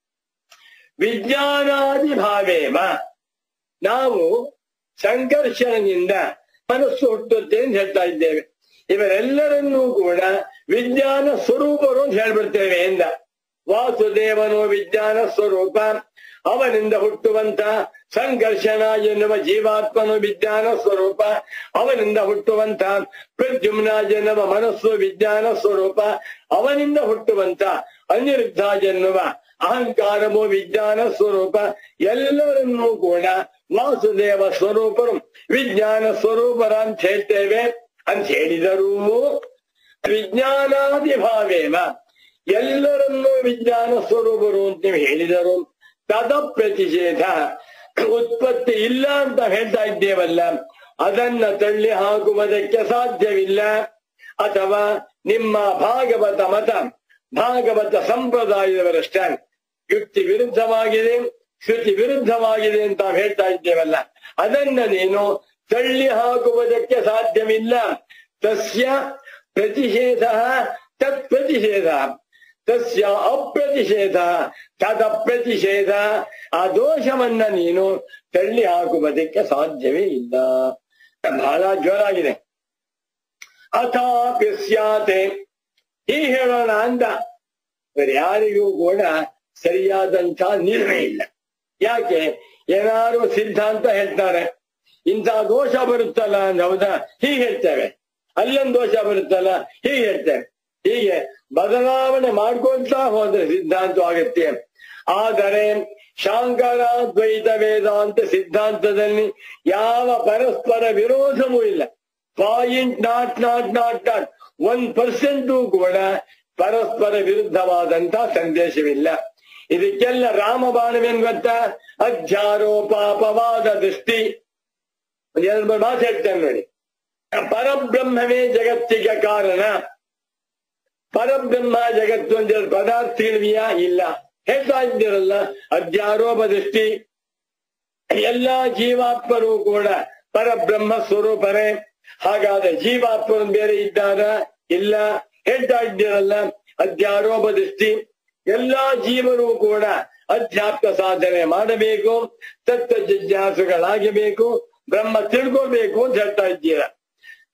ವಿಜ್ಞಾನಾದಿಭಾವೇವ ನಾವು ಸಂಕರ್ಷಣದಿಂದ ಮನಸ್ಸು ಹುಟ್ಟುತ್ತೆ ಅಂತ ಹೇಳ್ತಾ ಇದ್ದೇವೆ. ಇವರೆಲ್ಲರನ್ನೂ ಕೂಡ ವಿಜ್ಞಾನ ಸ್ವರೂಪರು ಅಂತ ಹೇಳ್ಬಿಡ್ತೇವೆ ಎಂದ. ವಾಸುದೇವನು ವಿಜ್ಞಾನ ಸ್ವರೂಪ, ಅವನಿಂದ ಹುಟ್ಟುವಂತ ಸಂಘರ್ಷಣ ಎನ್ನುವ ಜೀವಾತ್ಮನು ವಿಜ್ಞಾನ ಸ್ವರೂಪ, ಅವನಿಂದ ಹುಟ್ಟುವಂತ ಪ್ರದ್ಯುಮ್ನ ಎನ್ನುವ ಮನಸ್ಸು ವಿಜ್ಞಾನ ಸ್ವರೂಪ, ಅವನಿಂದ ಹುಟ್ಟುವಂತ ಅನಿರುದ್ಧ ಎನ್ನುವ ಅಹಂಕಾರವು ವಿಜ್ಞಾನ ಸ್ವರೂಪ. ಎಲ್ಲರನ್ನೂ ಕೂಡ ವಾಸುದೇವ ಸ್ವರೂಪರು ವಿಜ್ಞಾನ ಸ್ವರೂಪರ ಅಂತ ಹೇಳ್ತೇವೆ ಅಂತ ಹೇಳಿದರೂ ವಿಜ್ಞಾನಾದಿಭಾವೇನ ಎಲ್ಲರನ್ನೂ ವಿಜ್ಞಾನ ಸ್ವರೂಪರು ಅಂತ ನೀವು ಹೇಳಿದರು. ತದ ಪ್ರತಿಷೇಧ ಉತ್ಪತ್ತಿ ಇಲ್ಲ ಅಂತ ಹೇಳ್ತಾ ಇದ್ದೇವಲ್ಲ, ಅದನ್ನ ತಳ್ಳಿ ಹಾಕುವುದಕ್ಕೆ ಸಾಧ್ಯವಿಲ್ಲ. ಅಥವಾ ನಿಮ್ಮ ಭಾಗವತ ಮತ ಭಾಗವತ ಸಂಪ್ರದಾಯದವರಷ್ಟೇ ಯುಕ್ತಿ ವಿರುದ್ಧವಾಗಿದೆ, ಶ್ರುತಿ ವಿರುದ್ಧವಾಗಿದೆ ಅಂತ ಹೇಳ್ತಾ ಇದ್ದೇವಲ್ಲ, ಅದನ್ನ ನೀನು ತಳ್ಳಿ ಹಾಕುವುದಕ್ಕೆ ಸಾಧ್ಯವಿಲ್ಲ. ತಸ್ಯ ಪ್ರತಿಷೇಧ ತತ್ ಪ್ರತಿಷೇಧ, ತಸ್ಯ ಅಪ್ರತಿಷೇಧ ತದ ಪ್ರತಿಷೇಧ. ಆ ದೋಷವನ್ನ ನೀನು ತಳ್ಳಿ ಹಾಕುವುದಕ್ಕೆ ಸಾಧ್ಯವೇ ಇಲ್ಲ. ಬಹಳ ಜೋರಾಗಿದೆ. ಅಥಾಪಿ ಸ್ಯಾತೆ ಈ ಹೇಳೋಣ ಅಂತ ಯಾರಿಗೂ ಕೂಡ ಸರಿಯಾದಂತ ನಿರ್ಣಯ ಇಲ್ಲ. ಯಾಕೆ? ಏನಾದ್ರು ಸಿದ್ಧಾಂತ ಹೇಳ್ತಾರೆ, ಇಂಥ ದೋಷ ಬರುತ್ತಲ್ಲ ಅಂತ, ಹೌದಾ, ಹೀಗೆ ಹೇಳ್ತೇವೆ. ಅಲ್ಲೊಂದು ದೋಷ ಬರುತ್ತಲ್ಲ ಹೀಗೆ ಹೇಳ್ತೇವೆ. ಹೀಗೆ ಬದಲಾವಣೆ ಮಾಡ್ಕೊಳ್ತಾ ಹೋದ್ರೆ ಸಿದ್ಧಾಂತ ಆಗುತ್ತೆ. ಆದರೆ ಶಾಂಕರ ದ್ವೈತ ವೇದಾಂತ ಸಿದ್ಧಾಂತದಲ್ಲಿ ಯಾವ ಪರಸ್ಪರ ವಿರೋಧವೂ ಇಲ್ಲ. Point not not not not one ಪರ್ಸೆಂಟೂ ಕೂಡ ಪರಸ್ಪರ ವಿರುದ್ಧವಾದಂತ ಸಂದೇಶವಿಲ್ಲ. ಇದಕ್ಕೆಲ್ಲ ರಾಮಬಾಣವೇನ್ ಗೊತ್ತಾ? ಅಧ್ಯಾರೋಪಾಪವಾದ ದೃಷ್ಟಿ. ಎರಡು ಮಾತು ಹೇಳ್ತೇನೆ ನೋಡಿ. ಪರಬ್ರಹ್ಮವೇ ಜಗತ್ತಿಗೆ ಕಾರಣ. ಪರಬ್ರಹ್ಮ ಜಗತ್ತು ಅಂತ ಹೇಳಿ ಪದಾರ್ಥಗಳಿವೆಯಾ? ಇಲ್ಲ. ಹೇಳ್ತಾ ಇದ್ದೀರಲ್ಲ ಅಧ್ಯಾರೋಪ ದೃಷ್ಟಿ. ಎಲ್ಲಾ ಜೀವಾತ್ಮರು ಕೂಡ ಪರಬ್ರಹ್ಮ ಸ್ವರೂಪರೇ. ಹಾಗಾದ್ರೆ ಜೀವಾತ್ಮರು ಬೇರೆ ಇದ್ದಾರ? ಇಲ್ಲ. ಹೇಳ್ತಾ ಇದ್ದೀರಲ್ಲ ಅಧ್ಯಾರೋಪ ದೃಷ್ಟಿ. ಎಲ್ಲಾ ಜೀವರು ಕೂಡ ಅಧ್ಯಾತ್ಮ ಸಾಧನೆ ಮಾಡಬೇಕು, ತತ್ವ ಜಿಜ್ಞಾಸುಗಳಾಗಬೇಕು, ಬ್ರಹ್ಮ ತಿಳ್ಕೋಬೇಕು ಅಂತ ಹೇಳ್ತಾ ಇದ್ದೀರ.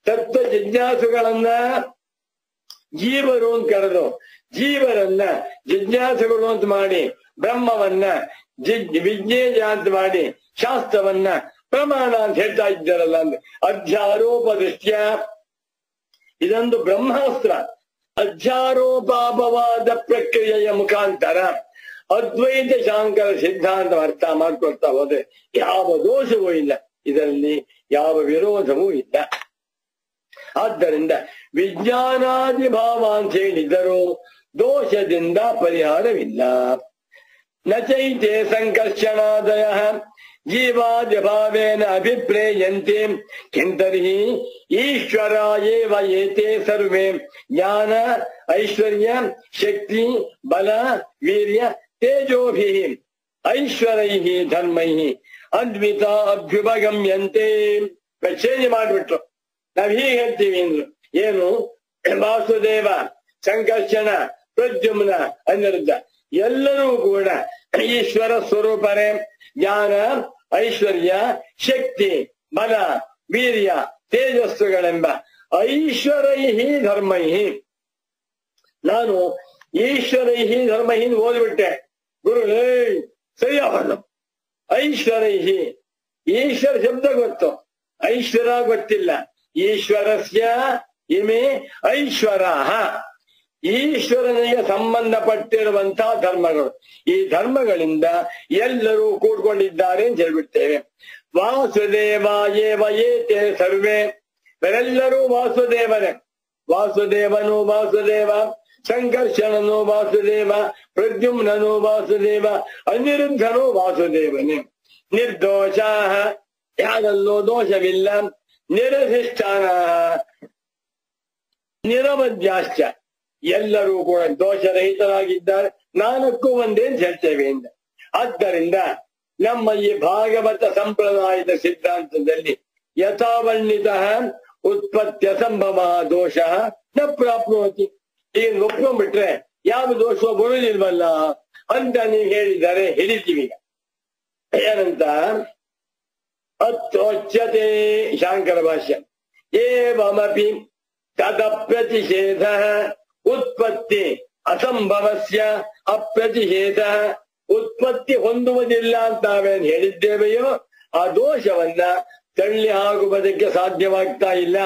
ತತ್ವ ಜಿಜ್ಞಾಸುಗಳನ್ನ ಜೀವರು ಅಂತ ಕರೆದು ಜೀವರನ್ನ ಜಿಜ್ಞಾಸುಗಳು ಅಂತ ಮಾಡಿ ಬ್ರಹ್ಮವನ್ನ ಜಿಜ್ ವಿಜ್ಞೇಯ ಅಂತ ಮಾಡಿ ಶಾಸ್ತ್ರವನ್ನ ಪ್ರಮಾಣ ಅಂತ ಹೇಳ್ತಾ ಇದ್ದಾರಲ್ಲ ಅಂದ್ರೆ ಅಧ್ಯಾರೋಪ ದೃಷ್ಟ್ಯ ಇದೊಂದು ಬ್ರಹ್ಮಾಸ್ತ್ರ. ಅಧ್ಯಾರೋಪಾಪವಾದ ಪ್ರಕ್ರಿಯೆಯ ಮುಖಾಂತರ ಅದ್ವೈತ ಶಾಂಕರ ಸಿದ್ಧಾಂತ ಅರ್ಥ ಮಾಡ್ಕೊಳ್ತಾ ಹೋದ್ರೆ ಯಾವ ದೋಷವೂ ಇಲ್ಲ, ಇದರಲ್ಲಿ ಯಾವ ವಿರೋಧವೂ ಇಲ್ಲ. ಆದ್ದರಿಂದ ವಿಜ್ಞಾನಾದಿ ಭಾವ ಅಂತ ಹೇಳಿದರೂ ದೋಷದಿಂದ ಪರಿಹಾರವಿಲ್ಲ. ನಚೈತೆ ಸಂಕರ್ಷಣಾದಯ ಜೀವಾದಿ ಭಾವೇನ ಅಭಿಪ್ರೇಯಂತೆ ಕಿಂತರ್ಹಿ ಈಶ್ವರ ಏವ ಏತೆ ಸರ್ವೇ ಜ್ಞಾನ ಐಶ್ವರ್ಯ ಶಕ್ತಿ ಬಲ ವೀರ್ಯ ತೇಜೋಭಿಃ ಐಶ್ವರೈಃ ಧರ್ಮೈಃ ಅದ್ವಿತ ಅಭ್ಯುಪಗಮ್ಯಂತೆ. ಚೇಂಜ್ ಮಾಡ್ಬಿಟ್ರು. ನಾವ್ ಹೀಗೆ ಹೇಳ್ತೀವಿ ಅಂದ್ರು. ಏನು? ವಾಸುದೇವ, ಸಂಕರ್ಷಣ, ಪ್ರದ್ಯುಮ್ನ, ಅನಿರುದ್ಧ ಎಲ್ಲರೂ ಕೂಡ ಈಶ್ವರ ಸ್ವರೂಪರೇ. ಜ್ಞಾನ ಐಶ್ವರ್ಯ ಶಕ್ತಿ ಬಲ ವೀರ್ಯ ತೇಜಸ್ಸುಗಳೆಂಬ ಐಶ್ವರೈಹಿ ಧರ್ಮೈಹಿ. ನಾನು ಈಶ್ವರೈಹಿ ಧರ್ಮಹಿ ಓದ್ಬಿಟ್ಟೆ. ಗುರುಗಳೇ ಸರಿಯಾಗಲ್ಲ. ಐಶ್ವರೈಹಿ, ಈಶ್ವರ ಶಬ್ದ ಗೊತ್ತು, ಐಶ್ವರ ಗೊತ್ತಿಲ್ಲ. ಈಶ್ವರಸ್ಯ ಇಮೆ ಐಶ್ವರಾಹ, ಈಶ್ವರನಿಗೆ ಸಂಬಂಧಪಟ್ಟಿರುವಂತಹ ಧರ್ಮಗಳು. ಈ ಧರ್ಮಗಳಿಂದ ಎಲ್ಲರೂ ಕೂಡ್ಕೊಂಡಿದ್ದಾರೆ ಅಂತ ಹೇಳ್ಬಿಡ್ತೇವೆ. ವಾಸುದೇವ ಏವ ಏತೆ ಸರ್ವೇ, ಇವರೆಲ್ಲರೂ ವಾಸುದೇವರೇ. ವಾಸುದೇವನು ವಾಸುದೇವ, ಸಂಕರ್ಷಣನು ವಾಸುದೇವ, ಪ್ರದ್ಯುಮ್ನನು ವಾಸುದೇವ, ಅನಿರುದ್ಧನು ವಾಸುದೇವನೇ. ನಿರ್ದೋಷ, ಯಾರಲ್ಲೂ ದೋಷವಿಲ್ಲ. ನಿರಧಿಷ್ಠಾನ ನಿರವಧ್ಯಾಶ್ಚ, ಎಲ್ಲರೂ ಕೂಡ ದೋಷರಹಿತರಾಗಿದ್ದಾರೆ. ನಾಲ್ಕು ಒಂದೇ ಅಂತ ಹೇಳ್ತೇವೆ ಇಂದ. ಆದ್ದರಿಂದ ನಮ್ಮ ಈ ಭಾಗವತ ಸಂಪ್ರದಾಯದ ಸಿದ್ಧಾಂತದಲ್ಲಿ ಯಥಾವರ್ಣಿತ ಉತ್ಪತ್ತಿ ಅಸಂಭವ ದೋಷ ನ ಪ್ರಾಪ್ನೋತಿ. ಈಗ ಒಪ್ಕೊಂಡ್ಬಿಟ್ರೆ ಯಾವ ದೋಷ ಬರುವುದಿಲ್ವಲ್ಲ ಅಂತ ನೀವು ಹೇಳಿದ್ದಾರೆ. ಹಿಡಿತೀವಿ. ಏನಂತ? ಅತ್ಯೋಚ್ಯತೆ ಶಾಂಕರ ಭಾಷ್ಯ ಏವಮಪಿ ತದಪ್ರತಿಷೇಧ ಉತ್ಪತ್ತಿ ಅಸಂಭವಸ್ಯ ಅಪ್ರತಿಷೇಧ. ಉತ್ಪತ್ತಿ ಹೊಂದುವುದಿಲ್ಲ ಅಂತ ನಾವೇನು ಹೇಳಿದ್ದೇವೆಯೋ ಆ ದೋಷವನ್ನ ತಳ್ಳಿ ಹಾಕುವುದಕ್ಕೆ ಸಾಧ್ಯವಾಗ್ತಾ ಇಲ್ಲ.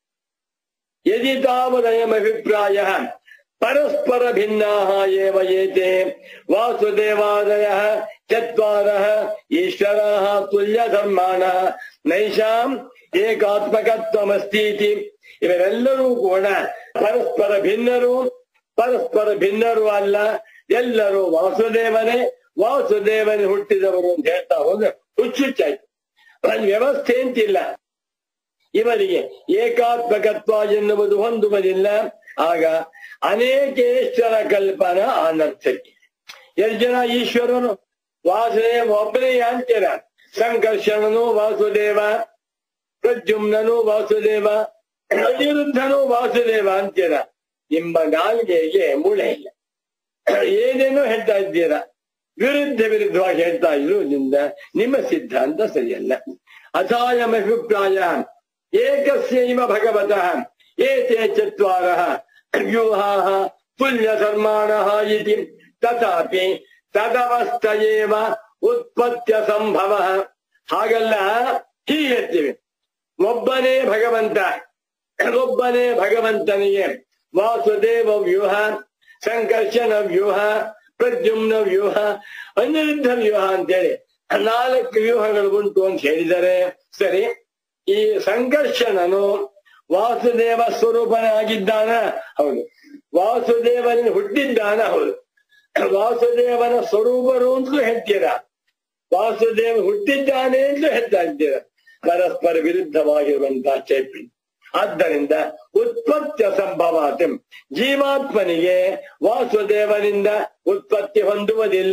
ಯದಿ ತಾವದಯಮಭಿಪ್ರಾಯ ಪರಸ್ಪರ ಭಿನ್ನಾ ಏವ ಏತೆ ವಾಸುದೇವಾದಯ ಚತ್ವಾರ ಈಶ್ವರ ತುಲ್ಯ ಧರ್ಮಾಣ ನೈಷಾಂ ಏಕಾತ್ಮಕತ್ವಮಸ್ತೀತಿ. ಇವರೆಲ್ಲರೂ ಕೂಡ ಪರಸ್ಪರ ಭಿನ್ನರು, ಪರಸ್ಪರ ಭಿನ್ನರು ಅಲ್ಲ, ಎಲ್ಲರೂ ವಾಸುದೇವನೇ, ವಾಸುದೇವನೇ ಹುಟ್ಟಿದವರು ಅಂತ ಹೇಳ್ತಾ ಹೋದ್ರೆ ಹುಚ್ಚುಚ್ಚಾಯ್ತು. ಒಂದು ವ್ಯವಸ್ಥೆ ಅಂತಿಲ್ಲ. ಇವರಿಗೆ ಏಕಾತ್ಮಕತ್ವ ಎನ್ನುವುದು ಹೊಂದುವುದಿಲ್ಲ. ಆಗ ಅನೇಕೇಶ್ವರ ಕಲ್ಪನಾ ಅನರ್ಥಕ್ಕೆ. ಎಷ್ಟು ಜನ ಈಶ್ವರನು? ವಾಸುದೇವ ಒಬ್ಬನೇ ಅಂತೀರ. ಸಂಕರ್ಷಣನು ವಾಸುದೇವ, ಪ್ರದ್ಯುಮ್ನನು ವಾಸುದೇವ, ಅನಿರುದ್ಧನು ವಾಸುದೇವ ಅಂತೀರ. ನಿಮ್ಮ ನಾಲ್ಗೆಗೆ ಮೂಳೆ ಇಲ್ಲ. ಏನೇನೋ ಹೇಳ್ತಾ ಇದ್ದೀರಾ, ವಿರುದ್ಧ ವಿರುದ್ಧವಾಗಿ ಹೇಳ್ತಾ ಇರುವುದರಿಂದ ನಿಮ್ಮ ಸಿದ್ಧಾಂತ ಸರಿಯಲ್ಲ. ಅಥಾಯಮಭಿಪ್ರಾಯ ಏಕಸ್ಯೈವ ಭಗವತಃ ಏತೆ ಚತ್ವಾರಃ ವ್ಯೂಹಾಃ ತುಲ್ಯ ಧರ್ಮಾಣಃ ಇತಿ ತಥಾಪಿ ತದವಸ್ಥಯೇವ ಉತ್ಪತ್ತ್ಯ ಸಂಭವಃ. ಹಾಗಲ್ಲ, ಹೀಗೆ ಹೇಳ್ತೀವಿ. ಒಬ್ಬನೇ ಭಗವಂತ, ಒಬ್ಬನೇ ಭಗವಂತನಿಗೆ ವಾಸುದೇವ ವ್ಯೂಹ, ಸಂಕರ್ಷಣ ವ್ಯೂಹ, ಪ್ರದ್ಯುಮ್ನ ವ್ಯೂಹ, ಅನಿರುದ್ಧ ವ್ಯೂಹ ಅಂತೇಳಿ ನಾಲ್ಕು ವ್ಯೂಹಗಳು ಉಂಟು ಅಂತ ಹೇಳಿದರೆ ಸರಿ. ಈ ಸಂಕರ್ಷಣನು ವಾಸುದೇವ ಸ್ವರೂಪನಾಗಿದ್ದಾನ? ಹೌದು. ವಾಸುದೇವನ ಹುಟ್ಟಿದ್ದಾನ? ಹೌದು. ವಾಸುದೇವನ ಸ್ವರೂಪರು ಅಂತಲೂ ಹೇಳ್ತೀರಾ, ವಾಸುದೇವ ಹುಟ್ಟಿದ್ದಾನೆ ಅಂತಲೂ ಹೇಳ್ತಾ ಇದ್ದೀರಾ. ಪರಸ್ಪರ ವಿರುದ್ಧವಾಗಿರುವಂತಹ ಚೈತ್ಯ. ಆದ್ದರಿಂದ ಉತ್ಪತ್ತಿ ಸಂಭವಾತಿ, ಜೀವಾತ್ಮನಿಗೆ ವಾಸುದೇವನಿಂದ ಉತ್ಪತ್ತಿ ಹೊಂದುವುದಿಲ್ಲ.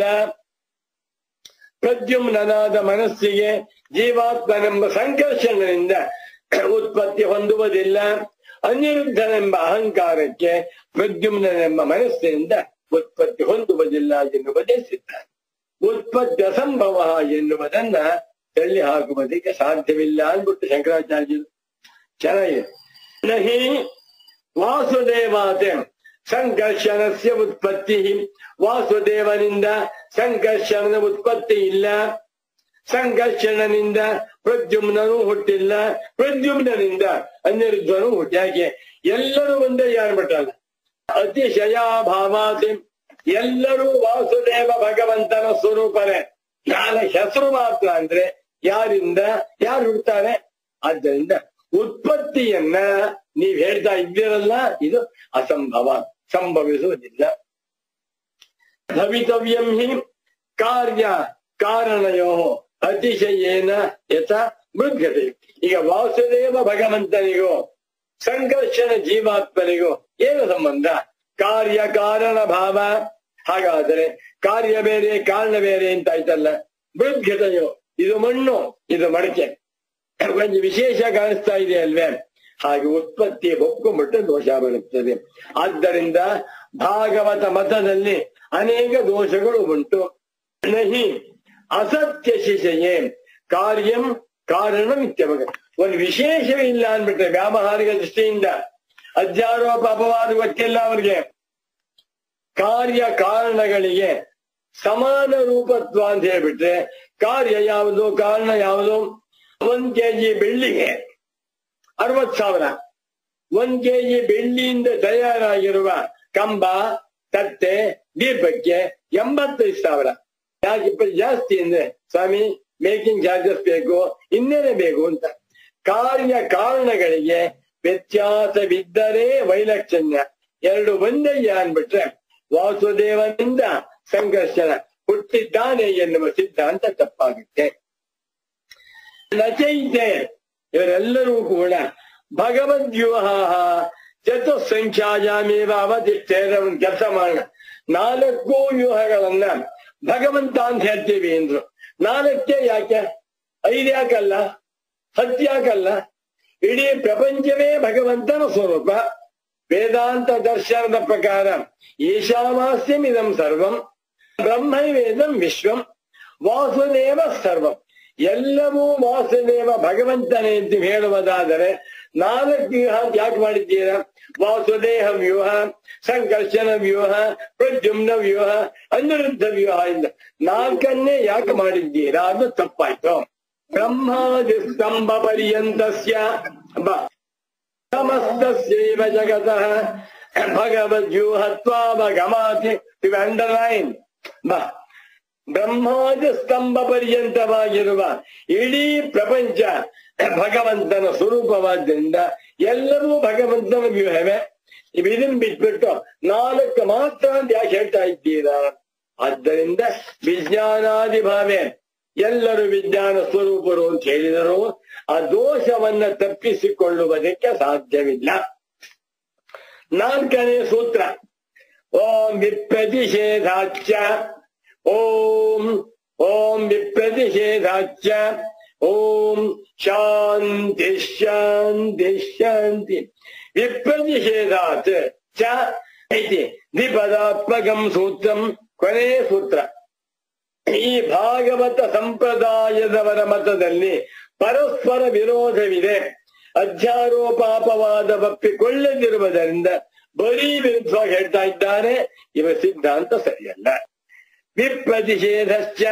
ಪ್ರದ್ಯುಮ್ನನಾದ ಮನಸ್ಸಿಗೆ ಜೀವಾತ್ಮನೆಂಬ ಸಂಕರ್ಷಣದಿಂದ ಉತ್ಪತ್ತಿ ಹೊಂದುವುದಿಲ್ಲ. ಅನಿರುದ್ಧನೆಂಬ ಅಹಂಕಾರಕ್ಕೆ ಪ್ರದ್ಯುಮ್ನೆಂಬ ಮನಸ್ಸಿನಿಂದ ಉತ್ಪತ್ತಿ ಹೊಂದುವುದಿಲ್ಲ ಎನ್ನುವುದೇ ಸಿದ್ಧಾಂತ. ಉತ್ಪತ್ತಿ ಅಸಂಭವ ಎನ್ನುವುದನ್ನ ತಳ್ಳಿ ಹಾಕುವುದಕ್ಕೆ ಸಾಧ್ಯವಿಲ್ಲ ಅಂದ್ಬಿಟ್ಟು ಶಂಕರಾಚಾರ್ಯರು ಚೆನ್ನಾಗಿದೆ. ನಹಿ ವಾಸುದೇವಾತೆ ಸಂಕರ್ಷಣಸ್ಯ ಉತ್ಪತ್ತಿ, ವಾಸುದೇವನಿಂದ ಸಂಕರ್ಷಣದ ಉತ್ಪತ್ತಿ ಇಲ್ಲ, ಸಂಕರ್ಷಣನಿಂದ ಪ್ರದ್ಯುಮ್ನನೂ ಹುಟ್ಟಿಲ್ಲ, ಪ್ರದ್ಯುಮ್ನನಿಂದ ಅನಿರುದ್ಧನೂ ಹುಟ್ಟಿ. ಯಾಕೆ ಎಲ್ಲರೂ ಒಂದೇ ಯಾರ್ಬಿಟ್ಟಲ್ಲ. ಅತಿಶಯಾಭಾವಾತಿ, ಎಲ್ಲರೂ ವಾಸುದೇವ ಭಗವಂತನ ಸ್ವರೂಪರೇ, ನಾಳೆ ಹೆಸರು ಮಾತ್ರ ಅಂದ್ರೆ ಯಾರಿಂದ ಯಾರು ಹುಡ್ತಾರೆ. ಆದ್ದರಿಂದ ಉತ್ಪತ್ತಿಯನ್ನ ನೀವ್ ಹೇಳ್ತಾ ಇದ್ದೀರಲ್ಲ, ಇದು ಅಸಂಭವ, ಸಂಭವಿಸುವುದಿಲ್ಲ. ಭವಿತವ್ಯಂ ಹಿ ಕಾರ್ಯ ಕಾರಣಯೋ ಅತಿಶಯೇನ ಯಥ ಮೃಗ್ಯತೆ. ಈಗ ವಾಸುದೇವ ಭಗವಂತನಿಗೂ ಸಂಕರ್ಷಣ ಜೀವಾತ್ಮನಿಗೂ ಏನು ಸಂಬಂಧ? ಕಾರ್ಯ ಕಾರಣ ಭಾವ. ಹಾಗಾದರೆ ಕಾರ್ಯ ಬೇರೆ ಕಾರಣ ಬೇರೆ ಅಂತ ಆಯ್ತಲ್ಲ. ಮೃಗ್ಯತೆಯೋ, ಇದು ಮಣ್ಣು, ಇದು ಮಡಕೆ, ಒಂದು ವಿಶೇಷ ಕಾಣಿಸ್ತಾ ಇದೆ ಅಲ್ವೇ? ಹಾಗೆ ಉತ್ಪತ್ತಿ ಒಪ್ಕೊಂಡ್ಬಿಟ್ಟು ದೋಷ ಬರುತ್ತದೆ. ಆದ್ದರಿಂದ ಭಾಗವತ ಮತದಲ್ಲಿ ಅನೇಕ ದೋಷಗಳು ಉಂಟು. ನಹಿ ಅಸತ್ಯ ಶಿಶಯೇ ಕಾರ್ಯಂ ಕಾರಣಂ ಇತ್ಯವಾಗ. ಒಂದು ವಿಶೇಷವೇ ಇಲ್ಲ ಅಂದ್ಬಿಟ್ರೆ ವ್ಯಾವಹಾರಿಕ ದೃಷ್ಟಿಯಿಂದ ಅಧ್ಯಾರೋಪ ಅಪವಾದ ಗೊತ್ತಿಲ್ಲ ಅವ್ರಿಗೆ. ಕಾರ್ಯ ಕಾರಣಗಳಿಗೆ ಸಮಾನ ರೂಪತ್ವ ಅಂತ ಹೇಳ್ಬಿಟ್ರೆ ಕಾರ್ಯ ಯಾವುದು ಕಾರಣ ಯಾವುದು? ಒಂದ್ ಕೆಜಿ ಬೆಳ್ಳಿಗೆ ಅರವತ್ ಸಾವಿರ, ಒಂದ್ ಕೆಜಿ ಬೆಳ್ಳಿಯಿಂದ ತಯಾರಾಗಿರುವ ಕಂಬ, ತಟ್ಟೆ, ದೀಪಕ್ಕೆ ಎಂಬತ್ತೈದು ಸಾವಿರ. ಯಾಕೆ ಜಾಸ್ತಿ ಅಂದ್ರೆ ಸ್ವಾಮಿ ಮೇಕಿಂಗ್ ಚಾರ್ಜಸ್ ಬೇಕು, ಇನ್ನೇನೆ ಬೇಕು ಅಂತ. ಕಾರ್ಯ ಕಾರಣಗಳಿಗೆ ವ್ಯತ್ಯಾಸವಿದ್ದರೆ ವೈಲಕ್ಷಣ್ಯ, ಎರಡು ಒಂದಯ್ಯ ಅನ್ಬಿಟ್ರೆ ವಾಸುದೇವನಿಂದ ಸಂಘರ್ಷಣ ಹುಟ್ಟಿದ್ದಾನೆ ಎನ್ನುವ ಸಿದ್ಧಾಂತ ತಪ್ಪಾಗುತ್ತೆ. ನಚೈತೆ, ಇವರೆಲ್ಲರೂ ಕೂಡ ಭಗವದ್ವ್ಯೂಹ ಚತುಸ್ಸಂಖ್ಯಾಯಾಮೇವ ಅವತಿಷ್ಠೇರಂ ಕೆಲಸ ಮಾಡೋಣ. ನಾಲ್ಕು ವ್ಯೂಹಗಳನ್ನ ಭಗವಂತ ಅಂತ ಹೇಳ್ತೀವಿ ಅಂದ್ರು. ನಾಲ್ಕೇ ಯಾಕೆ? ಐದು ಯಾಕಲ್ಲ? ಹತ್ತು ಯಾಕಲ್ಲ? ಇಡೀ ಪ್ರಪಂಚವೇ ಭಗವಂತನ ಸ್ವರೂಪ. ವೇದಾಂತ ದರ್ಶನದ ಪ್ರಕಾರ ಈಶಾವಾಸ್ಯಂ ಇದಂ ಸರ್ವಂ ಬ್ರಹ್ಮವೇದಂ ವಿಶ್ವಂ ವಾಸುದೇವ ಸರ್ವಂ. ಎಲ್ಲವೂ ವಾಸುದೇವ ಭಗವಂತನೇ ಅಂತ ಹೇಳುವುದಾದರೆ ನಾಲ್ಕು ವ್ಯೂಹ ಅಂತ ಯಾಕೆ ಮಾಡಿದ್ದೀರಾ? ವಾಸುದೇಹ ವ್ಯೂಹ, ಸಂಕರ್ಷಣ ವ್ಯೂಹ, ಪ್ರದ್ಯುಮ್ನ ವ್ಯೂಹ, ಅನಿರುದ್ಧ ವ್ಯೂಹ ಇಂದ ನಾಲ್ಕನ್ನೇ ಯಾಕೆ ಮಾಡಿದ್ದೀರಾ? ಅದು ತಪ್ಪಾಯ್ತು. ಬ್ರಹ್ಮಾದಿ ಸ್ತಂಭ ಪರ್ಯಂತಸ್ಯ ಸಮಸ್ತಸ್ಯೈವ ಜಗತಃ ಭಗವದ್ವ್ಯೂಹತ್ವಾವಗಮಾತಿ. ಇವು ಅಂಡರ್ಲೈನ್ ಬಾ. ಬ್ರಹ್ಮಾದಿ ಸ್ತಂಭ ಪರ್ಯಂತವಾಗಿರುವ ಇಡೀ ಪ್ರಪಂಚ ಭಗವಂತನ ಸ್ವರೂಪವಾದ್ದರಿಂದ ಎಲ್ಲರೂ ಭಗವಂತನ ವ್ಯೂಹವೇ. ಇದನ್ನು ಬಿಟ್ಬಿಟ್ಟು ನಾಲ್ಕು ಮಾತ್ರ ಅಂತ ಯಾಕೆ ಹೇಳ್ತಾ ಇದ್ದೀರಾ? ಆದ್ದರಿಂದ ವಿಜ್ಞಾನಾದಿ ಭಾವೆ ಎಲ್ಲರೂ ವಿಜ್ಞಾನ ಸ್ವರೂಪರು ಅಂತ ಹೇಳಿದರು. ಆ ದೋಷವನ್ನ ತಪ್ಪಿಸಿಕೊಳ್ಳುವುದಕ್ಕೆ ಸಾಧ್ಯವಿಲ್ಲ. ನಾಲ್ಕನೇ ಸೂತ್ರ ಓಂ ವಿಪ್ರತಿಷೇಧಾಚ್ಯ, ಓಂ ಓಂ ವಿಪ್ರತಿಷೇಧಾಚ್ಯ, ಓಂ ಶಾಂತಿ ಶಾಂತಿ ಶಾಂತಿ. ವಿಪ್ರತಿಷೇಧಾತ್ ಚ ಇತಿ ದ್ವಿಪದಾತ್ಮಕಂ ಸೂತ್ರಂ. ಕೊನೆಯ ಸೂತ್ರ. ಈ ಭಾಗವತ ಸಂಪ್ರದಾಯದವರ ಮತದಲ್ಲಿ ಪರಸ್ಪರ ವಿರೋಧವಿದೆ. ಅಧ್ಯಾರೋಪಾಪವಾದ ಒಪ್ಪಿಕೊಳ್ಳದಿರುವುದರಿಂದ ಬರೀ ವಿರುದ್ಧವಾಗಿ ಹೇಳ್ತಾ ಇದ್ದಾರೆ. ಇವ ಸಿದ್ಧಾಂತ ಸರಿಯಲ್ಲ. ವಿಪ್ರತಿಷೇಧಶ್ಚ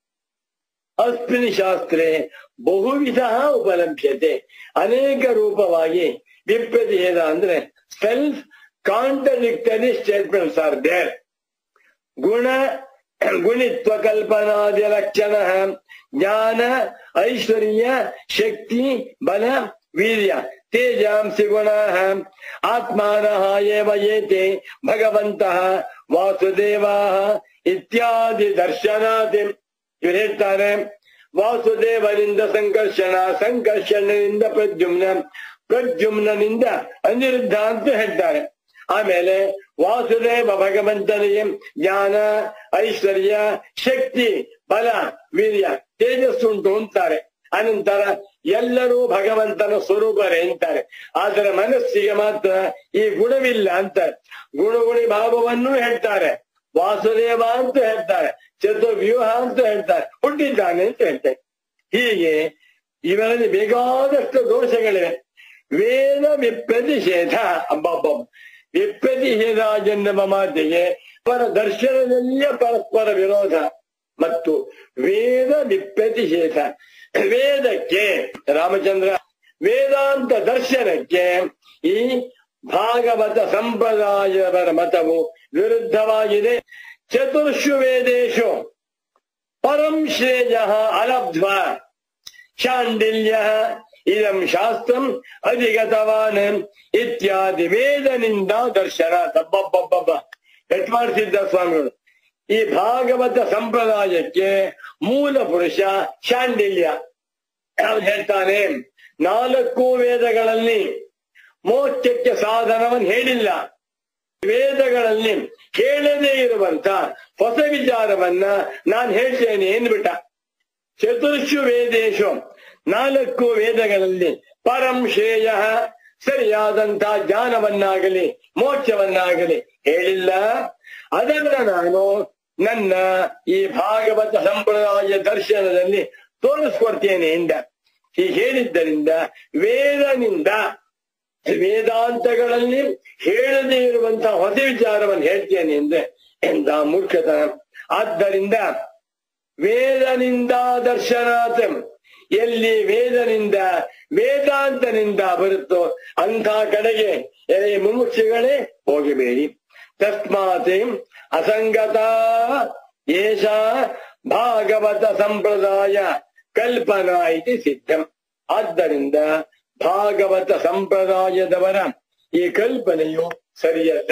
ಅಸ್ಮಿನ್ ಶಾಸ್ತ್ರೆ ಬಹುವಿಧ ಉಪಲಭ್ಯತೆ. ಅನೇಕ ರೂಪವಾಗಿ ವಿಪ್ರತಿಷೇಧ ಅಂದ್ರೆ self contradictory statements are there. ಗುಣ ಗುಣಿತ್ವ ಕಲ್ಪನಾದಿ ಲಕ್ಷಣ, ಜ್ಞಾನ, ಐಶ್ವರ್ಯ, ಶಕ್ತಿ, ಬಲ, ವೀರ್ಯ, ತೇಜಾಂಸಿ ಗುಣ ಆತ್ಮಾನಃ ಏವ ಏತೆ ಭಗವಂತಃ ವಾಸುದೇವಾ ಇತ್ಯಾದಿ ದರ್ಶನಾದಿ. ಇವರು ಹೇಳ್ತಾರೆ ವಾಸುದೇವನಿಂದ ಸಂಕರ್ಷಣ, ಸಂಕರ್ಷಣನಿಂದ ಪ್ರದ್ಯುಮ್ನ, ಪ್ರದ್ಯುಮ್ನನಿಂದ ಅನಿರುದ್ಧ ಅಂತ ಹೇಳ್ತಾರೆ. ಆಮೇಲೆ ವಾಸುದೇವ ಭಗವಂತನಿಗೆ ಜ್ಞಾನ, ಐಶ್ವರ್ಯ, ಶಕ್ತಿ, ಬಲ, ವೀರ್ಯ, ತೇಜಸ್ಸುಂಟು ಅಂತಾರೆ. ಅನಂತರ ಎಲ್ಲರೂ ಭಗವಂತನ ಸ್ವರೂಪರೇ ಅಂತಾರೆ. ಆದರೆ ಮನಸ್ಸಿಗೆ ಮಾತ್ರ ಈ ಗುಣವಿಲ್ಲ ಅಂತಾರೆ. ಗುಣಗುಣಿ ಭಾವವನ್ನು ಹೇಳ್ತಾರೆ. ವಾಸುದೇವ ಅಂತ ಹೇಳ್ತಾರೆ, ಚತುರ್ವ್ಯೂಹ ಅಂತ ಹೇಳ್ತಾರೆ, ಹುಟ್ಟಿದ್ದಾನೆ ಅಂತ ಹೇಳ್ತಾರೆ. ಹೀಗೆ ಇವರಲ್ಲಿ ಬೇಕಾದಷ್ಟು ದೋಷಗಳಿವೆ. ವೇದ ವಿಪ್ರತಿಷೇಧ ಅಬ್ಬಬ್ಬ ವಿಪ್ರತಿಷೇಧ ಎನ್ನುವ ಮಾತಿಗೆ ಪರ ದರ್ಶನದಲ್ಲಿಯೇ ಪರಸ್ಪರ ವಿರೋಧ ಮತ್ತು ವೇದ ವಿಪ್ರತಿಷೇಧ. ವೇದಕ್ಕೆ ರಾಮಚಂದ್ರ ವೇದಾಂತ ದರ್ಶನಕ್ಕೆ ಈ ಭಾಗವತ ಸಂಪ್ರದಾಯದ ಮತವು ವಿರುದ್ಧವಾಗಿದೆ. ಚತುರ್ಷು ವೇದೇಶು ಪರಂ ಶ್ರೇಯ ಅಲಬ್ಧ್ವ ಶಾಂಡಿಲ್ಯ ಇದಂ ಶಾಸ್ತ್ರಂ ಅಧಿಗತವಾನ್ ಇತ್ಯಾದಿ ವೇದನಿಂದ ದರ್ಶನ. ತಬ್ಬಬ್ಬಬ್ಬ ಎಟ್ ಮಾಡಿಸಿದ್ದ ಸ್ವಾಮಿಗಳು. ಈ ಭಾಗವತ ಸಂಪ್ರದಾಯಕ್ಕೆ ಮೂಲ ಪುರುಷ ಶಾಂಡಿಲ್ಯ. ಅವನು ಹೇಳ್ತಾನೆ, ನಾಲ್ಕು ವೇದಗಳಲ್ಲಿ ಮೋಕ್ಷಕ್ಕೆ ಸಾಧನವನ್ನು ಹೇಳಿಲ್ಲ. ವೇದಗಳಲ್ಲಿ ಹೇಳದೇ ಇರುವಂತ ಹೊಸ ವಿಚಾರವನ್ನ ನಾನು ಹೇಳ್ತೇನೆ ಎಂದ್ಬಿಟ್ಟ. ಚತುರ್ಷು ವೇದೇಶು ನಾಲ್ಕು ವೇದಗಳಲ್ಲಿ ಪರಂ ಶ್ರೇಯ ಸರಿಯಾದಂತ ಜ್ಞಾನವನ್ನಾಗಲಿ ಮೋಕ್ಷವನ್ನಾಗಲಿ ಹೇಳಿಲ್ಲ. ಅದನ್ನ ನಾನು ನನ್ನ ಈ ಭಾಗವತ ಸಂಪ್ರದಾಯ ದರ್ಶನದಲ್ಲಿ ತೋರಿಸ್ಕೊಡ್ತೇನೆ ಎಂದ. ಹೀಗೆ ಹೇಳಿದ್ದರಿಂದ ವೇದನಿಂದ ವೇದಾಂತಗಳಲ್ಲಿ ಹೇಳದೇ ಇರುವಂತಹ ಹೊಸ ವಿಚಾರವನ್ನು ಹೇಳ್ತೇನೆ ಎಂದ್ರೆ ಎಂದ ಮೂರ್ಖತನ. ಆದ್ದರಿಂದ ವೇದನಿಂದ ದರ್ಶನಾತ್, ಎಲ್ಲಿ ವೇದನಿಂದ ವೇದಾಂತನಿಂದ ಬರುತ್ತೋ ಅಂಥ ಕಡೆಗೆ ಎಲೆ ಮುಮುಕ್ಷುಗಳೇ ಹೋಗಬೇಡಿ. ತಸ್ಮಾತ್ ಅಸಂಗತ ಏಷ ಭಾಗವತ ಸಂಪ್ರದಾಯ ಕಲ್ಪನಾ ಇತಿ ಸಿದ್ಧಂ. ಆದ್ದರಿಂದ ಭಾಗವತ ಸಂಪ್ರದಾಯದವರ ಈ ಕಲ್ಪನೆಯು ಸರಿಯಲ್ಲ.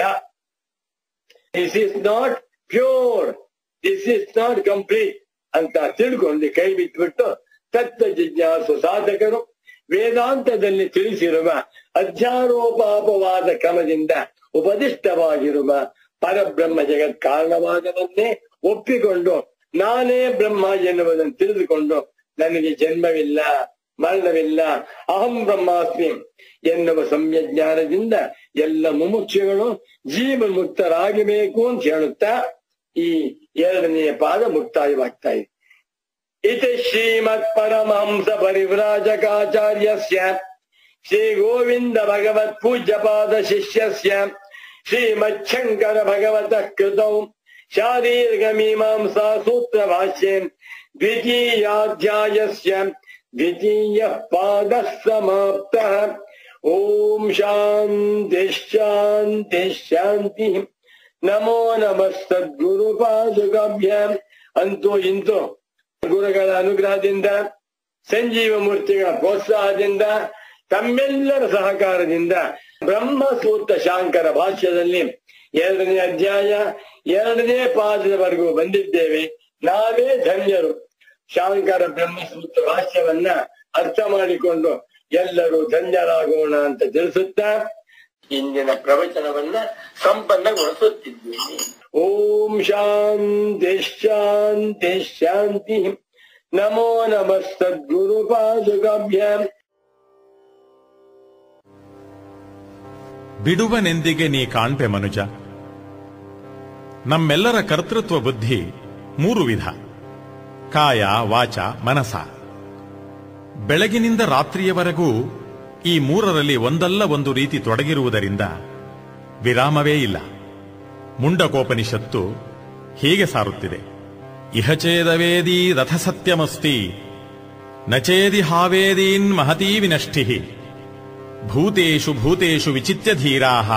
This is not pure, this is not complete ಅಂತ ತಿಳ್ಕೊಂಡು ಕೈ ಬಿಟ್ಬಿಟ್ಟು ತತ್ವ ಜಿಜ್ಞಾಸು ಸಾಧಕರು ವೇದಾಂತದಲ್ಲಿ ತಿಳಿಸಿರುವ ಅಧ್ಯಾರೋಪಾಪವಾದ ಕ್ರಮದಿಂದ ಉಪದಿಷ್ಟವಾಗಿರುವ ಪರಬ್ರಹ್ಮ ಜಗತ್ ಕಾರಣವಾದವನ್ನೇ ಒಪ್ಪಿಕೊಂಡು ನಾನೇ ಬ್ರಹ್ಮ ಎನ್ನುವುದನ್ನು ತಿಳಿದುಕೊಂಡು ನನಗೆ ಜನ್ಮವಿಲ್ಲ, ಮರಣವಿಲ್ಲ, ಅಹಂ ಬ್ರಹ್ಮಾಸ್ಮಿ ಎನ್ನುವ ಸಮ್ಯಜ್ಞಾನದಿಂದ ಎಲ್ಲ ಮುಮುಕ್ಷುಗಳು ಜೀವ ಮುಕ್ತರಾಗಬೇಕು ಅಂತ ಹೇಳುತ್ತಾ ಈ ಎರಡನೆಯ ಪಾದ ಮುಕ್ತಾಯವಾಗ್ತಾ ಇದೆ. ಇತಿ ಶ್ರೀಮತ್ ಪರಮಹಂಸ ಪರಿವ್ರಾಜಕಾಚಾರ್ಯಸ್ಯ ಶ್ರೀ ಗೋವಿಂದ ಭಗವತ್ ಪೂಜ್ಯಪಾದ ಶಿಷ್ಯಸ್ಯ ಶ್ರೀಮತ್ ಶಂಕರ ಭಗವತಃ ಕೃತೌ ಶಾರೀರಿಕ ಮೀಮಾಂಸಾ ಸೂತ್ರ ಭಾಷ್ಯೆ ದ್ವಿತೀಯಾಧ್ಯಾಯಸ್ಯ ದ್ವಿತೀಯ ಪಾದ ಸಮಾಪ್ತಃ. ಓಂ ಶಾಂತಿ ಶಾಂತಿ ಶಾಂತಿ. ನಮೋ ನಮಃ ಸದ್ಗುರು ಪಾದುಕಾಭ್ಯಾಂ. ಅಂತೂ ಇಂತೂ ಗುರುಗಳ ಅನುಗ್ರಹದಿಂದ, ಸಂಜೀವ ಮೂರ್ತಿಗಳ ಪ್ರೋತ್ಸಾಹದಿಂದ, ತಮ್ಮೆಲ್ಲರ ಸಹಕಾರದಿಂದ ಬ್ರಹ್ಮಸೂತ್ರ ಶಾಂಕರ ಭಾಷ್ಯದಲ್ಲಿ ಎರಡನೇ ಅಧ್ಯಾಯ ಎರಡನೇ ಪಾದದವರೆಗೂ ಬಂದಿದ್ದೇವೆ. ನಾವೇ ಧನ್ಯರು. ಶಾಂಕರ ಬ್ರಹ್ಮಸೂತ್ರ ಭಾಷ್ಯವನ್ನ ಅರ್ಥ ಮಾಡಿಕೊಂಡು ಎಲ್ಲರೂ ಧನ್ಯರಾಗೋಣ ಅಂತ ತಿಳಿಸುತ್ತಾ ಇಂದಿನ ಪ್ರವಚನವನ್ನ ಸಂಪನ್ನಗೊಳಿಸುತ್ತಿದ್ದೇನೆ. ಓಂ ಶಾಂತಿ ಶಾಂತಿ ಶಾಂತಿ. ನಮೋ ನಮಃ ಸದ್ಗುರು ಪಾದುಕಾಭ್ಯಾಂ. ಬಿಡುವನೆಂದಿಗೆ ನೀ ಕಾಣ್ಪೆ ಮನುಜ. ನಮ್ಮೆಲ್ಲರ ಕರ್ತೃತ್ವ ಬುದ್ಧಿ ಮೂರು ವಿಧ: ಕಾಯ, ವಾಚ, ಮನಸ. ಬೆಳಗಿನಿಂದ ರಾತ್ರಿಯವರೆಗೂ ಈ ಮೂರರಲ್ಲಿ ಒಂದಲ್ಲ ಒಂದು ರೀತಿ ತೊಡಗಿರುವುದರಿಂದ ವಿರಾಮವೇ ಇಲ್ಲ. ಮುಂಡಕೋಪನಿಷತ್ತು ಹೀಗೆ ಸಾರುತ್ತಿದೆ: ಇಹಚೇದವೇದೀ ರಥ ಸತ್ಯಮಸ್ತಿ ನಚೇದಿ ಹಾವೇದೀನ್ ಮಹತೀ ವಿನಷ್ಟಿ ಭೂತೇಷು ಭೂತೇಷು ವಿಚಿತ್ಯ ಧೀರಾಃ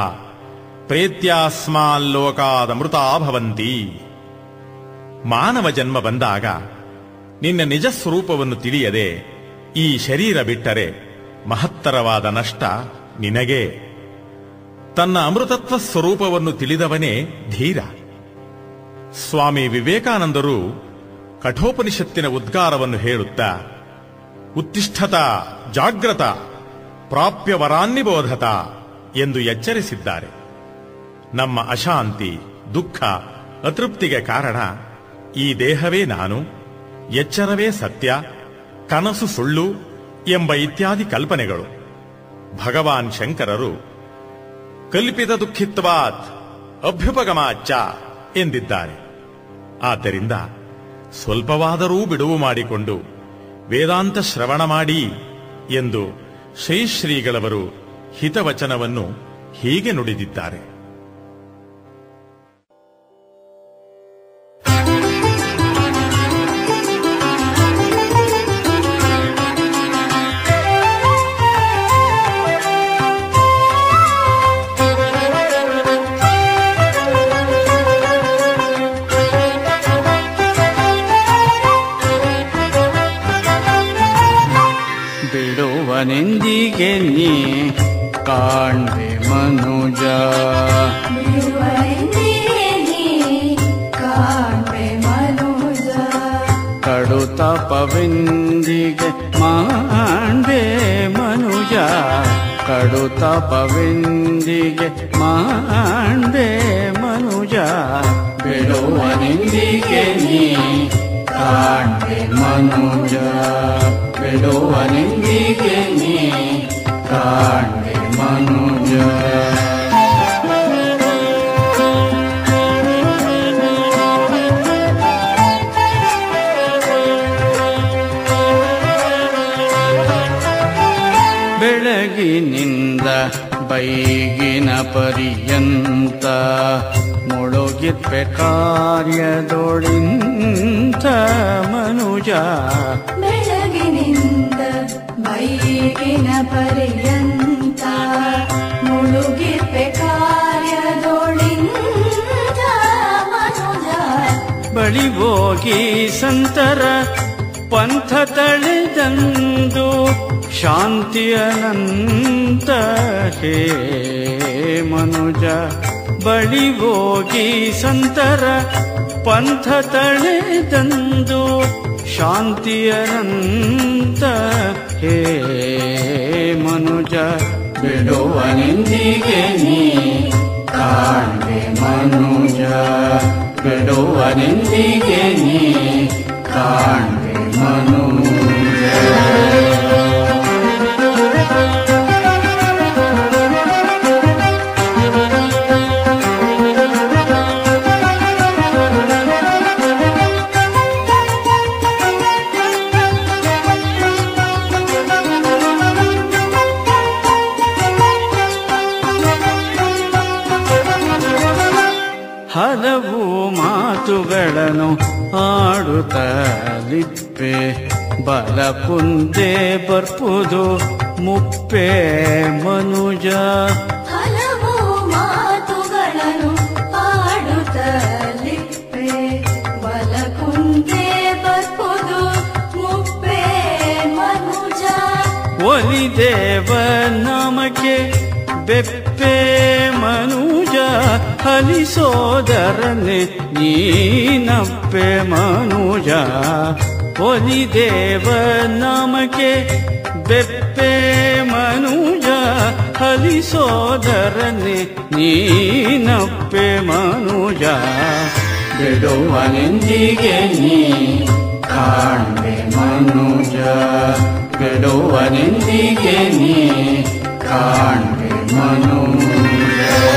ಪ್ರೇತ್ಯಾಸ್ಮಾಲ್ಲೋಕಾದಮೃತಾ ಭವಂತಿ. ಮಾನವ ಜನ್ಮ ಬಂದಾಗ ನಿನ್ನ ನಿಜ ಸ್ವರೂಪವನ್ನು ತಿಳಿಯದೆ ಈ ಶರೀರ ಬಿಟ್ಟರೆ ಮಹತ್ತರವಾದ ನಷ್ಟ ನಿನಗೇ. ತನ್ನ ಅಮೃತತ್ವ ಸ್ವರೂಪವನ್ನು ತಿಳಿದವನೇ ಧೀರ. ಸ್ವಾಮಿ ವಿವೇಕಾನಂದರು ಕಠೋಪನಿಷತ್ತಿನ ಉದ್ಗಾರವನ್ನು ಹೇಳುತ್ತಾ ಉತ್ತಿಷ್ಠತ ಜಾಗ್ರತ ಪ್ರಾಪ್ಯ ವರಾನ್ನಿಬೋಧತ ಎಂದು ಎಚ್ಚರಿಸಿದ್ದಾರೆ. ನಮ್ಮ ಅಶಾಂತಿ, ದುಃಖ, ಅತೃಪ್ತಿಗೆ ಕಾರಣ ಈ ದೇಹವೇ ನಾನು, ಎಚ್ಚರವೇ ಸತ್ಯ, ಕನಸು ಸುಳ್ಳು ಎಂಬ ಇತ್ಯಾದಿ ಕಲ್ಪನೆಗಳು. ಭಗವಾನ್ ಶಂಕರರು ಕಲ್ಪಿತ ದುಃಖಿತ್ವಾತ್ ಅಭ್ಯುಪಗಮಾಚ್ಚ ಎಂದಿದ್ದಾರೆ. ಆದ್ದರಿಂದ ಸ್ವಲ್ಪವಾದರೂ ಬಿಡುವು ಮಾಡಿಕೊಂಡು ವೇದಾಂತ ಶ್ರವಣ ಮಾಡಿ ಎಂದು ಶ್ರೀ ಶ್ರೀಗಳವರು ಹಿತವಚನವನ್ನು ಹೀಗೆ ನುಡಿದಿದ್ದಾರೆ. ಬಿಡುವನೆಂದಿಗೆ ನೀ ಕಾಣ್ಬೆ ಮನುಜ, ಕಡು ತಪವೆಂದಿಗೆ ಮಾಡ್ಬೆ ಮನುಜ, ಕಡು ತಪವೆಂದಿಗೆ ಮಾಡ್ಬೆ ಮನುಜ. ಬಿಡುವನೆಂದಿಗೆ ನೀ ಕಾಣ್ಬೆ ಮನುಜ, ಬಿಡುವನೆಂದಿಗೆ ನೀ ಕಾಣ್ಬೆ ಮನುಜ. ಬೆಳಗಿನಿಂದ ಬೈಗಿನ ಪರ್ಯಂತ ಮುಳುಗಿತ್ವೆ ಕಾರ್ಯದೊಳಿಂತ ಮನುಜ. ಬೆಳಗಿನಿಂದ ಬೈಗಿನ ಪರ್ಯಂತ ಮುಳುಗಿತ್ವೆ ಕಾರ್ಯದೊಳಿಂತ ಮನುಜ. ಬಳಿ ಹೋಗಿ ಸಂತರ ಪಂಥ ತಳೆದಂದು ಶಾಂತಿಯನಂತ ಹೇ ಮನುಜ. ಬಳಿ ಹೋಗಿ ಸಂತರ ಪಂಥ ತಳೆದಂದು ಶಾಂತಿಯನಂತ ಹೇ ಮನುಜ. ಬಿಡುವನೆಂದಿಗೆ ನೀ ಕಾಣ್ಬೆ ಮನುಜ, ಬಿಡುವನೆಂದಿಗೆ ನೀ ಕಾಣ್ಬೆ ಮನುಜ. ಹಲವು ಮಾತುಗಳನ್ನು ಆಡುತ್ತಲಿಪ್ಪೆ, ಬಲ ಕುಂದೆ ಬರ್ಪುದು ಮುಪ್ಪೆ ಮನುಜ. ಹಲವು ಮಾತುಗಳನ್ನು ಆಡುತ್ತಲಿಪ್ಪೆ, ಬಲ ಕುಂದೆ ಬರ್ಪುದು ಮುಪ್ಪೆ ಮನುಜ. ಒಲಿದೇವ ನಾಮಕ್ಕೆ ಬೆಪ್ಪೆ ಮನುಜ, ಹಲಿಸೋದರನೆ ನೀನಪ್ಪೆ ಮನುಜ. ಒಲಿದೇವ ನಾಮಕ್ಕೆ ಬೆಪ್ಪೆ ಮನುಜ, ಹಲಿಸೋದರನೆ ನೀನಪ್ಪೆ ಮನುಜ. ಬಿಡುವನೆಂದಿಗೆ ನೀ ಕಾಣ್ಬೆ ಮನುಜ, ಬಿಡುವನೆಂದಿಗೆ ನೀ ಕಾಣ್ಬೆ ಮನುಜ.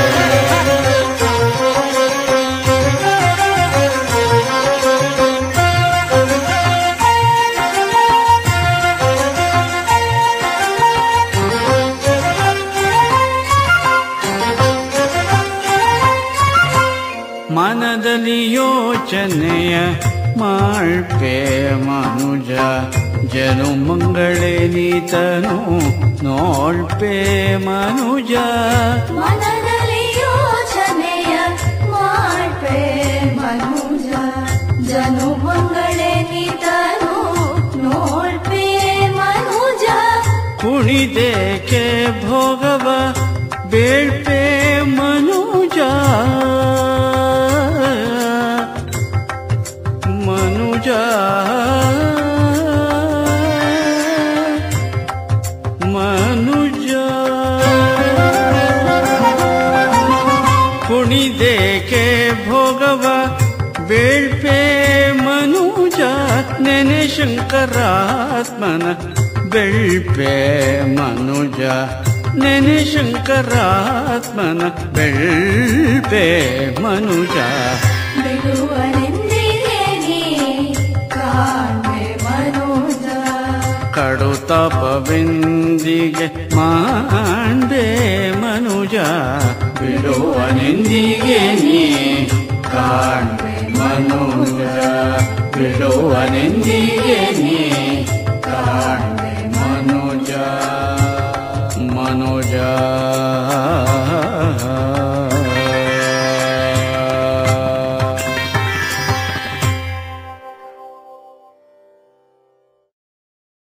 ಮನದಲ್ಲಿ ಯೋಚನೆಯ ಮಾಡ್ಪೆ ಮನುಜ, ಜನು ಮಂಗಳೇನಿತನು ನೋಡ್ಪೆ ಮನುಜ. ಮನದಲ್ಲಿ ಯೋಚನೆಯ ಮಾಡ್ಪೆ ಮನುಜ, ಜನು ಮಂಗಳೇನಿತನು ನೋಡ್ಪೆ ಮನುಜ. ಕುಣಿದೇಕೆ ಭೋಗವ ಬೇಳ್ಪೆ ಮನುಜ, ಮನುಜ ಮನುಜ. ಕುಣಿದೇಕೆ ಭೋಗವ ಬೇಳ್ಪೆ ಮನುಜ, ನೆನೆ ಶಂಕರಾತ್ಮನ ಬೆಳ್ಪೆ ಮನುಜ. ನೆನೆ ಶಂಕರಾತ್ಮನ ಬೆಳ್ಪೆ ಮನುಜ. ಬಿಡುವನೆಂದಿಗೆ ನೀ ಕಾಣ್ಬೆ ಮನುಜ, ಕಡು ತಪವೆಂದಿಗೆ ಮಾಂಡೆ ಮನುಜ ಬಿಡುವನೆಂದಿಗೆ ನೀ ಕಾಣ್ಬೆ ಮನುಜ ಬಿಡುವನೆಂದಿಗೆ ನೀ